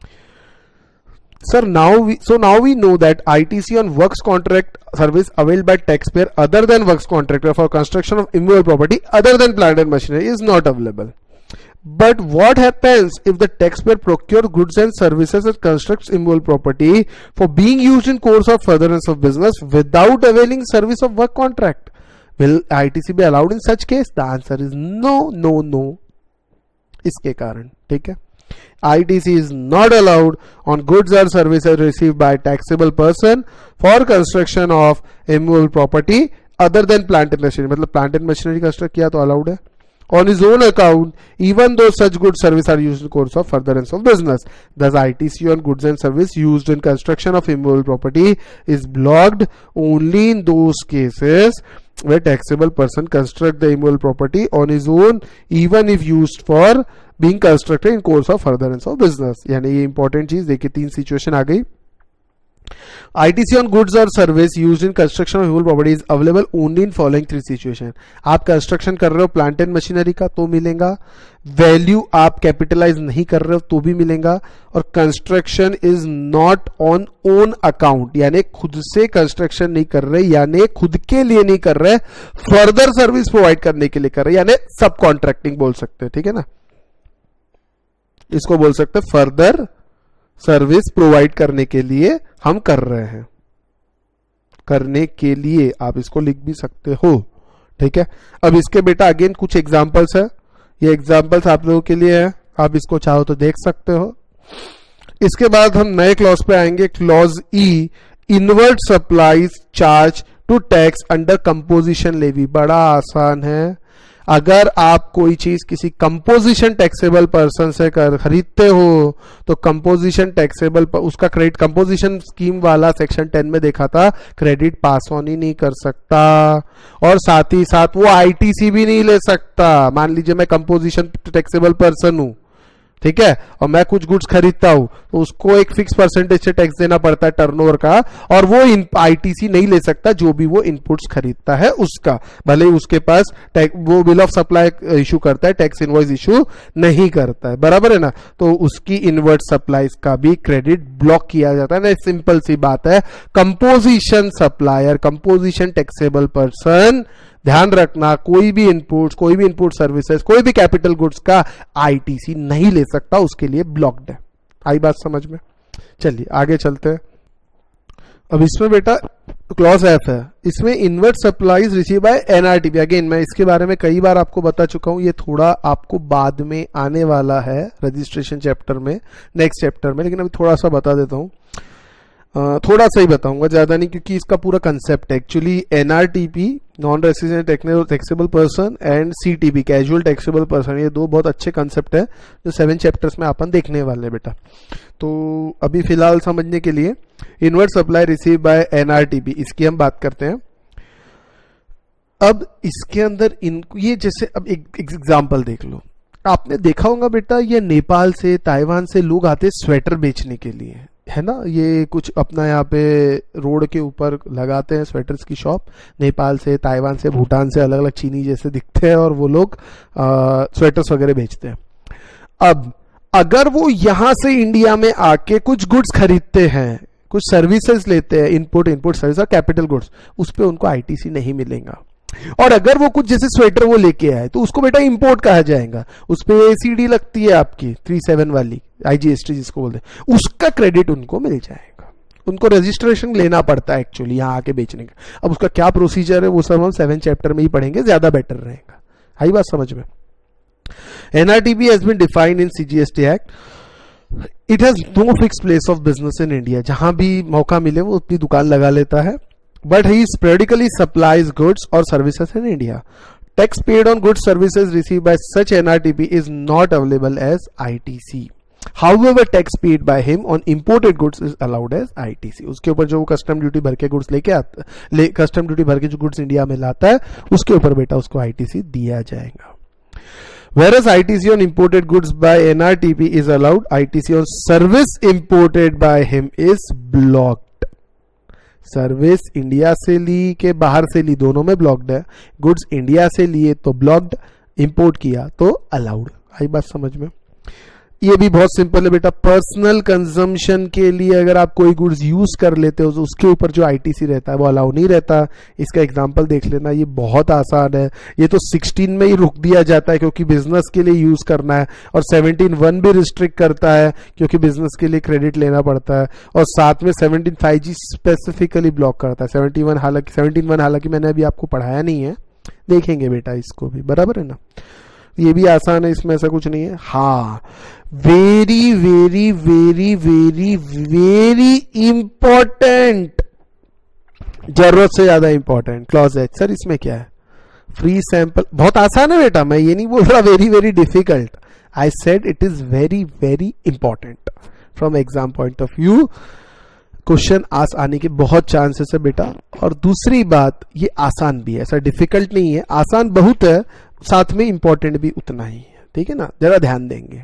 Sir, now we know that ITC on works contract service availed by taxpayer other than works contractor for construction of immovable property other than plant and machinery is not available. But what happens if the taxpayer procures goods and services and constructs immovable property for being used in course of furtherance of business without availing service of work contract? Will ITC be allowed in such case? The answer is no, no, no. इसके कारण, ठीक है. ITC is not allowed on goods or services received by taxable person for construction of immovable property other than plant and machinery. मतलब plant and machinery construct किया तो allowed है. On his own account, even though such goods service are used in course of furtherance of business. Thus, ITC on goods and service used in construction of immovable property is blocked only in those cases where taxable person construct the immovable property on his own, even if used for being constructed in course of furtherance of business. यानी ये important चीज देखिए, तीन situation आ गई. ITC on goods or service used in construction of immovable property is available only in following three situation. आप construction कर रहे हो प्लांट एंड मशीनरी का तो मिलेगा, वैल्यू आप कैपिटलाइज नहीं कर रहे हो तो भी मिलेगा, और construction is not on own account, यानी खुद से कंस्ट्रक्शन नहीं कर रहे, यानी खुद के लिए नहीं कर रहे, फर्दर सर्विस प्रोवाइड करने के लिए कर रहे, यानी सब कॉन्ट्रैक्टिंग बोल सकते हैं, ठीक है ना. इसको बोल सकते हैं फर्दर सर्विस प्रोवाइड करने के लिए हम कर रहे हैं, करने के लिए आप इसको लिख भी सकते हो, ठीक है. अब इसके बेटा अगेन कुछ एग्जांपल्स है, ये एग्जांपल्स आप लोगों के लिए है, आप इसको चाहो तो देख सकते हो. इसके बाद हम नए क्लॉज पे आएंगे, clause E, inward supplies charge to tax under composition levy. बड़ा आसान है, अगर आप कोई चीज किसी कंपोजिशन टैक्सेबल पर्सन से खरीदते हो तो कंपोजिशन टैक्सेबल उसका क्रेडिट, कंपोजिशन स्कीम वाला सेक्शन 10 में देखा था, क्रेडिट पास ऑन ही नहीं कर सकता, और साथ ही साथ वो आईटीसी भी नहीं ले सकता. मान लीजिए मैं कंपोजिशन टैक्सेबल पर्सन हूं, ठीक है, और मैं कुछ गुड्स खरीदता हूं तो उसको एक फिक्स परसेंटेज से टैक्स देना पड़ता है टर्नओवर का, और वो आईटीसी नहीं ले सकता जो भी वो इनपुट्स खरीदता है उसका, भले ही उसके पास वो बिल ऑफ सप्लाई इशू करता है, टैक्स इनवॉइस इशू नहीं करता है, बराबर है ना. तो उसकी इनवर्ट सप्लाईज का भी क्रेडिट ब्लॉक किया जाता है ना. सिंपल सी बात है, composition supplier, composition taxable person, ध्यान रखना, कोई भी इनपुट सर्विसेज, कोई भी कैपिटल गुड्स का आईटीसी नहीं ले सकता, उसके लिए ब्लॉक्ड है. आई बात समझ में? चलिए आगे चलते हैं. अब इसमें बेटा क्लॉज एफ है, इसमें inward supplies receive by NRTP. Again मैं इसके बारे में कई बार आपको बता चुका हूं, ये थोड़ा आपको बाद में आने वाला है रजिस्ट्रेशन चैप्टर में, नेक्स्ट चैप्टर में, लेकिन अभी थोड़ा सा बता देता हूं, थोड़ा सा ही बताऊंगा, ज्यादा नहीं, क्योंकि इसका पूरा कंसेप्ट है actually. NRTP non resident taxable person and CTP casual taxable person, ये दो बहुत अच्छे कंसेप्ट है जो 7 चैप्टर्स में अपन देखने वाले हैं बेटा। तो अभी फिलहाल समझने के लिए inward supply receive by NRTP, इसकी हम बात करते हैं। अब इसके अंदर ये जैसे अब एक एग्जांपल देख लो, आपने देखा होगा बेटा, ये नेपाल से ताइवान से लोग आते स्वेटर बेचने के लिए, है ना, ये कुछ अपना यहाँ पे रोड के ऊपर लगाते हैं स्वेटर्स की शॉप, नेपाल से ताइवान से भूटान से अलग अलग चीनी जैसे दिखते हैं, और वो लोग स्वेटर्स वगैरह बेचते हैं। अब अगर वो यहां से इंडिया में आके कुछ गुड्स खरीदते हैं, कुछ सर्विसेज लेते हैं, इनपुट सर्विस और कैपिटल गुड्स, उस पर उनको आईटीसी नहीं मिलेगा। और अगर वो कुछ जैसे स्वेटर वो लेके आए तो उसको बेटा इंपोर्ट कहा जाएगा, उस पर एसीडी लगती है आपकी 37 वाली आईजीएसटी जिसको बोलते हैं, उसका क्रेडिट उनको मिल जाएगा। उनको रजिस्ट्रेशन लेना पड़ता है एक्चुअली यहाँ आके बेचने का। अब उसका क्या प्रोसीजर है वो सब हम 7 चैप्टर में ही पढ़ेंगे, ज्यादा बेटर रहेगा। आई बात समझ में? NRTP has been defined in CGST Act. It has no fixed place of business in India. जहां भी मौका मिले वो अपनी दुकान लगा लेता है, but he periodically supplies goods or services in India. Tax paid on goods services received by such NRTP is not available as ITC. However, tax paid by him on imported goods is allowed as ITC. उसके ऊपर जो custom duty भर के goods लेके आता, custom duty भर के जो गुड्स इंडिया में लाता है उसके ऊपर बेटा उसको ITC दिया जाएगा। Whereas ITC on imported goods by NRTP is allowed, ITC on service imported by him is blocked. Service India से ली के बाहर से ली दोनों में ब्लॉक्ड है, गुड्स इंडिया से लिए तो ब्लॉक्ड, इंपोर्ट किया तो अलाउड। आई बात समझ में? ये भी बहुत सिंपल है बेटा। पर्सनल कंजम्पशन के लिए अगर आप कोई गुड्स यूज कर लेते हो तो उसके ऊपर जो आईटीसी रहता है वो अलाउ नहीं रहता। इसका एग्जांपल देख लेना, ये बहुत आसान है। ये तो 16 में ही रुक दिया जाता है क्योंकि बिजनेस के लिए यूज करना है, और 17(1) भी रिस्ट्रिक्ट करता है क्योंकि बिजनेस के लिए क्रेडिट लेना पड़ता है, और साथ में 17(5G) स्पेसिफिकली ब्लॉक करता है। 17(1) हालांकि मैंने अभी आपको पढ़ाया नहीं है, देखेंगे बेटा इसको भी, बराबर है ना। ये भी आसान है, इसमें ऐसा कुछ नहीं है। हाँ, very very very very very important, जरूरत से ज्यादा इंपॉर्टेंट क्लॉज एच। सर इसमें क्या है? Free sample. बहुत आसान है बेटा, मैं ये नहीं बोल रहा very very difficult. I said it is very very important from exam point of view. Question आने के बहुत चांसेस है बेटा। और दूसरी बात, ये आसान भी है, ऐसा डिफिकल्ट नहीं है, आसान बहुत है, साथ में इंपॉर्टेंट भी उतना ही है, ठीक है ना, जरा ध्यान देंगे।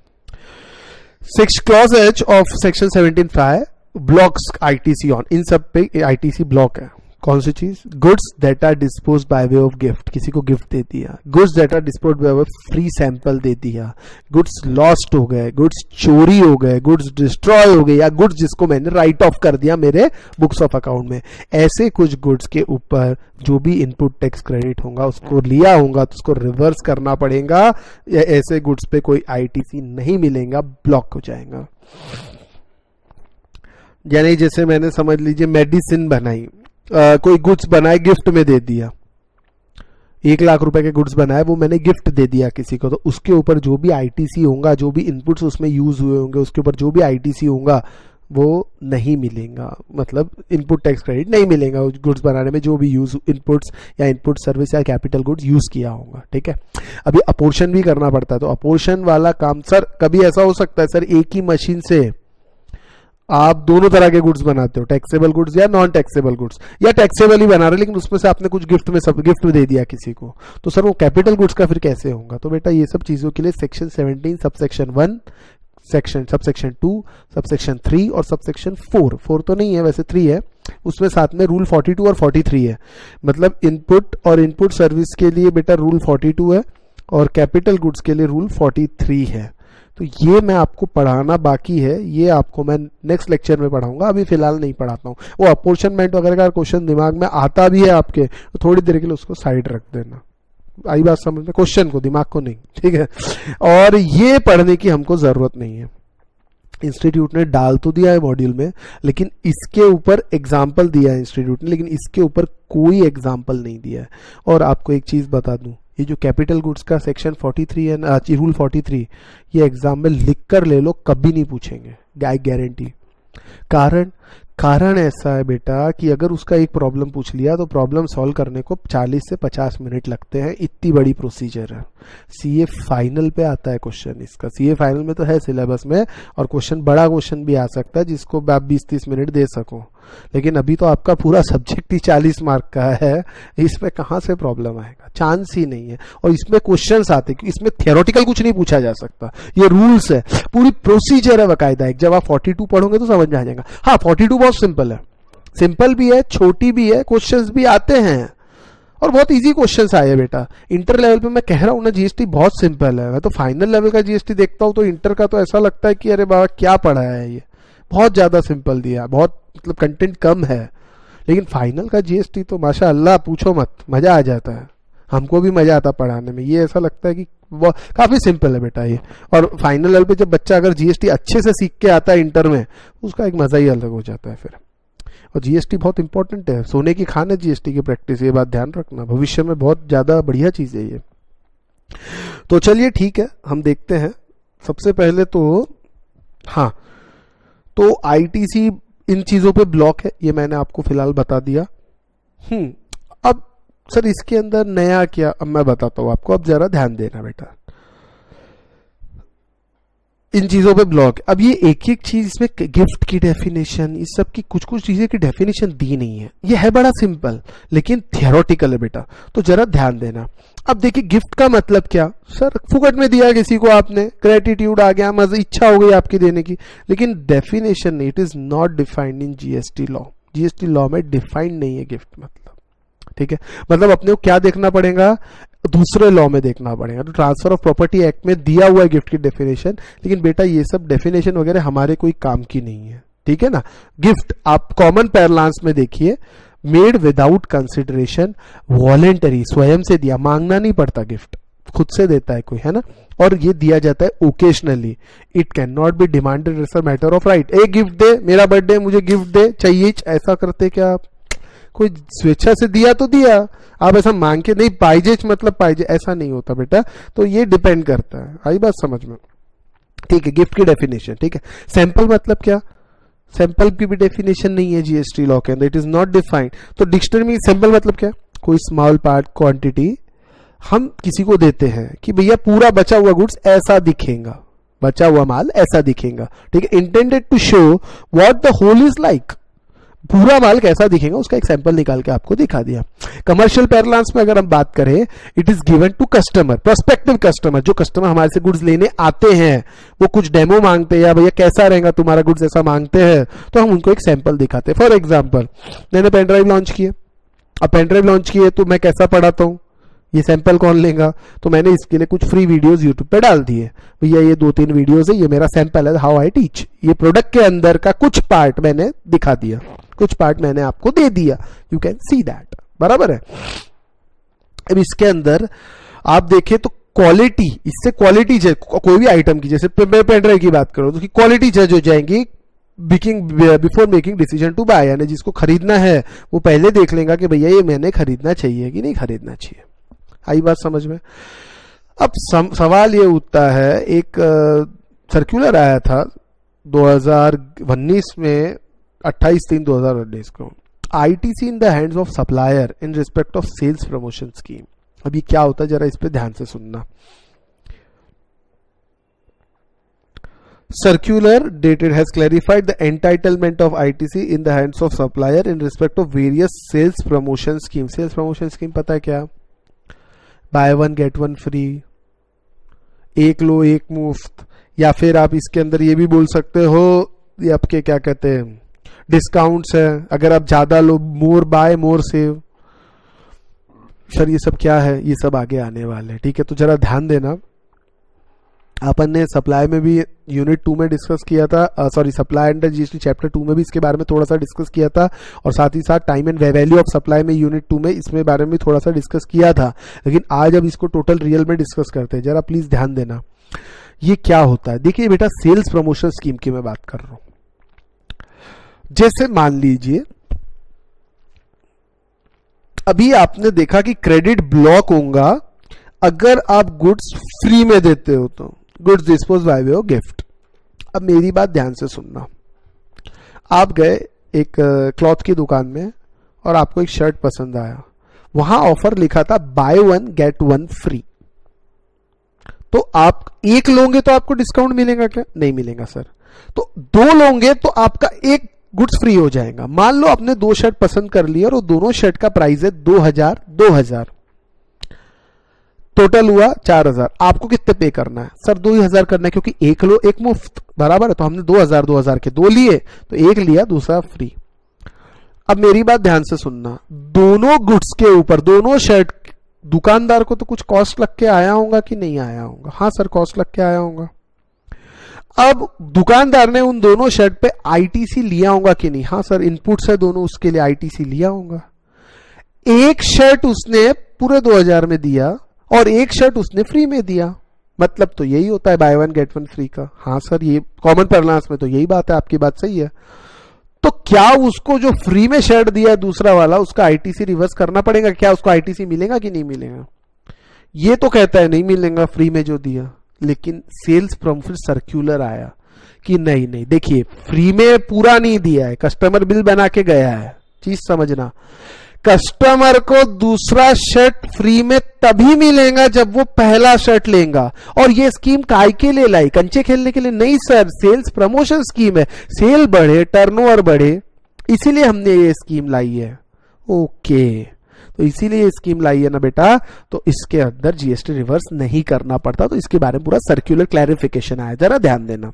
Clause H of section 17(5) blocks ITC on, इन सब पे आईटीसी ब्लॉक है। कौन सी चीज? Goods that are dispose by way of gift, किसी को गिफ्ट दे दिया, goods that are dispose by way of free sample दे दिया, गुड्स लॉस्ट हो गए, गुड्स चोरी हो गए, गुड्स डिस्ट्रॉय हो गए, या गुड्स जिसको मैंने राइट ऑफ कर दिया मेरे बुक्स ऑफ अकाउंट में, ऐसे कुछ गुड्स के ऊपर जो भी इनपुट टैक्स क्रेडिट होगा उसको लिया होगा तो उसको रिवर्स करना पड़ेगा। ऐसे गुड्स पे कोई आईटीसी नहीं मिलेगा, ब्लॉक हो जाएगा। यानी जैसे मैंने समझ लीजिए मेडिसिन बनाई, कोई गुड्स बनाए गिफ्ट में दे दिया, 1 लाख रुपए के गुड्स बनाए वो मैंने गिफ्ट दे दिया किसी को, तो उसके ऊपर जो भी आईटीसी होगा, जो भी इनपुट्स उसमें यूज हुए होंगे उसके ऊपर जो भी आईटीसी होगा वो नहीं मिलेगा, मतलब इनपुट टैक्स क्रेडिट नहीं मिलेगा गुड्स बनाने में जो भी यूज इनपुट्स या इनपुट सर्विस या कैपिटल गुड्स यूज किया होगा, ठीक है। अभी अपोर्शन भी करना पड़ता है, तो अपोर्शन वाला काम सर कभी ऐसा हो सकता है सर एक ही मशीन से आप दोनों तरह के गुड्स बनाते हो, टैक्सेबल गुड्स या नॉन टैक्सेबल गुड्स, या टैक्सेबल ही बना रहे लेकिन उसमें से आपने कुछ गिफ्ट में दे दिया किसी को, तो सर वो कैपिटल गुड्स का फिर कैसे होगा? तो बेटा ये सब चीजों के लिए सेक्शन 17 सबसेक्शन 1, सबसेक्शन 2, सबसेक्शन 3 और सबसेक्शन 4 तो नहीं है वैसे 3 है, उसमें साथ में रूल 42 और 43 है। मतलब इनपुट और इनपुट सर्विस के लिए बेटा रूल 42 है और कैपिटल गुड्स के लिए रूल 43 है। तो ये मैं आपको पढ़ाना बाकी है, ये आपको मैं नेक्स्ट लेक्चर में पढ़ाऊंगा, अभी फिलहाल नहीं पढ़ाता हूँ। वो अपोर्शनमेंट वगैरह का क्वेश्चन दिमाग में आता भी है आपके, तो थोड़ी देर के लिए उसको साइड रख देना। आई बात समझ में? क्वेश्चन को, दिमाग को नहीं, ठीक है। और ये पढ़ने की हमको जरूरत नहीं है। इंस्टीट्यूट ने डाल तो दिया है मॉड्यूल में, लेकिन इसके ऊपर एग्जाम्पल दिया है इंस्टीट्यूट ने, लेकिन इसके ऊपर कोई एग्जाम्पल नहीं दिया है। और आपको एक चीज बता दूं, ये जो कैपिटल गुड्स का सेक्शन 43 है, रूल 43, ये एग्जाम में लिख कर ले लो, कभी नहीं पूछेंगे, आई गारंटी। कारण ऐसा है बेटा कि अगर उसका एक प्रॉब्लम पूछ लिया तो प्रॉब्लम सॉल्व करने को 40 से 50 मिनट लगते हैं, इतनी बड़ी प्रोसीजर है। सीए फाइनल पे आता है क्वेश्चन इसका, सीए फाइनल में तो है सिलेबस में, और क्वेश्चन बड़ा क्वेश्चन भी आ सकता है जिसको आप 20-30 मिनट दे सको, लेकिन अभी तो आपका पूरा सब्जेक्ट ही 40 मार्क का है, इसमें कहाँ से प्रॉब्लम आएगा, चांस ही नहीं है। और इसमें क्वेश्चंस आते हैं, इसमें थियोरेटिकल कुछ नहीं पूछा जा सकता, ये रूल्स है, पूरी प्रोसीजर है बाकायदा। एक जब आप 42 पढ़ोगे तो समझ में आ जाएगा। हाँ 42 बहुत सिंपल है, सिंपल भी है, छोटी भी है, क्वेश्चंस भी आते हैं और बहुत इजी क्वेश्चंस आए हैं बेटा। इंटर लेवल पे मैं कह रहा हूँ ना, जीएसटी बहुत सिंपल है। मैं तो फाइनल लेवल का जीएसटी देखता हूँ तो इंटर का तो ऐसा लगता है कि अरे बाबा क्या पढ़ा है, ये बहुत ज्यादा सिंपल दिया, बहुत मतलब कंटेंट कम है। लेकिन फाइनल का जीएसटी तो माशाअल्लाह पूछो मत, मजा आ जाता है, हमको भी मजा आता पढ़ाने में। ये ऐसा लगता है कि वो काफी सिंपल है बेटा ये। और फाइनल लेवल पे जब बच्चा अगर जीएसटी अच्छे से सीख के आता है इंटर में, उसका एक मजा ही अलग हो जाता है फिर। और जीएसटी बहुत इंपॉर्टेंट है, सोने की खान है जीएसटी की प्रैक्टिस, ये बात ध्यान रखना, भविष्य में बहुत ज्यादा बढ़िया चीज है ये। तो चलिए ठीक है, हम देखते हैं। सबसे पहले तो हाँ, तो आईटीसी इन चीजों पे ब्लॉक है, ये मैंने आपको फिलहाल बता दिया। अब सर इसके अंदर नया क्या, अब मैं बताता हूं आपको, अब जरा ध्यान देना बेटा। इन चीजों पे ब्लॉक, अब ये एक एक चीज इसमें गिफ्ट की डेफिनेशन, इस सब की कुछ कुछ चीजें की डेफिनेशन दी नहीं है। ये है बड़ा सिंपल लेकिन थियोरेटिकल है बेटा, तो जरा ध्यान देना। अब देखिए गिफ्ट का मतलब क्या, सर फुकट में दिया किसी को आपने, ग्रेटिट्यूड आ गया, मजा, इच्छा हो गई आपकी देने की, लेकिन डेफिनेशन नहीं, it is not defined in GST law. GST law में डिफाइंड नहीं है गिफ्ट मतलब, ठीक है। मतलब अपने को क्या देखना पड़ेगा, दूसरे लॉ में देखना पड़ेगा। तो ट्रांसफर ऑफ प्रॉपर्टी एक्ट में दिया हुआ है गिफ्ट की डेफिनेशन, लेकिन बेटा ये सब डेफिनेशन वगैरह हमारे कोई काम की नहीं है, ठीक है ना। गिफ्ट आप कॉमन पैरलांस में देखिए, मेड विदाउट कंसिडरेशन, वॉलेंटरी, स्वयं से दिया, मांगना नहीं पड़ता, गिफ्ट खुद से देता है कोई, है ना। और ये दिया जाता है occasionally, it can not be demanded as a matter of right. एक गिफ्ट दे, मेरा बर्थडे, मुझे गिफ्ट दे चाहिए, ऐसा करते क्या आप? कोई स्वेच्छा से दिया तो दिया, आप ऐसा मांग के नहीं, पाइजे मतलब पाइजे, ऐसा नहीं होता बेटा। तो ये डिपेंड करता है, आई बात समझ में, ठीक है। गिफ्ट की डेफिनेशन, ठीक है। सैंपल मतलब क्या, सैंपल की भी डेफिनेशन नहीं है जीएसटी लॉ के अंदर, इट इज नॉट डिफाइंड। तो डिक्शनरी में सैंपल मतलब क्या, कोई स्मॉल पार्ट क्वांटिटी हम किसी को देते हैं कि भैया पूरा बचा हुआ गुड्स ऐसा दिखेगा, बचा हुआ माल ऐसा दिखेगा, ठीक है। Intended to show what the whole is like, पूरा माल कैसा दिखेगा उसका एक सैंपल निकाल के आपको दिखा दिया। कमर्शियल पैरलांस में अगर हम बात करें, it is given to customer, prospective customer, जो कस्टमर हमारे से गुड्स लेने आते हैं, वो कुछ डेमो मांगते हैं या भैया कैसा रहेगा तुम्हारा गुड्स ऐसा मांगते हैं, तो हम उनको एक सैंपल दिखाते हैं। फॉर एग्जाम्पल मैंने पेन ड्राइव लॉन्च किए, अब पेन ड्राइव लॉन्च किए तो मैं कैसा पढ़ाता हूँ, ये सैंपल कौन लेगा, तो मैंने इसके लिए कुछ फ्री वीडियोस यूट्यूब पे डाल दिए, भैया ये 2-3 वीडियोस है, ये मेरा सैंपल है, हाउ आई टीच। ये प्रोडक्ट के अंदर का कुछ पार्ट मैंने दिखा दिया, कुछ पार्ट मैंने आपको दे दिया, यू कैन सी दैट, बराबर है। अब इसके अंदर आप देखें तो क्वालिटी, इससे क्वालिटी कोई भी आइटम की, जैसे मैं पेन ड्राइव की बात करूं तो क्वालिटी जज हो जाएंगी before making decision to buy, यानी जिसको खरीदना है वो पहले देख लेगा कि भैया ये मैंने खरीदना चाहिए कि नहीं खरीदना चाहिए। आई बात समझ में। अब सवाल ये उठता है, एक सर्कुलर आया था 2019 में, 28/3/2019 को, ITC in the hands of supplier in respect of sales promotion scheme. अब ये क्या होता है जरा इस पे ध्यान से सुनना। Circular dated has clarified the entitlement of ITC in the hands of supplier in respect of various sales promotion scheme. Sales promotion scheme पता है क्या? Buy one get one free, एक लो एक मुफ्त, या फिर आप इसके अंदर ये भी बोल सकते हो, ये आपके क्या कहते हैं, डिस्काउंट्स है, अगर आप ज्यादा लो, more buy more save. Sir ये सब क्या है, ये सब आगे आने वाले हैं, ठीक है। तो जरा ध्यान देना, अपन ने सप्लाई में भी यूनिट 2 में डिस्कस किया था, sorry supply under GST chapter 2 में भी इसके बारे में थोड़ा सा डिस्कस किया था, और साथ ही साथ time and value of supply में यूनिट 2 में इसमें बारे में थोड़ा सा डिस्कस किया था। लेकिन आज अब इसको टोटल रियल में डिस्कस करते हैं, जरा प्लीज ध्यान देना। ये क्या होता है? देखिए बेटा, सेल्स प्रमोशन स्कीम की मैं बात कर रहा हूं। जैसे मान लीजिए अभी आपने देखा कि क्रेडिट ब्लॉक होगा अगर आप गुड्स फ्री में देते हो, तो goods dispose by way of gift. अब मेरी बात ध्यान से सुनना, आप गए एक क्लॉथ की दुकान में और आपको एक शर्ट पसंद आया, वहां ऑफर लिखा था buy one get one free, तो आप एक लोगे तो आपको डिस्काउंट मिलेगा क्या? नहीं मिलेगा सर। तो दो लोगे तो आपका एक गुड्स फ्री हो जाएगा। मान लो आपने दो शर्ट पसंद कर लिया और दोनों शर्ट का प्राइस है 2000, टोटल हुआ 4000। आपको कितने पे करना है? सर 2000 करना है, क्योंकि एक लो एक मुफ्त, बराबर है। तो हमने 2000 के दो लिए, तो एक लिया दूसरा फ्री। अब मेरी बात ध्यान से सुनना, दोनों गुड्स के ऊपर, दोनों शर्ट, दुकानदार को तो कुछ कॉस्ट लग के आया होगा कि नहीं आया होगा? हाँ सर, कॉस्ट लग के आया होगा। अब दुकानदार ने उन दोनों शर्ट पे आईटीसी लिया होगा कि नहीं? हाँ सर, इनपुट्स है दोनों, उसके लिए आईटीसी लिया होगा। एक शर्ट उसने पूरे 2000 में दिया और एक शर्ट उसने फ्री में दिया, मतलब तो यही होता है buy one get one free का। हाँ सर, ये कॉमन परलांस में तो यही बात है, आपकी बात सही है। तो क्या उसको जो फ्री में शर्ट दिया है दूसरा वाला, उसका आईटीसी रिवर्स करना पड़ेगा? क्या उसको आईटीसी मिलेगा कि नहीं मिलेगा? ये तो कहता है नहीं मिलेगा फ्री में जो दिया, लेकिन सेल्स प्रमोशन सर्क्यूलर आया कि नहीं नहीं, देखिए फ्री में पूरा नहीं दिया है, कस्टमर बिल बना के गया है। चीज समझना, कस्टमर को दूसरा शर्ट फ्री में तभी मिलेगा जब वो पहला शर्ट लेगा। और ये स्कीम काय के लिए लाई? कंचे खेलने के लिए नहीं सर, सेल्स प्रमोशन स्कीम है। सेल बढ़े, टर्नओवर बढ़े, इसीलिए हमने ये स्कीम लाई है। ओके, तो इसीलिए ये स्कीम लाई है ना बेटा, तो इसके अंदर जीएसटी रिवर्स नहीं करना पड़ता। तो इसके बारे में पूरा सर्क्यूलर क्लैरिफिकेशन आया, जरा ध्यान देना।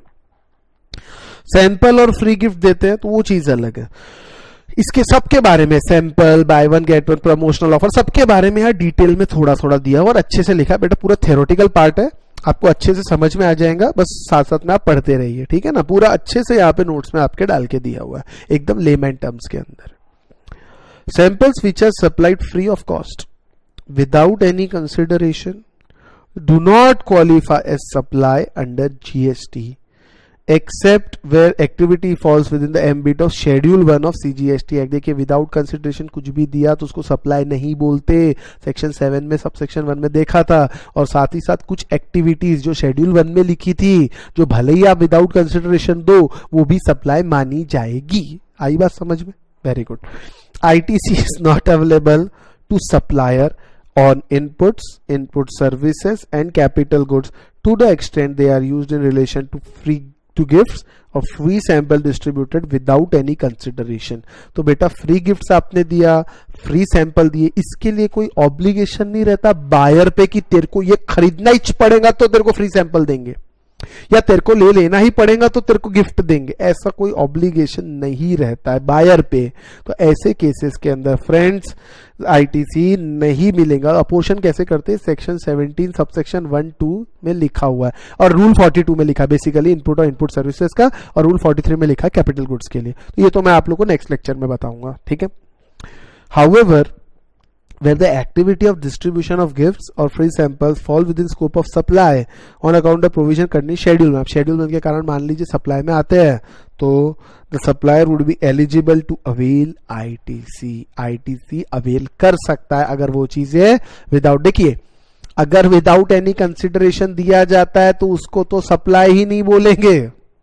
सैंपल और फ्री गिफ्ट देते हैं तो वो चीज अलग है। इसके सबके बारे में, sample, buy one get one, promotional offer, सबके बारे में यहाँ डिटेल में थोड़ा थोड़ा दिया और अच्छे से लिखा बेटा। पूरा थ्योरेटिकल पार्ट है, आपको अच्छे से समझ में आ जाएगा, बस साथ साथ में आप पढ़ते रहिए, ठीक है ना। पूरा अच्छे से यहाँ पे नोट्स में आपके डाल के दिया हुआ है, एकदम लेमैन टर्म्स के अंदर। Samples which are supplied free of cost without any consideration do not qualify as supply under GST except where activity falls within the ambit of Schedule 1 of CGST Act। देखिए, without consideration कुछ भी दिया तो उसको supply नहीं बोलते। Section 7 में, sub section 1 में देखा था। और साथ ही साथ कुछ एक्टिविटीज जो शेड्यूल 1 में लिखी थी, जो भले ही आप विदाउट कंसिडरेशन दो, वो भी सप्लाई मानी जाएगी। आई बात समझ में? Very good. ITC is not available to supplier on inputs, input services and capital goods to the extent they are used in relation to gifts or free sample distributed without any consideration। तो बेटा free gifts आपने दिया, free sample दिए, इसके लिए कोई obligation नहीं रहता बायर पे कि तेरे को ये खरीदना ही पड़ेगा तो तेरे को फ्री सैंपल देंगे, या तेरे को ले लेना ही पड़ेगा तो तेरे को गिफ्ट देंगे। ऐसा कोई ऑब्लिगेशन नहीं रहता है बायर पे। तो ऐसे केसेस के अंदर फ्रेंड्स आईटीसी नहीं मिलेगा। अपोर्शन कैसे करते हैं? सेक्शन 17 सबसेक्शन 1-2 में लिखा हुआ है, और रूल 42 में लिखा है बेसिकली इनपुट और इनपुट सर्विसेज का, और रूल 43 में लिखा है कैपिटल गुड्स के लिए। तो ये तो मैं आप लोग को नेक्स्ट लेक्चर में बताऊंगा, ठीक है। However, where the activity of distribution of gifts or free samples fall within scope of supply on account of provision करनी शेड्यूल में। अब शेड्यूल में के कारण मान लीजिए सप्लाई में आते हैं, तो the supplier would be eligible to avail ITC। ITC avail कर सकता है अगर वो चीजें विदाउट, देखिए अगर विदाउट एनी कंसिडरेशन दिया जाता है तो उसको तो सप्लाई ही नहीं बोलेंगे।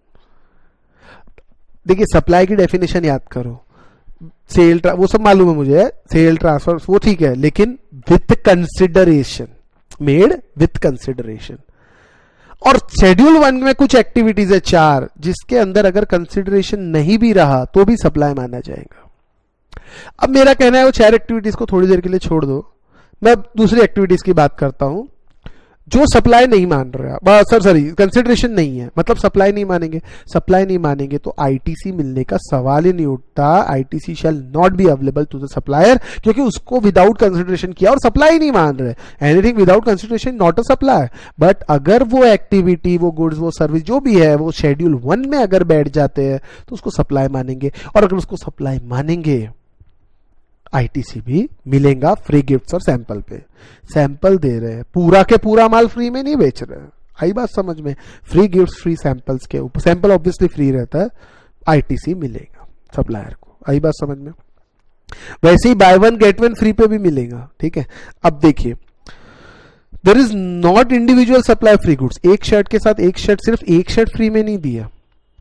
देखिए सप्लाई की डेफिनेशन याद करो, सेल, वो सब मालूम है मुझे, सेल ट्रांसफर वो ठीक है, लेकिन with consideration, made with consideration. और शेड्यूल 1 में कुछ एक्टिविटीज है 4, जिसके अंदर अगर कंसिडरेशन नहीं भी रहा तो भी सप्लाई माना जाएगा। अब मेरा कहना है वो 4 एक्टिविटीज को थोड़ी देर के लिए छोड़ दो, मैं दूसरी एक्टिविटीज की बात करता हूं। जो सप्लाई नहीं मान रहा, सॉरी कंसिडरेशन नहीं है, मतलब सप्लाई नहीं मानेंगे। सप्लाई नहीं मानेंगे तो आईटीसी मिलने का सवाल ही नहीं उठता। ITC shall not be available to the supplier, क्योंकि उसको विदाउट कंसिडरेशन किया और सप्लाई नहीं मान रहे। Anything without consideration not a supply. But अगर वो एक्टिविटी, वो गुड्स, वो सर्विस जो भी है, वो शेड्यूल 1 में अगर बैठ जाते हैं तो उसको सप्लाई मानेंगे। और अगर उसको सप्लाई मानेंगे, आईटीसी भी मिलेगा फ्री गिफ्ट्स और सैंपल पे। सैंपल दे रहे हैं, पूरा के पूरा माल फ्री में नहीं बेच रहे हैं। आई बात समझ में? फ्री गिफ्ट फ्री सैंपल्स के ऊपर, सैंपल ऑब्वियसली फ्री रहता है, आईटीसी मिलेगा सप्लायर को। आई बात समझ में? वैसे ही buy one get one free पे भी मिलेगा, ठीक है। अब देखिए, there is not individual supply free goods, एक शर्ट के साथ एक शर्ट, सिर्फ एक शर्ट फ्री में नहीं दिया,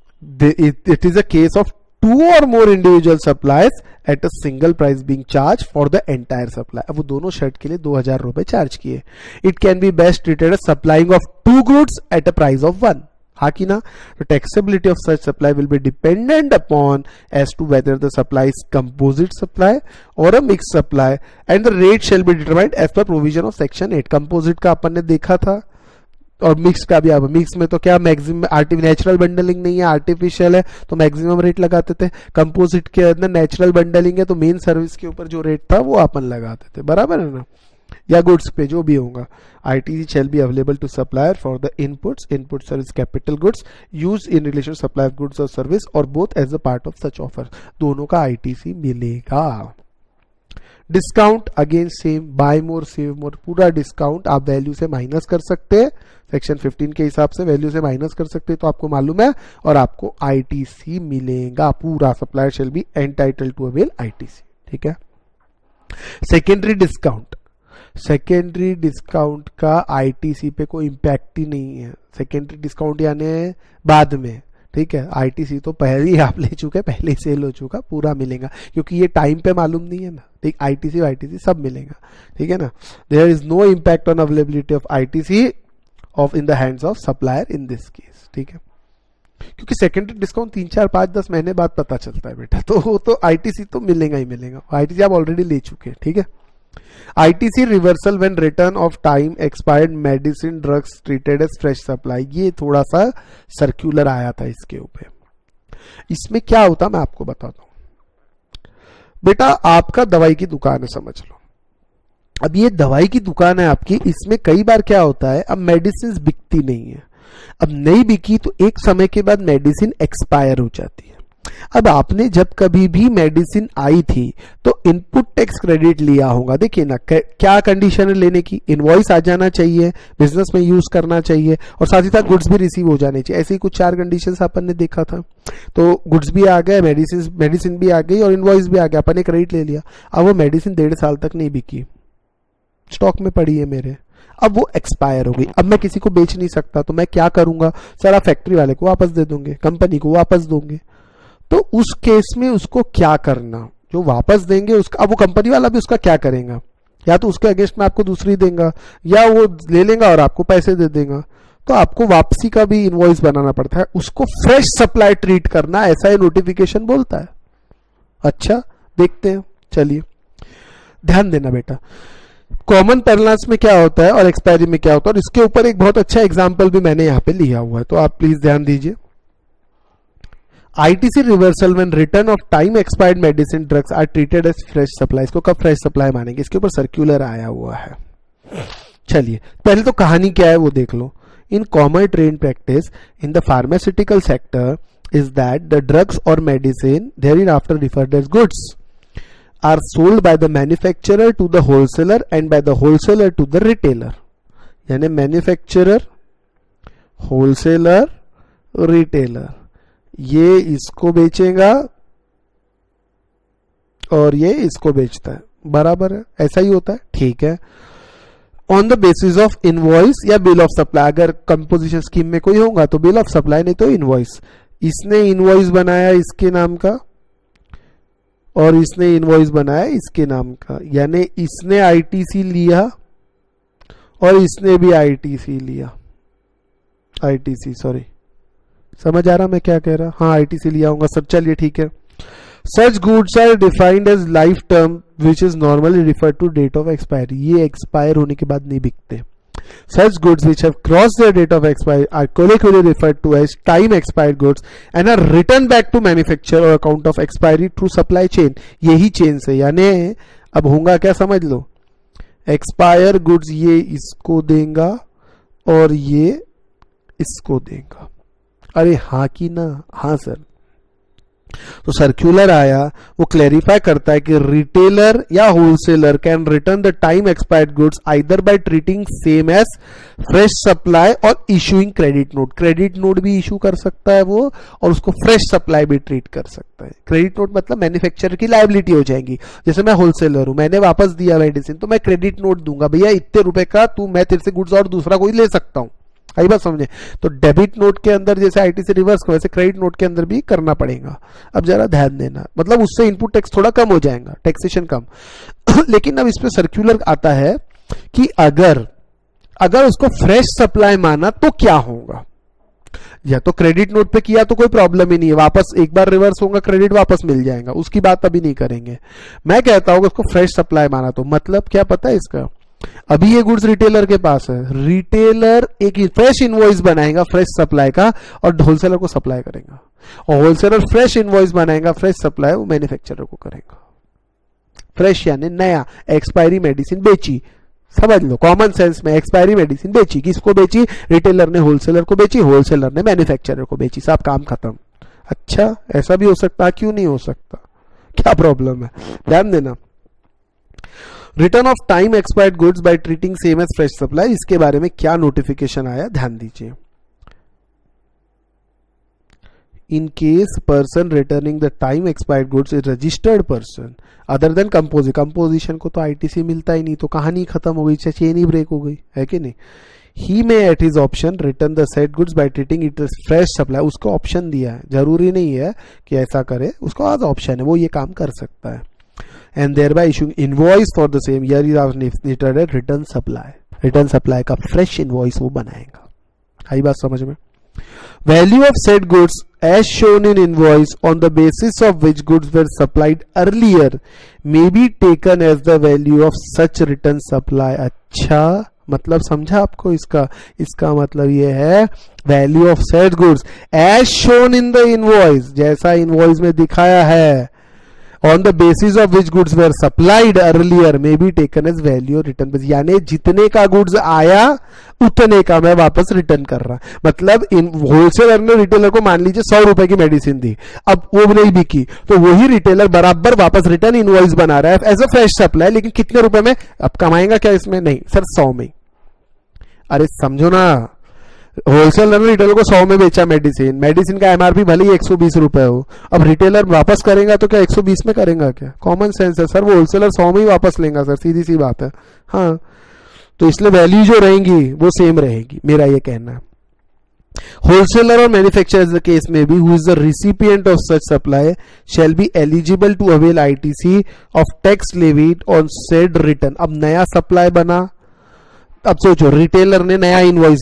it is a case of two or more individual supplies at a single price being charge for the entire supply. अब वो दोनों शर्ट के लिए 2000 रुपए चार्ज किए। It can be best treated as supplying of two goods at a price of one, हाँ कि ना? The taxability of such supply will be dependent upon as to whether the supply is composite supply or a mixed supply and the rate shall be determined as per provision of section 8। composite का अपन ने देखा था और mix का भी। अब mix में तो क्या मैक्सिमम नेचुरल बंडलिंग नहीं है, आर्टिफिशियल है, तो मैक्सिमम रेट लगाते थे। कंपोजिट के अंदर नेचुरल बंडलिंग है तो मेन सर्विस के ऊपर जो रेट था वो अपन लगाते थे, बराबर है ना? या गुड्स पे जो भी होगा, ITC shall be available to supplier for the inputs, input service capital goods use in relation supply of goods और सर्विस और both as a part of such offer. दोनों का आईटीसी मिलेगा। Discount again same, buy more save more, पूरा discount आप value से minus कर सकते हैं, सेक्शन 15 के हिसाब से वैल्यू से माइनस कर सकते हैं, तो आपको मालूम है, और आपको आईटीसी मिलेगा पूरा। Supplier shall be entitled to avail ITC, ठीक है। सेकेंडरी डिस्काउंट, सेकेंडरी डिस्काउंट का आईटीसी पे कोई इंपैक्ट ही नहीं है। सेकेंडरी डिस्काउंट यानी बाद में, ठीक है। आईटीसी तो पहले ही आप ले चुके, पहले ही सेल हो चुका, पूरा मिलेगा, क्योंकि ये टाइम पे मालूम नहीं है ना, ठीक। आईटीसी आईटीसी सब मिलेगा, ठीक है ना। There is no impact on availability of ITC of in the hands of supplier in this case, ठीक है। क्योंकि सेकेंडरी डिस्काउंट 3, 4, 5, 10 महीने बाद पता चलता है बेटा, तो आईटीसी तो मिलेगा ही मिलेगा। आईटीसी आप ऑलरेडी ले चुके हैं, ठीक है। ITC reversal when return of time expired medicine drugs treated as fresh supply, ये थोड़ा सा सर्कुलर आया था इसके ऊपर। इसमें क्या होता मैं आपको बताता हूं बेटा। आपका दवाई की दुकान है, समझ लो। अब ये दवाई की दुकान है आपकी, इसमें कई बार क्या होता है, अब मेडिसिन बिकती नहीं है। अब नहीं बिकी तो एक समय के बाद मेडिसिन एक्सपायर हो जाती है। अब आपने जब कभी भी मेडिसिन आई थी तो इनपुट टैक्स क्रेडिट लिया होगा। देखिए ना, क्या कंडीशन है लेने की, इनवॉइस आ जाना चाहिए, बिजनेस में यूज करना चाहिए, और साथ ही साथ गुड्स भी रिसीव हो जाने चाहिए। ऐसी कुछ 4 कंडीशंस अपन ने देखा था। तो गुड्स भी आ गए, मेडिसिन भी आ गई और इनवॉइस भी आ गया, अपन ने क्रेडिट ले लिया। अब वो मेडिसिन 1.5 साल तक नहीं बिकी, स्टॉक में पड़ी है मेरे, अब वो एक्सपायर हो गई। अब मैं किसी को बेच नहीं सकता, तो मैं क्या करूंगा, सारा फैक्ट्री वाले को वापस दे दूंगे, कंपनी को वापस दोगे। तो उस केस में उसको क्या करना, जो वापस देंगे उसका, अब वो कंपनी वाला भी उसका क्या करेगा, या तो उसके अगेंस्ट में आपको दूसरी देगा, या वो ले लेगा और आपको पैसे दे देगा। तो आपको वापसी का भी इनवॉइस बनाना पड़ता है, उसको फ्रेश सप्लाई ट्रीट करना, ऐसा ये नोटिफिकेशन बोलता है। अच्छा, देखते हैं, चलिए ध्यान देना बेटा। कॉमन पैरेलल्स में क्या होता है और एक्सपायरी में क्या होता है, और इसके ऊपर एक बहुत अच्छा एग्जाम्पल भी मैंने यहां पे लिया हुआ है, तो आप प्लीज ध्यान दीजिए। ITC reversal when return of time expired medicine drugs are treated as fresh supply. इसको कब फ्रेश सप्लाई मानेंगे, इसके ऊपर सर्कुलर आया हुआ है। चलिए पहले तो कहानी क्या है वो देख लो। In common trade practice in the pharmaceutical sector is that the drugs और medicine therein after referred as goods are sold by the manufacturer to the wholesaler and by the wholesaler to the retailer. यानी manufacturer, wholesaler, retailer, ये इसको बेचेगा और ये इसको बेचता है, बराबर है, ऐसा ही होता है, ठीक है। On the basis of invoice या बिल ऑफ सप्लाई, अगर कंपोजिशन स्कीम में कोई होगा तो बिल ऑफ सप्लाई, नहीं तो इनवॉइस। इसने इनवॉइस बनाया इसके नाम का और इसने इनवॉइस बनाया इसके नाम का, यानी इसने आईटीसी लिया और इसने भी आईटीसी लिया, आईटीसी, सॉरी समझ आ रहा मैं क्या कह रहा, हाँ आईटीसी लिया होगा सब, चलिए ठीक है। Such goods are defined as life term which is normally referred to date of expiry. ये एक्सपायर होने के बाद नहीं बिकते। Such goods which have crossed their date of expiry are collectively referred to as time expired goods and are return back to manufacturer और account of expiry through supply chain. यही chain से, यानी अब होगा क्या समझ लो, एक्सपायर गुड्स ये इसको देगा और ये इसको देगा। अरे हाँ कि ना, हाँ सर, तो सर्क्यूलर आया, वो क्लैरिफाई करता है कि रिटेलर या wholesaler can return the time expired goods either by treating same as fresh supply or issuing credit note. Credit note भी इशू कर सकता है वो, और उसको फ्रेश सप्लाई भी ट्रीट कर सकता है। क्रेडिट नोट मतलब मैन्युफैक्चरर की लायबिलिटी हो जाएगी। जैसे मैं होलसेलर हूं, मैंने वापस दिया मेडिसिन, तो मैं क्रेडिट नोट दूंगा, भैया इतने रुपए का तू, मैं तेरे से गुड्स और दूसरा कोई ले सकता हूं। आई बात समझे? तो डेबिट नोट के अंदर जैसे आईटी से रिवर्स को, वैसे क्रेडिट नोट के अंदर भी करना पड़ेगा। अब जरा ध्यान देना, मतलब उससे इनपुट टैक्स थोड़ा कम हो जाएगा, टैक्सेशन कम। लेकिन अब इसमें सर्क्यूलर आता है कि अगर उसको फ्रेश सप्लाई माना तो क्या होगा। या तो क्रेडिट नोट पे किया तो कोई प्रॉब्लम ही नहीं है, वापस एक बार रिवर्स होगा, क्रेडिट वापस मिल जाएगा, उसकी बात अभी नहीं करेंगे। मैं कहता हूं कि उसको फ्रेश सप्लाई माना तो मतलब क्या पता है इसका, अभी ये गुड्स रिटेलर के पास है, रिटेलर एक फ्रेश इनवॉइस बनाएगा फ्रेश सप्लाई का और होलसेलर को सप्लाई करेगा, और होलसेलर फ्रेश इनवॉइस बनाएगा फ्रेश सप्लाई वो मैन्युफैक्चरर को करेगा। फ्रेश यानी नया, एक्सपायरी मेडिसिन बेची, समझ लो कॉमन सेंस में, एक्सपायरी मेडिसिन बेची, किसको बेची? रिटेलर ने होलसेलर को बेची, होलसेलर ने मैन्युफैक्चरर को बेची, सब काम खत्म। अच्छा, ऐसा भी हो सकता है, क्यों नहीं हो सकता, क्या प्रॉब्लम है? ध्यान देना, return of time expired goods by treating same as fresh supply, इसके बारे में क्या नोटिफिकेशन आया ध्यान दीजिए। In case person returning the time expired goods is registered person other than composition को तो आईटीसी मिलता ही नहीं, तो कहानी खत्म हो गई, चेन ही ब्रेक हो गई, है कि नहीं। He may at his option return the said goods by treating it as fresh supply, उसको ऑप्शन दिया है, जरूरी नहीं है कि ऐसा करे, उसको आज ऑप्शन है, वो ये काम कर सकता है। And thereby issuing invoice for the same year is considered a return supply. Return supply का fresh invoice वो बनाएगा। आई बात समझ में? Value of said goods as shown in invoice on the basis of which goods were supplied earlier may be taken as the value of such return supply। अच्छा, मतलब समझा आपको इसका मतलब ये है value of said goods as shown in the invoice, जैसा invoice में दिखाया है, on the basis of which goods were supplied earlier may be taken as value return, यानी जितने का गुड्स आया उतने का मैं वापस रिटर्न कर रहा। मतलब होलसेलर ने रिटेलर को मान लीजिए 100 रुपए की मेडिसिन दी, अब वो नहीं बिकी, तो वही रिटेलर बराबर वापस रिटर्न इनवॉइस बना रहा है एज अ फ्रेश सप्लाई, लेकिन कितने रुपए में? अब कमाएगा क्या इसमें? नहीं सर, 100 में। अरे समझो ना, होलसेलर ने रिटेलर को 100 में बेचा मेडिसिन का एमआरपी भले ही 120 रुपए हो, अब रिटेलर वापस करेगा तो क्या 120 में करेगा क्या? कॉमन सेंस है सर, वो होलसेलर 100 में ही वापस लेगा सर, सीधी सी बात है। हाँ, तो इसलिए वैल्यू जो रहेंगी वो सेम रहेगी, मेरा ये कहना है। होलसेलर और मैन्युफैक्चरर केस में भी who is the recipient of such supply shall be eligible to avail ITC of tax levied on said return. अब नया सप्लाई बना, अब सोचो रिटेलर ने नया इनवॉइस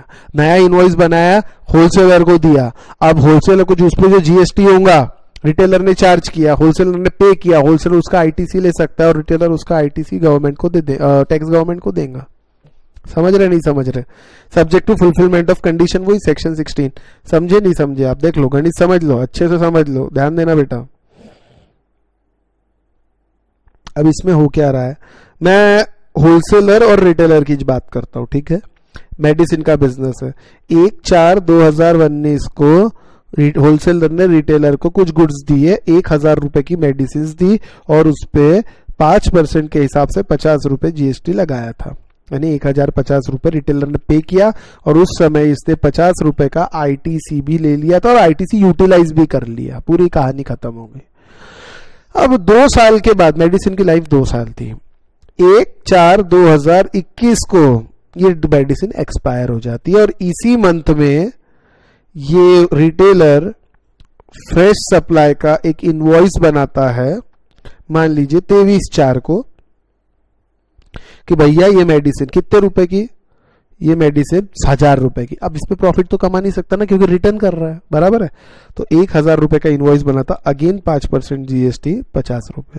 बनाया, होलसेलर को दिया, अब होलसेलर को जो उस पर जो जीएसटी होगा रिटेलर ने चार्ज किया, होलसेलर ने पे किया, होलसेलर उसका आईटीसी ले सकता है और रिटेलर उसका आईटीसी गवर्नमेंट को टैक्स गवर्नमेंट को देगा। समझ रहे नहीं समझ रहे? Subject to fulfilment of condition, वही सेक्शन 16। समझे नहीं समझे? आप देख लो, गणित समझ लो, अच्छे से समझ लो, ध्यान देना बेटा। अब इसमें हो क्या रहा है, मैं होलसेलर और रिटेलर की बात करता हूं, ठीक है। मेडिसिन का बिजनेस है, 1/4/2019 को होलसेलर ने रिटेलर को कुछ गुड्स दिए, 1000 रुपए की मेडिसिन दी और उस पे 5% के हिसाब से 50 रुपए जीएसटी लगाया था, यानी 1050 रुपए रिटेलर ने पे किया और उस समय इसने 50 रुपए का आईटीसी भी ले लिया था और आईटीसी यूटिलाइज भी कर लिया, पूरी कहानी खत्म हो गई। अब 2 साल के बाद, मेडिसिन की लाइफ 2 साल थी, 1/4/2021 को ये मेडिसिन एक्सपायर हो जाती है और इसी मंथ में ये रिटेलर फ्रेश सप्लाई का एक इनवॉइस बनाता है, मान लीजिए 23/4 को, कि भैया ये मेडिसिन कितने रुपए की, ये मेडिसिन 1000 रुपए की। अब इसमें प्रॉफिट तो कमा नहीं सकता ना, क्योंकि रिटर्न कर रहा है, बराबर है। तो 1000 रुपए का इनवॉइस बनाता, अगेन 5% जीएसटी 50 रुपए,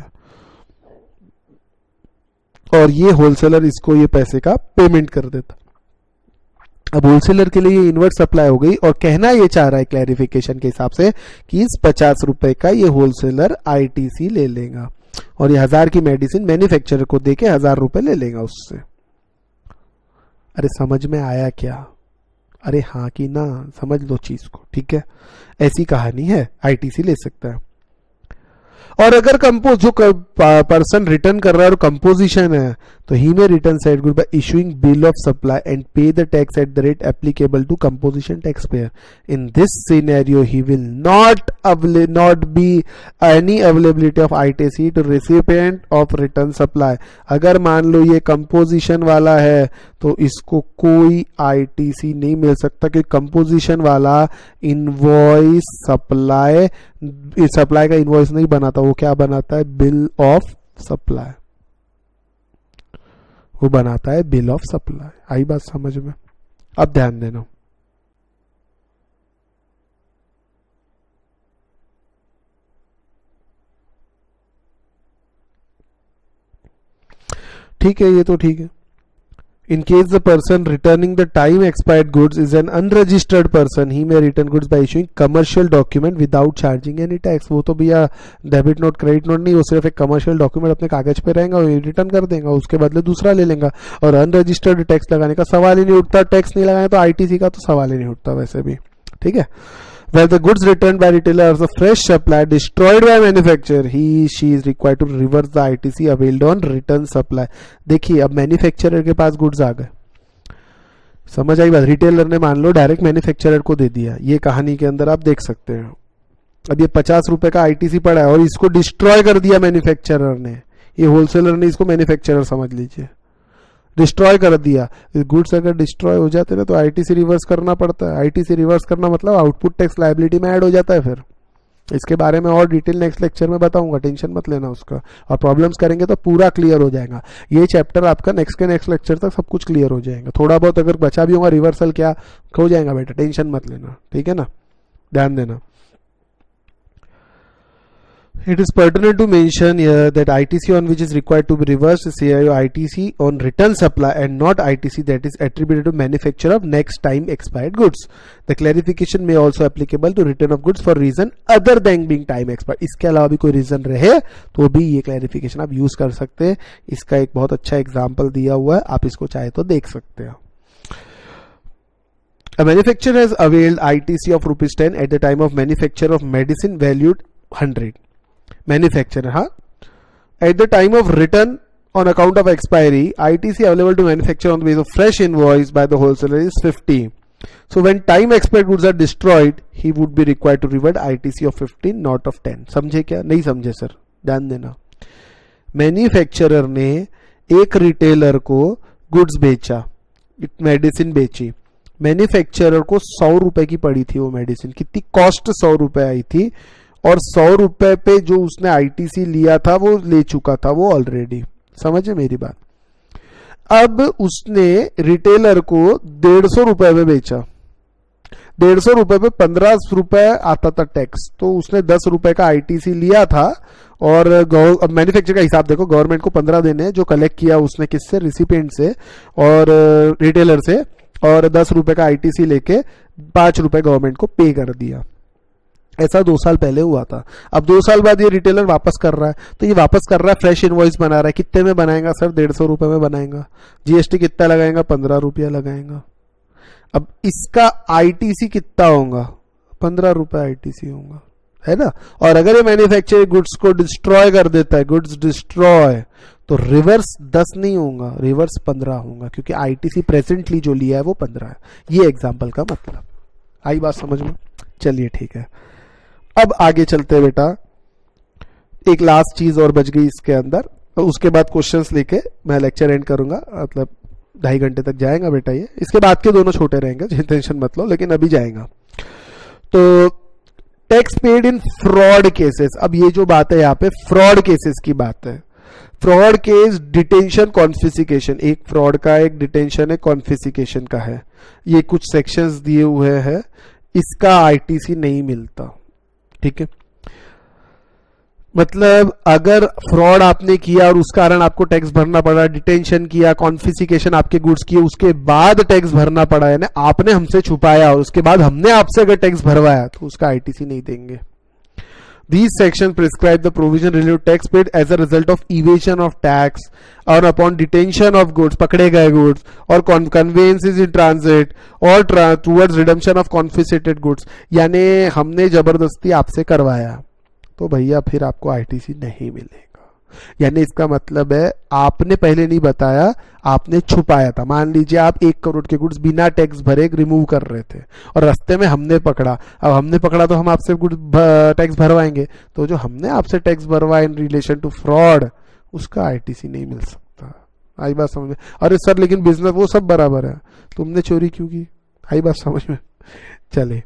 और ये होलसेलर इसको ये पैसे का पेमेंट कर देता। अब होलसेलर के लिए ये इनवर्ट सप्लाई हो गई और कहना ये चाह रहा है क्लैरिफिकेशन के हिसाब से कि इस 50 रुपए का ये होलसेलर आईटीसी ले लेगा और ये 1000 की मेडिसिन मैन्युफैक्चरर को देके 1000 रुपए ले लेगा उससे। अरे समझ में आया क्या? अरे हाँ कि ना, समझ लो चीज को, ठीक है। ऐसी कहानी है, आईटीसी ले सकता है। और अगर कंपोज जो पर्सन रिटर्न कर रहा है और कंपोजिशन है, तो he may return said good by issuing bill of supply and pay the tax at the rate applicable to composition taxpayer. In this scenario he will not be any availability of ITC to recipient of return supply. अगर मान लो ये composition वाला है तो इसको कोई ITC नहीं मिल सकता, कि कंपोजिशन वाला इनवॉइस सप्लाई का इनवॉइस नहीं बनाता, वो क्या बनाता है, बिल ऑफ सप्लाई, वो बनाता है बिल ऑफ सप्लाई। आई बात समझ में? अब ध्यान देना, ठीक है, ये तो ठीक है। In case the person returning the time expired goods is an unregistered person, he may return goods by issuing commercial document without charging any tax। वो तो भैया डेबिट नोट क्रेडिट नोट नहीं, वो सिर्फ एक कमर्शियल डॉक्यूमेंट अपने कागज पे रहेगा, वो रिटर्न कर देगा, उसके बदले दूसरा ले लेगा। और अनरजिस्टर्ड टैक्स लगाने का सवाल ही नहीं उठता, टैक्स नहीं लगाए तो आईटीसी का तो सवाल ही नहीं उठता वैसे भी, ठीक है। Where the goods returned by retailer are fresh supply destroyed by manufacturer, she is required to reverse the ITC availed on return supply। देखिए अब मैन्युफैक्चरर के पास गुड्स आ गए, समझ आई बात। रिटेलर ने मान लो डायरेक्ट मैन्युफैक्चरर को दे दिया, ये कहानी के अंदर आप देख सकते हैं। अब ये 50 रुपए का आईटीसी पड़ा है और इसको डिस्ट्रॉय कर दिया मैन्युफैक्चरर ने, ये होलसेलर ने इसको मैन्युफैक्चरर समझ लीजिए, डिस्ट्रॉय कर दिया। गुड्स अगर डिस्ट्रॉय हो जाते ना तो आईटीसी रिवर्स करना पड़ता है। आईटीसी रिवर्स करना मतलब आउटपुट टैक्स लायबिलिटी में ऐड हो जाता है। फिर इसके बारे में और डिटेल नेक्स्ट लेक्चर में बताऊंगा, टेंशन मत लेना उसका। और प्रॉब्लम्स करेंगे तो पूरा क्लियर हो जाएगा ये चैप्टर आपका। नेक्स्ट के नेक्स्ट लेक्चर तक सब कुछ क्लियर हो जाएगा। थोड़ा बहुत अगर बचा भी होगा रिवर्सल क्या हो जाएगा बेटा, टेंशन मत लेना, ठीक है ना, ध्यान देना। It is pertinent to mention here that ITC on which is required to be reversed is CIO ITC on return supply and not ITC that is attributed to manufacturer of next time expired goods. The clarification may also applicable to return of goods for reason other than being time expired। इसके अलावा भी कोई reason रहे तो भी ये clarification आप use कर सकते हैं। इसका एक बहुत अच्छा एग्जाम्पल दिया हुआ है, आप इसको चाहे तो देख सकते हैं। A manufacturer has availed ITC of ₹10 at the time of manufacture of medicine valued 100। Manufacturer, हाँ, at the time of return on account of expiry ITC available to manufacture on the base of fresh invoice by the wholesaler is 50। So when time expired goods are destroyed he would be required to revert ITC of 15 not of 10। समझे क्या? नहीं समझे sir, ध्यान देना। Manufacturer ने एक retailer को goods बेचा, मेडिसिन बेची, मैन्युफैक्चरर को 100 रुपए की पड़ी थी वो मेडिसिन। कितनी कॉस्ट? 100 रुपए आई थी, और 100 रुपए पे जो उसने आईटीसी लिया था वो ले चुका था वो ऑलरेडी। समझे मेरी बात? अब उसने रिटेलर को 150 रुपए में बेचा, 150 रुपए पे 15 रुपए आता था टैक्स, तो उसने 10 रुपए का आईटीसी लिया था। और अब मैन्युफैक्चर का हिसाब देखो, गवर्नमेंट को 15 देने जो कलेक्ट किया उसने किससे, रिसिपिएंट से और रिटेलर से, और 10 रुपए का आईटीसी लेके 5 रुपए गवर्नमेंट को पे कर दिया। ऐसा 2 साल पहले हुआ था। अब 2 साल बाद ये रिटेलर वापस कर रहा है, तो ये वापस कर रहा है, फ्रेश इनवॉइस बना रहा है। कितने में बनाएगा सर? 150 रुपए में बनाएगा। जीएसटी कितना लगाएगा? 15 रुपया लगाएगा। अब इसका आईटीसी कितना होगा? 15 रुपए आईटीसी होगा, है ना। और अगर ये मैन्युफैक्चरिंग गुड्स को डिस्ट्रॉय कर देता है, गुड्स डिस्ट्रॉय, तो रिवर्स 10 नहीं होगा, रिवर्स 15 होगा, क्योंकि आईटीसी प्रेजेंटली जो लिया है वो 15 है। ये एग्जाम्पल का मतलब। आई बात समझ में? चलिए ठीक है, अब आगे चलते हैं बेटा। एक लास्ट चीज और बच गई इसके अंदर, और उसके बाद क्वेश्चंस लेके मैं लेक्चर एंड करूंगा। मतलब 2.5 घंटे तक जाएगा बेटा ये। इसके बाद के दोनों छोटे रहेंगे, टेंशन मत लो, लेकिन अभी जाएगा। तो tax paid in fraud cases. अब ये जो बात है यहाँ पे फ्रॉड केसेस की बात है। फ्रॉड केस डिटेंशन कॉन्फिस्केशन, एक फ्रॉड का एक डिटेंशन है, कॉन्फिस्केशन का है। ये कुछ सेक्शंस दिए हुए हैं, इसका आईटीसी नहीं मिलता, ठीक है। मतलब अगर फ्रॉड आपने किया और उस कारण आपको टैक्स भरना पड़ा, डिटेंशन किया, कॉन्फिस्केशन आपके गुड्स किए, उसके बाद टैक्स भरना पड़ा, यानी आपने हमसे छुपाया और उसके बाद हमने आपसे अगर टैक्स भरवाया, तो उसका आईटीसी नहीं देंगे। These sections prescribe the provision related to tax paid as a result of evasion of tax or upon detention of goods, पकड़े गए goods, or conveyances in transit or towards redemption of confiscated goods. यानी हमने जबरदस्ती आपसे करवाया तो भैया फिर आपको आईटीसी नहीं मिलेगा. यानी इसका मतलब है आपने पहले नहीं बताया, आपने छुपाया था. मान लीजिए आप 1 करोड़ के गुड्स बिना टैक्स भरे रिमूव कर रहे थे और रास्ते में हमने पकड़ा. अब हमने पकड़ा तो हम आपसे टैक्स भरवाएंगे, तो जो हमने आपसे टैक्स भरवाया इन रिलेशन टू फ्रॉड, उसका आईटीसी नहीं मिल सकता. आई बात समझ में? अरे सर लेकिन बिजनेस वो सब बराबर है, तुमने चोरी क्यों की? आई बात समझ में? चले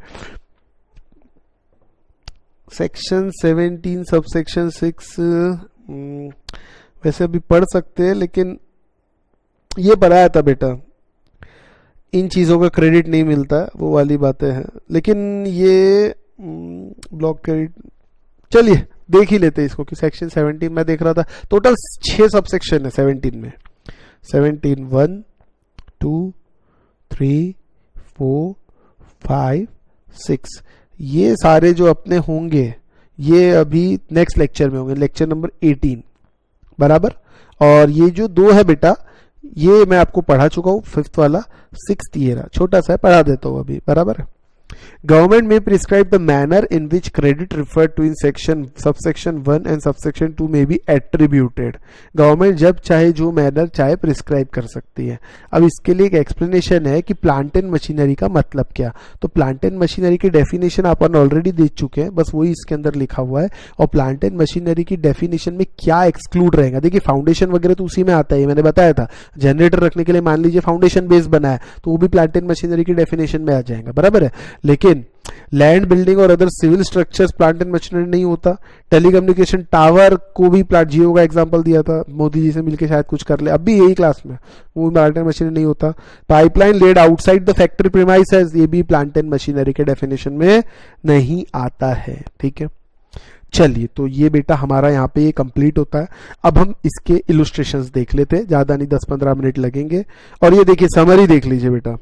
सेक्शन 17 सबसेक्शन 6 वैसे अभी पढ़ सकते हैं, लेकिन ये पढ़ाया था बेटा, इन चीज़ों का क्रेडिट नहीं मिलता, वो वाली बातें हैं. लेकिन ये ब्लॉक क्रेडिट, चलिए देख ही लेते हैं इसको कि सेक्शन 17 में देख रहा था. टोटल 6 सबसेक्शन है 17 में. 17 1 2 3 4 5 6 ये सारे जो अपने होंगे ये अभी नेक्स्ट लेक्चर में होंगे, लेक्चर नंबर 18 बराबर. और ये जो 2 है बेटा, ये मैं आपको पढ़ा चुका हूं. 5th वाला 6th ये रहा, छोटा सा है, पढ़ा देता हूं अभी बराबर. Government may prescribe the manner in which credit referred to in subsection 1 and subsection 2 may be attributed. Government जब चाहे जो मैनर चाहे प्रिस्क्राइब कर सकती है. अब इसके लिए एक एक्सप्लेनेशन है कि प्लांट एंड मशीनरी का मतलब क्या. तो प्लांट एंड मशीनरी की डेफिनेशन अपन ऑलरेडी देख चुके हैं, बस वही इसके अंदर लिखा हुआ है. और प्लांट एंड मशीनरी की डेफिनेशन में क्या एक्सक्लूड रहेगा, देखिए फाउंडेशन वगैरह तो उसी में आता है, मैंने बताया था. जनरेटर रखने के लिए मान लीजिए फाउंडेशन बेस बना है तो वो भी प्लांट एंड मशीनरी की डेफिनेशन में आ जाएगा, बराबर है. लेकिन लैंड बिल्डिंग और other civil structures plant and machinery नहीं होता. टेलीकम्युनिकेशन टावर को भी प्लांट, जियो का एग्जांपल दिया था, मोदी जी से मिलके शायद कुछ कर ले, अभी यही क्लास में, वो प्लांट एंड मशीनरी नहीं होता. Pipeline laid outside the factory premises, ये भी प्लांट एंड मशीनरी के डेफिनेशन में नहीं आता है. ठीक है, चलिए तो ये बेटा हमारा यहाँ पे ये कंप्लीट होता है. अब हम इसके इलुस्ट्रेशंस देख लेते हैं, ज्यादा नहीं 10-15 मिनट लगेंगे. और ये देखिए समरी देख लीजिए बेटा,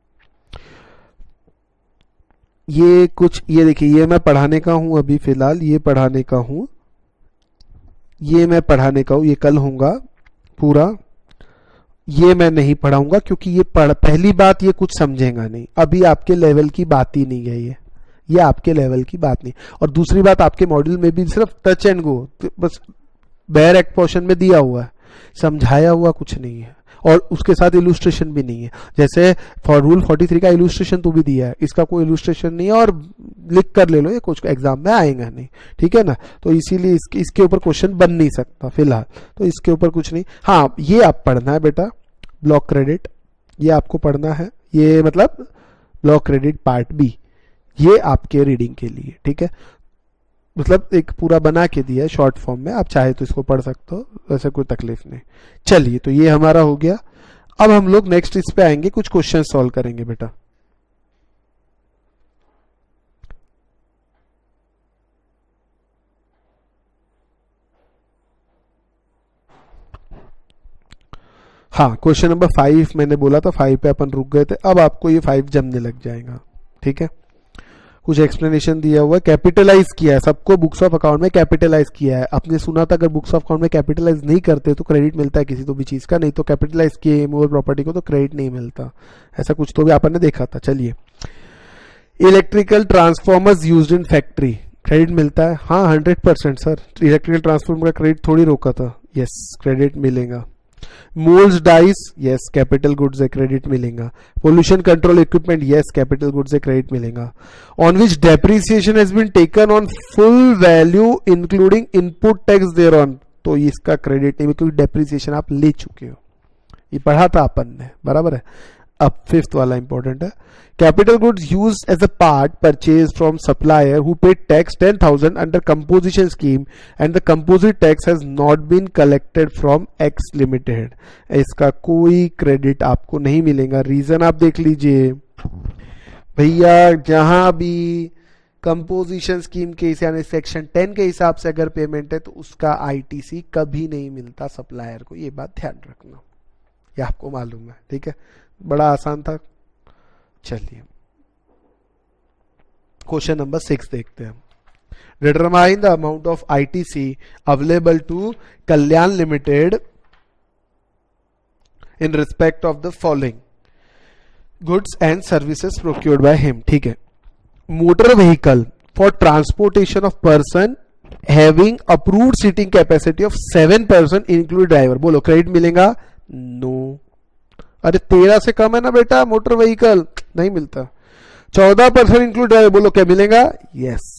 ये कुछ, ये देखिए ये मैं पढ़ाने का हूं अभी फिलहाल, ये पढ़ाने का हूं, ये मैं पढ़ाने का हूं, ये कल होगा पूरा. ये मैं नहीं पढ़ाऊंगा क्योंकि ये पहली बात ये कुछ समझेगा नहीं, अभी आपके लेवल की बात ही नहीं है ये आपके लेवल की बात नहीं. और दूसरी बात, आपके मॉड्यूल में भी सिर्फ टच एंड गो, बस बेयर एक्ट पोर्शन में दिया हुआ है, समझाया हुआ कुछ नहीं है. और उसके साथ इलुस्ट्रेशन भी नहीं है. जैसे फॉर रूल 43 का इलुस्ट्रेशन तो भी दिया है, इसका कोई इलुस्ट्रेशन नहीं है, और लिख कर ले लो, ये कुछ एग्जाम में आएगा नहीं. ठीक है ना, तो इसीलिए इसके ऊपर क्वेश्चन बन नहीं सकता फिलहाल, तो इसके ऊपर कुछ नहीं. हाँ, ये आप पढ़ना है बेटा, ब्लॉक क्रेडिट, ये आपको पढ़ना है, ये मतलब ब्लॉक क्रेडिट पार्ट बी, ये आपके रीडिंग के लिए. ठीक है, मतलब एक पूरा बना के दिया है शॉर्ट फॉर्म में, आप चाहे तो इसको पढ़ सकते हो, वैसे कोई तकलीफ नहीं. चलिए तो ये हमारा हो गया. अब हम लोग नेक्स्ट इस पे आएंगे, कुछ क्वेश्चन सॉल्व करेंगे बेटा. हाँ, क्वेश्चन नंबर 5 मैंने बोला था, 5 पे अपन रुक गए थे, अब आपको ये 5 जमने लग जाएगा. ठीक है, कुछ एक्सप्लेनेशन दिया हुआ है, कैपिटलाइज किया है, सबको बुक्स ऑफ अकाउंट में कैपिटलाइज किया है. आपने सुना था अगर बुक्स ऑफ अकाउंट में कैपिटलाइज नहीं करते तो क्रेडिट मिलता है किसी तो भी चीज का, नहीं तो कैपिटलाइज किए मूवेबल प्रॉपर्टी को तो क्रेडिट नहीं मिलता, ऐसा कुछ तो भी आपने देखा था. चलिए, electrical transformers used in factory, credit मिलता है. हाँ 100% सर, इलेक्ट्रिकल ट्रांसफॉर्मर का क्रेडिट थोड़ी रोका था. यस, क्रेडिट मिलेगा. Moulds dies, yes capital goods है, क्रेडिट मिलेगा. Pollution control equipment, yes capital goods है, क्रेडिट मिलेगा. On which depreciation has been taken on full value including input tax thereon, तो इसका क्रेडिट नहीं, क्योंकि डेप्रिसिएशन आप ले चुके हो, ये पढ़ा था अपन ने, बराबर है. अब 5th वाला इंपॉर्टेंट है. Capital goods used as a part purchase from supplier who paid tax 10,000 under composition scheme and the composite tax has not been collected from X limited, इसका कोई क्रेडिट आपको नहीं मिलेगा. रीजन आप देख लीजिए भैया, जहां भी कंपोजिशन स्कीम के यानी सेक्शन 10 के हिसाब से अगर पेमेंट है तो उसका आईटीसी कभी नहीं मिलता सप्लायर को, ये बात ध्यान रखना, ये आपको मालूम है. ठीक है, बड़ा आसान था. चलिए क्वेश्चन नंबर 6 देखते हैं. Determine the amount of ITC available to Kalyan limited in respect of the following goods and services procured by him. ठीक है. Motor vehicle for transportation of person having approved seating capacity of 7 person include driver. बोलो credit मिलेगा? No. अरे 13 से कम है ना बेटा मोटर व्हीकल, नहीं मिलता. 14 पर्सन इंक्लूड ड्राइवर, बोलो क्या मिलेगा? Yes.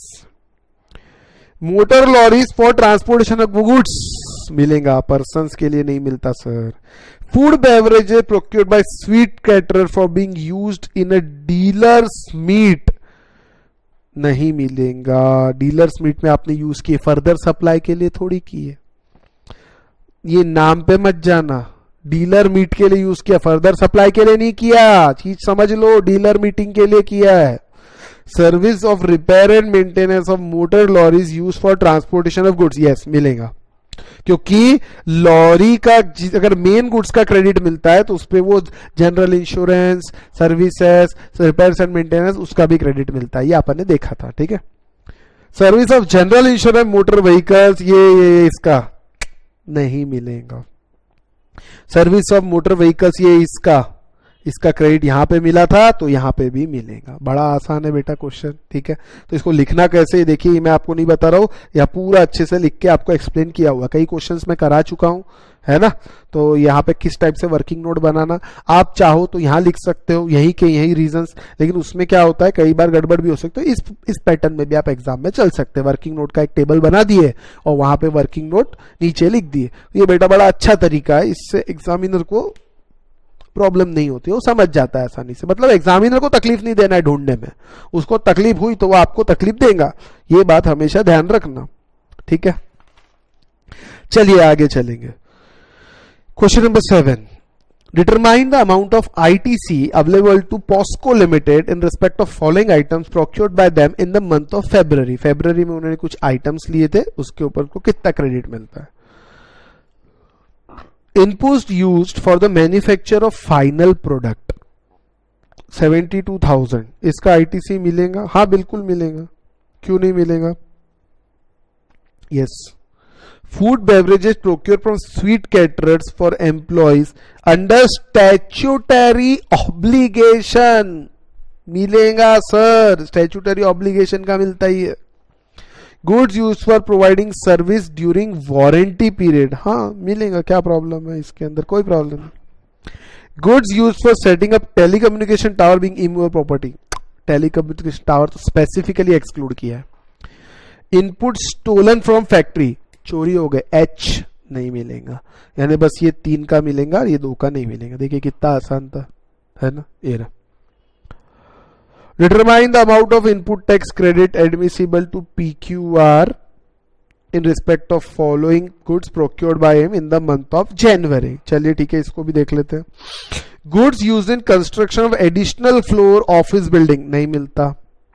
Motor lorries for transportation of goods मिलेगा, पर्संस के लिए नहीं मिलता sir. Food beverages procured by sweet caterer for being used in a dealers meet नहीं मिलेगा. डीलर्स मीट में आपने यूज किए, फर्दर सप्लाई के लिए थोड़ी किए. ये नाम पे मत जाना. डीलर मीट के लिए यूज किया, फर्दर सप्लाई के लिए नहीं किया. चीज समझ लो, डीलर मीटिंग के लिए किया है. Service of repair and maintenance of motor lorries use for transportation of goods, yes मिलेगा. क्योंकि लॉरी का अगर मेन गुड्स का क्रेडिट मिलता है तो उस पर वो general insurance, services, repairs and maintenance उसका भी क्रेडिट मिलता है. ये अपन ने देखा था. ठीक है. Service of general insurance motor vehicles ये इसका नहीं मिलेगा. सर्विस ऑफ मोटर व्हीकल्स ये इसका क्रेडिट यहां पे मिला था तो यहां पे भी मिलेगा. बड़ा आसान है बेटा क्वेश्चन. ठीक है. तो इसको लिखना कैसे, देखिए मैं आपको नहीं बता रहा हूं, यह पूरा अच्छे से लिख के आपको एक्सप्लेन किया हुआ. कई क्वेश्चंस मैं करा चुका हूं, है ना. तो यहाँ पे किस टाइप से वर्किंग नोट बनाना आप चाहो तो यहाँ लिख सकते हो, यही के यही रीजंस. लेकिन उसमें क्या होता है, कई बार गड़बड़ भी हो सकती है. इस पैटर्न में भी आप एग्जाम में चल सकते हैं. वर्किंग नोट का एक टेबल बना दिए और वहां पे वर्किंग नोट नीचे लिख दिए. ये बेटा बड़ा अच्छा तरीका है, इससे एग्जामिनर को प्रॉब्लम नहीं होती, वो समझ जाता है आसानी से. मतलब एग्जामिनर को तकलीफ नहीं देना है ढूंढने में, उसको तकलीफ हुई तो वो आपको तकलीफ देगा. ये बात हमेशा ध्यान रखना. ठीक है. चलिए आगे चलेंगे. Question number 7. Determine the amount of ITC available to Posco limited in respect of following items procured by them in the month of February. February में उन्होंने कुछ आइटम्स लिए थे, उसके ऊपर को कितना क्रेडिट मिलता है. Inputs used for the manufacture of final product 72,000. इसका ITC मिलेगा? हाँ बिल्कुल मिलेगा. क्यों नहीं मिलेगा? Yes. Food beverages procure from sweet caterers for employees under statutory obligation मिलेगा सर. स्टैच्यूटरी ऑब्लिगेशन का मिलता ही है. Goods use for providing service during warranty period, हाँ मिलेगा. क्या प्रॉब्लम है इसके अंदर? कोई प्रॉब्लम नहीं. Goods use for setting up telecommunication tower being immovable property. Telecommunication tower तो स्पेसिफिकली एक्सक्लूड किया है. इनपुट स्टोलन फ्रॉम फैक्ट्री, चोरी हो गए, H नहीं मिलेगा. यानी बस ये 3 का मिलेगा, ये 2 का नहीं मिलेगा. देखिए कितना आसान था, है ना. ये रहा. Determine the amount of input tax credit admissible to PQR in respect of following goods procured by him in the month of January. चलिए ठीक है, इसको भी देख लेते हैं. Goods used in construction of additional floor office building नहीं मिलता.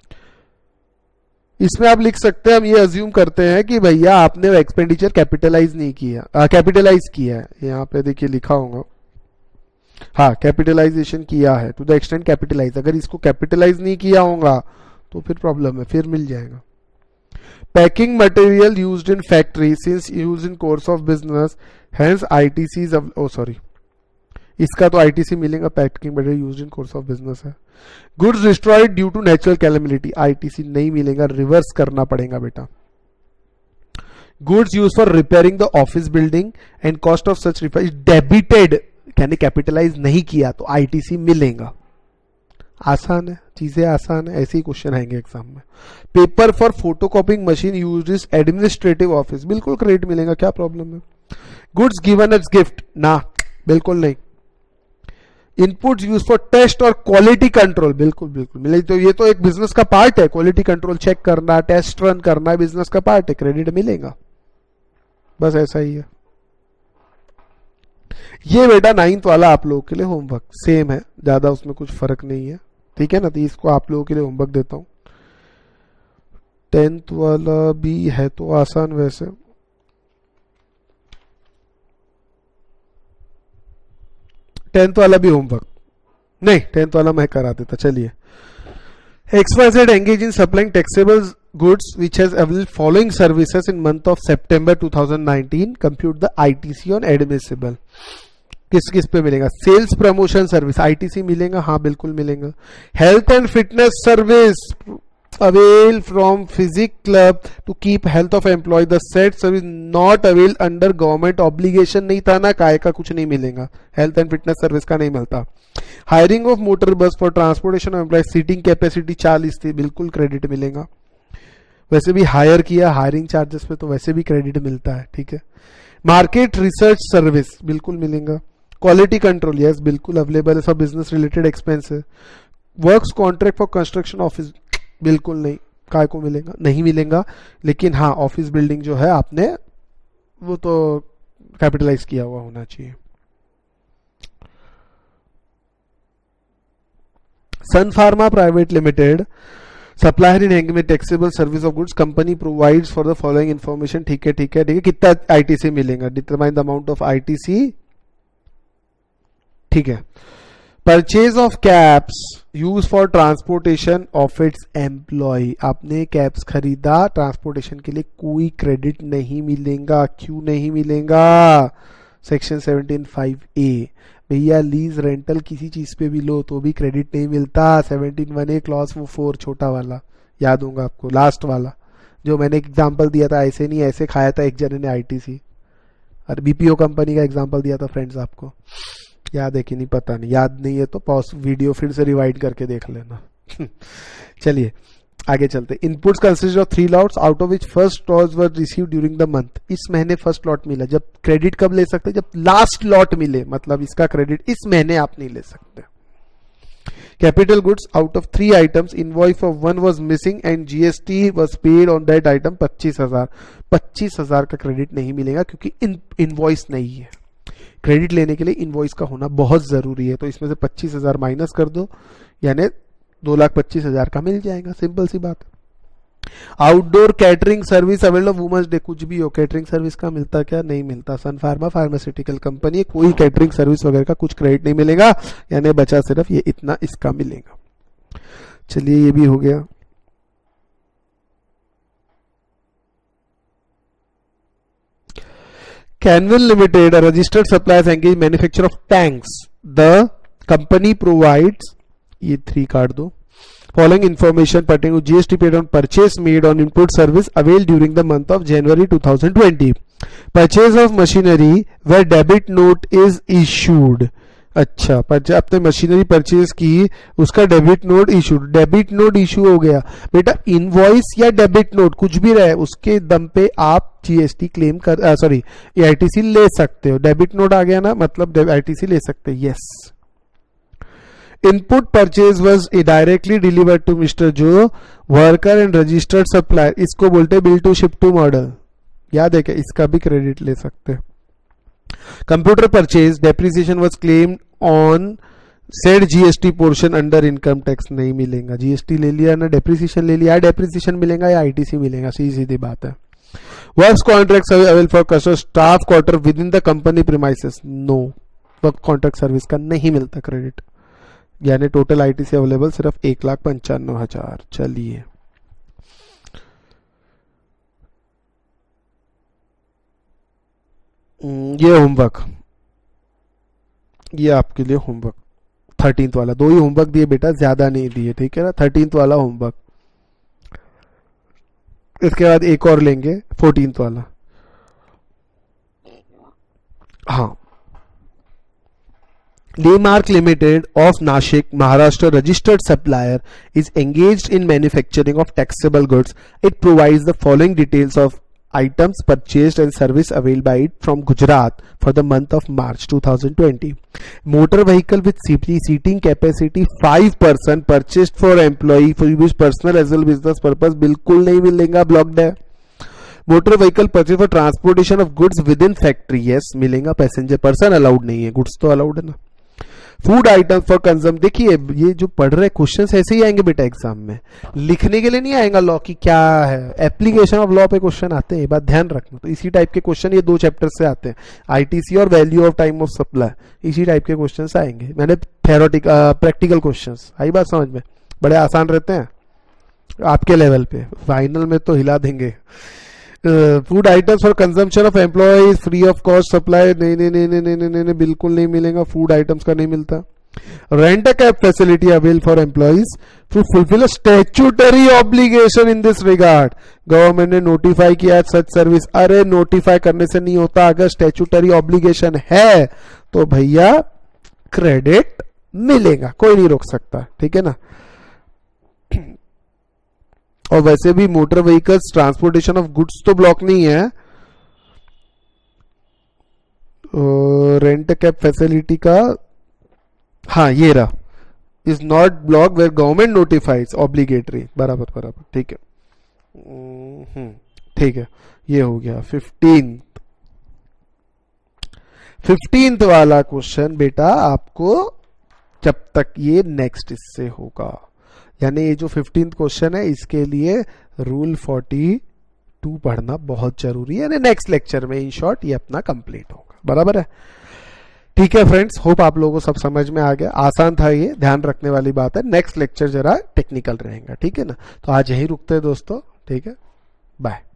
इसमें आप लिख सकते हैं, हम ये अज्यूम करते हैं कि भैया आपने एक्सपेंडिचर कैपिटलाइज नहीं किया, कैपिटलाइज किया है. यहाँ पे देखिए लिखा होगा, हाँ कैपिटलाइजेशन किया है. To the extent capitalize. अगर इसको कैपिटलाइज नहीं किया होगा तो फिर प्रॉब्लम है, फिर मिल जाएगा. Packing material used in factory since use in course of business hence ITC. Oh sorry, इसका तो ITC मिलेगा. Packing material used in course of business है. Goods destroyed due to natural calamity, ITC नहीं मिलेगा, रिवर्स करना पड़ेगा बेटा. Goods use for repairing the office building and cost of such repair debited, यानी कैपिटलाइज नहीं किया तो ITC मिलेगा. आसान है, चीजें आसान है, ऐसे ही क्वेश्चन आएंगे एग्जाम में. Paper for photocopying machine used is administrative office, बिल्कुल क्रेडिट मिलेगा. क्या प्रॉब्लम है. गुड्स गिवन एज गिफ्ट, ना बिल्कुल नहीं. इनपुट्स यूज फॉर टेस्ट और क्वालिटी कंट्रोल, बिल्कुल बिल्कुल मिले. तो ये तो एक बिजनेस का पार्ट है, क्वालिटी कंट्रोल चेक करना, टेस्ट रन करना बिजनेस का पार्ट है, क्रेडिट मिलेगा. बस ऐसा ही है. ये बेटा 9th वाला आप लोगों के लिए होमवर्क सेम है, ज्यादा उसमें कुछ फर्क नहीं है. ठीक है ना. तो इसको आप लोगों के लिए होमवर्क देता हूं. 10th वाला भी है तो आसान वैसे. टेंथ वाला भी होमवर्क नहीं, 10th वाला मैं करा देता. चलिए. XYZ engage in supplying taxable goods which has availed following services in month of September 2019, compute the ITC on admissible. किस किस पे मिलेगा? सेल्स प्रमोशन सर्विस ITC मिलेगा, हाँ बिल्कुल मिलेगा. Health and fitness service avail from physic club to keep health of employee. The said service not avail under government obligation. नहीं था ना, काय का कुछ नहीं मिलेगा. हेल्थ एंड फिटनेस सर्विस का नहीं मिलता. Hiring of motor bus for transportation of employ, seating capacity 40 थी, बिल्कुल क्रेडिट मिलेगा. वैसे भी हायर किया हायरिंग चार्जेस पे तो वैसे भी क्रेडिट मिलता है, ठीक है. मार्केट रिसर्च सर्विस बिल्कुल मिलेगा. क्वालिटी कंट्रोल यस बिल्कुल अवेलेबल है for business related expenses. Works contract for construction office बिल्कुल नहीं, काय को मिलेगा? नहीं मिलेगा. लेकिन हाँ ऑफिस बिल्डिंग जो है आपने वो तो कैपिटलाइज किया हुआ होना चाहिए. Sun Pharma private limited supplier in हैंग में taxable service of goods, company provides for the following information. ठीक है ठीक है ठीक है. कितना आईटीसी मिलेगा? Determine the amount of ITC. ठीक है. Purchase of caps use for transportation of its employ. आपने कैप्स खरीदा ट्रांसपोर्टेशन के लिए, कोई क्रेडिट नहीं मिलेगा. क्यों नहीं मिलेगा? Section 17(5)(a). भैया लीज रेंटल किसी चीज पे भी लो तो भी क्रेडिट नहीं मिलता. 17(1)(a) क्लॉज वो 4 छोटा वाला याद होगा आपको, लास्ट वाला जो मैंने एग्जांपल दिया था. ऐसे नहीं ऐसे खाया था एक जने ने आईटीसी, और बीपीओ कंपनी का एग्जांपल दिया था फ्रेंड्स. आपको याद है कि नहीं पता नहीं. याद नहीं है तो पॉज वीडियो फिर से रिवाइंड करके देख लेना. चलिए आगे चलते. Inputs consist of 3 lots out of which first lot were receive during the month. इस महीने फर्स्ट लॉट मिला. जब क्रेडिट कब ले सकते? जब लास्ट लॉट मिले, मतलब इसका क्रेडिट इस महीने आप नहीं ले सकते. Capital goods out of 3 items, invoice of 1 was missing and GST was paid on that item 25,000. 25,000 का क्रेडिट नहीं मिलेगा क्योंकि इनवॉइस नहीं है. क्रेडिट लेने के लिए इनवॉइस का होना बहुत जरूरी है. तो इसमें से 25,000 माइनस कर दो, यानी 2,25,000 का मिल जाएगा. सिंपल सी बात. Outdoor catering service available of women's day. कुछ भी हो, कैटरिंग सर्विस का मिलता क्या? नहीं मिलता. सन फार्मा फार्मास्यूटिकल कंपनी है, कोई कैटरिंग सर्विस वगैरह का कुछ क्रेडिट नहीं मिलेगा, यानी बचा सिर्फ ये इतना इसका मिलेगा. चलिए ये भी हो गया. Canvin Limited, a registered suppliers engaged manufacturer of tanks. The company provides, ये 3 काट दो, following information pertaining to GST paid on purchase made on input service availed during the month of January 2020. Purchase of machinery where debit note is issued. अच्छा, आपने machinery purchase की, उसका debit note issue. Debit note issue हो गया बेटा, invoice या debit note कुछ भी रहे, उसके दम पे आप जीएसटी क्लेम कर सॉरी आईटीसी ले सकते हो. डेबिट नोट आ गया ना, मतलब आईटीसी ले सकते हैं. Yes. Input purchase was directly delivered to mister Joe, worker and registered supplier. इसको बोलते bill to ship to model. याद है क्या? इसका भी क्रेडिट ले सकते हैं. Computer purchase depreciation was claimed on said GST portion under income tax. नहीं मिलेगा. जीएसटी ले लिया ना, डेप्रिसिएशन ले लिया, डेप्रिसिएशन मिलेगा या आईटीसी मिलेगा. सीधी बात है. Works contract available for customer staff quarter within the company premises. No, work contract service का नहीं मिलता क्रेडिट, यानी टोटल आईटीसी अवेलेबल सिर्फ 1,95,000. चलिए ये होमवर्क, ये आपके लिए होमवर्क 13th वाला. 2 ही होमवर्क दिए बेटा, ज्यादा नहीं दिए, ठीक है ना. 13th वाला होमवर्क. इसके बाद एक और लेंगे 14th वाला. हाँ. Laymark Limited of Nashik, Maharashtra, registered supplier, is engaged in manufacturing of taxable goods. It provides the following details of items purchased and service availed by it from Gujarat for the month of March 2020. Motor vehicle with seating capacity 5 person purchased for employee for use personal as well business purpose. बिल्कुल नहीं मिलेगा, blocked है. Motor vehicle purchase for transportation of goods within factory. Yes मिलेगा. Passenger person allowed नहीं है, goods तो allowed है ना. Food item for consume. देखिए ये जो पढ़ रहे क्वेश्चंस ऐसे ही आएंगे बेटा एग्जाम में, लिखने के लिए नहीं आएगा लॉ की क्या है. एप्लीकेशन ऑफ लॉ पे क्वेश्चन आते हैं, ये बात ध्यान रखना. तो इसी टाइप के क्वेश्चन ये 2 चैप्टर से आते हैं. आईटीसी और value of time of supply, इसी टाइप के क्वेश्चन आएंगे. मैंने थ्योरेटिकल प्रैक्टिकल क्वेश्चन, आई बात समझ में, बड़े आसान रहते हैं. आपके लेवल पे, फाइनल में तो हिला देंगे। Food items for consumption of employees free of cost supply, नहीं नहीं नहीं नहीं नहीं नहीं नहीं बिल्कुल नहीं मिलेगा, फूड आइटम्स का नहीं मिलता। Rent a cab facility avail for employees to fulfil a statutory obligation in this regard, government ने नोटिफाई किया सच सर्विस। अरे नोटिफाई करने से नहीं होता, अगर स्टैट्यूटरी ऑब्लिगेशन है तो भैया क्रेडिट मिलेगा, कोई नहीं रोक सकता, ठीक है ना। और वैसे भी motor vehicles transportation of goods तो ब्लॉक नहीं है, रेंट कैब फैसिलिटी का, हाँ ये रहा, is not block where government notifies obligatory, बराबर बराबर, ठीक है ठीक है। ये हो गया 15th वाला क्वेश्चन बेटा आपको जब तक ये नेक्स्ट इससे होगा, यानी ये जो 15th क्वेश्चन है इसके लिए रूल 42 पढ़ना बहुत जरूरी है, यानी नेक्स्ट लेक्चर में इन शॉर्ट ये अपना कंप्लीट होगा, बराबर है। ठीक है फ्रेंड्स, होप आप लोगों को सब समझ में आ गया, आसान था ये, ध्यान रखने वाली बात है, नेक्स्ट लेक्चर जरा टेक्निकल रहेगा, ठीक है ना। तो आज यही रुकते हैं दोस्तों, ठीक है, बाय।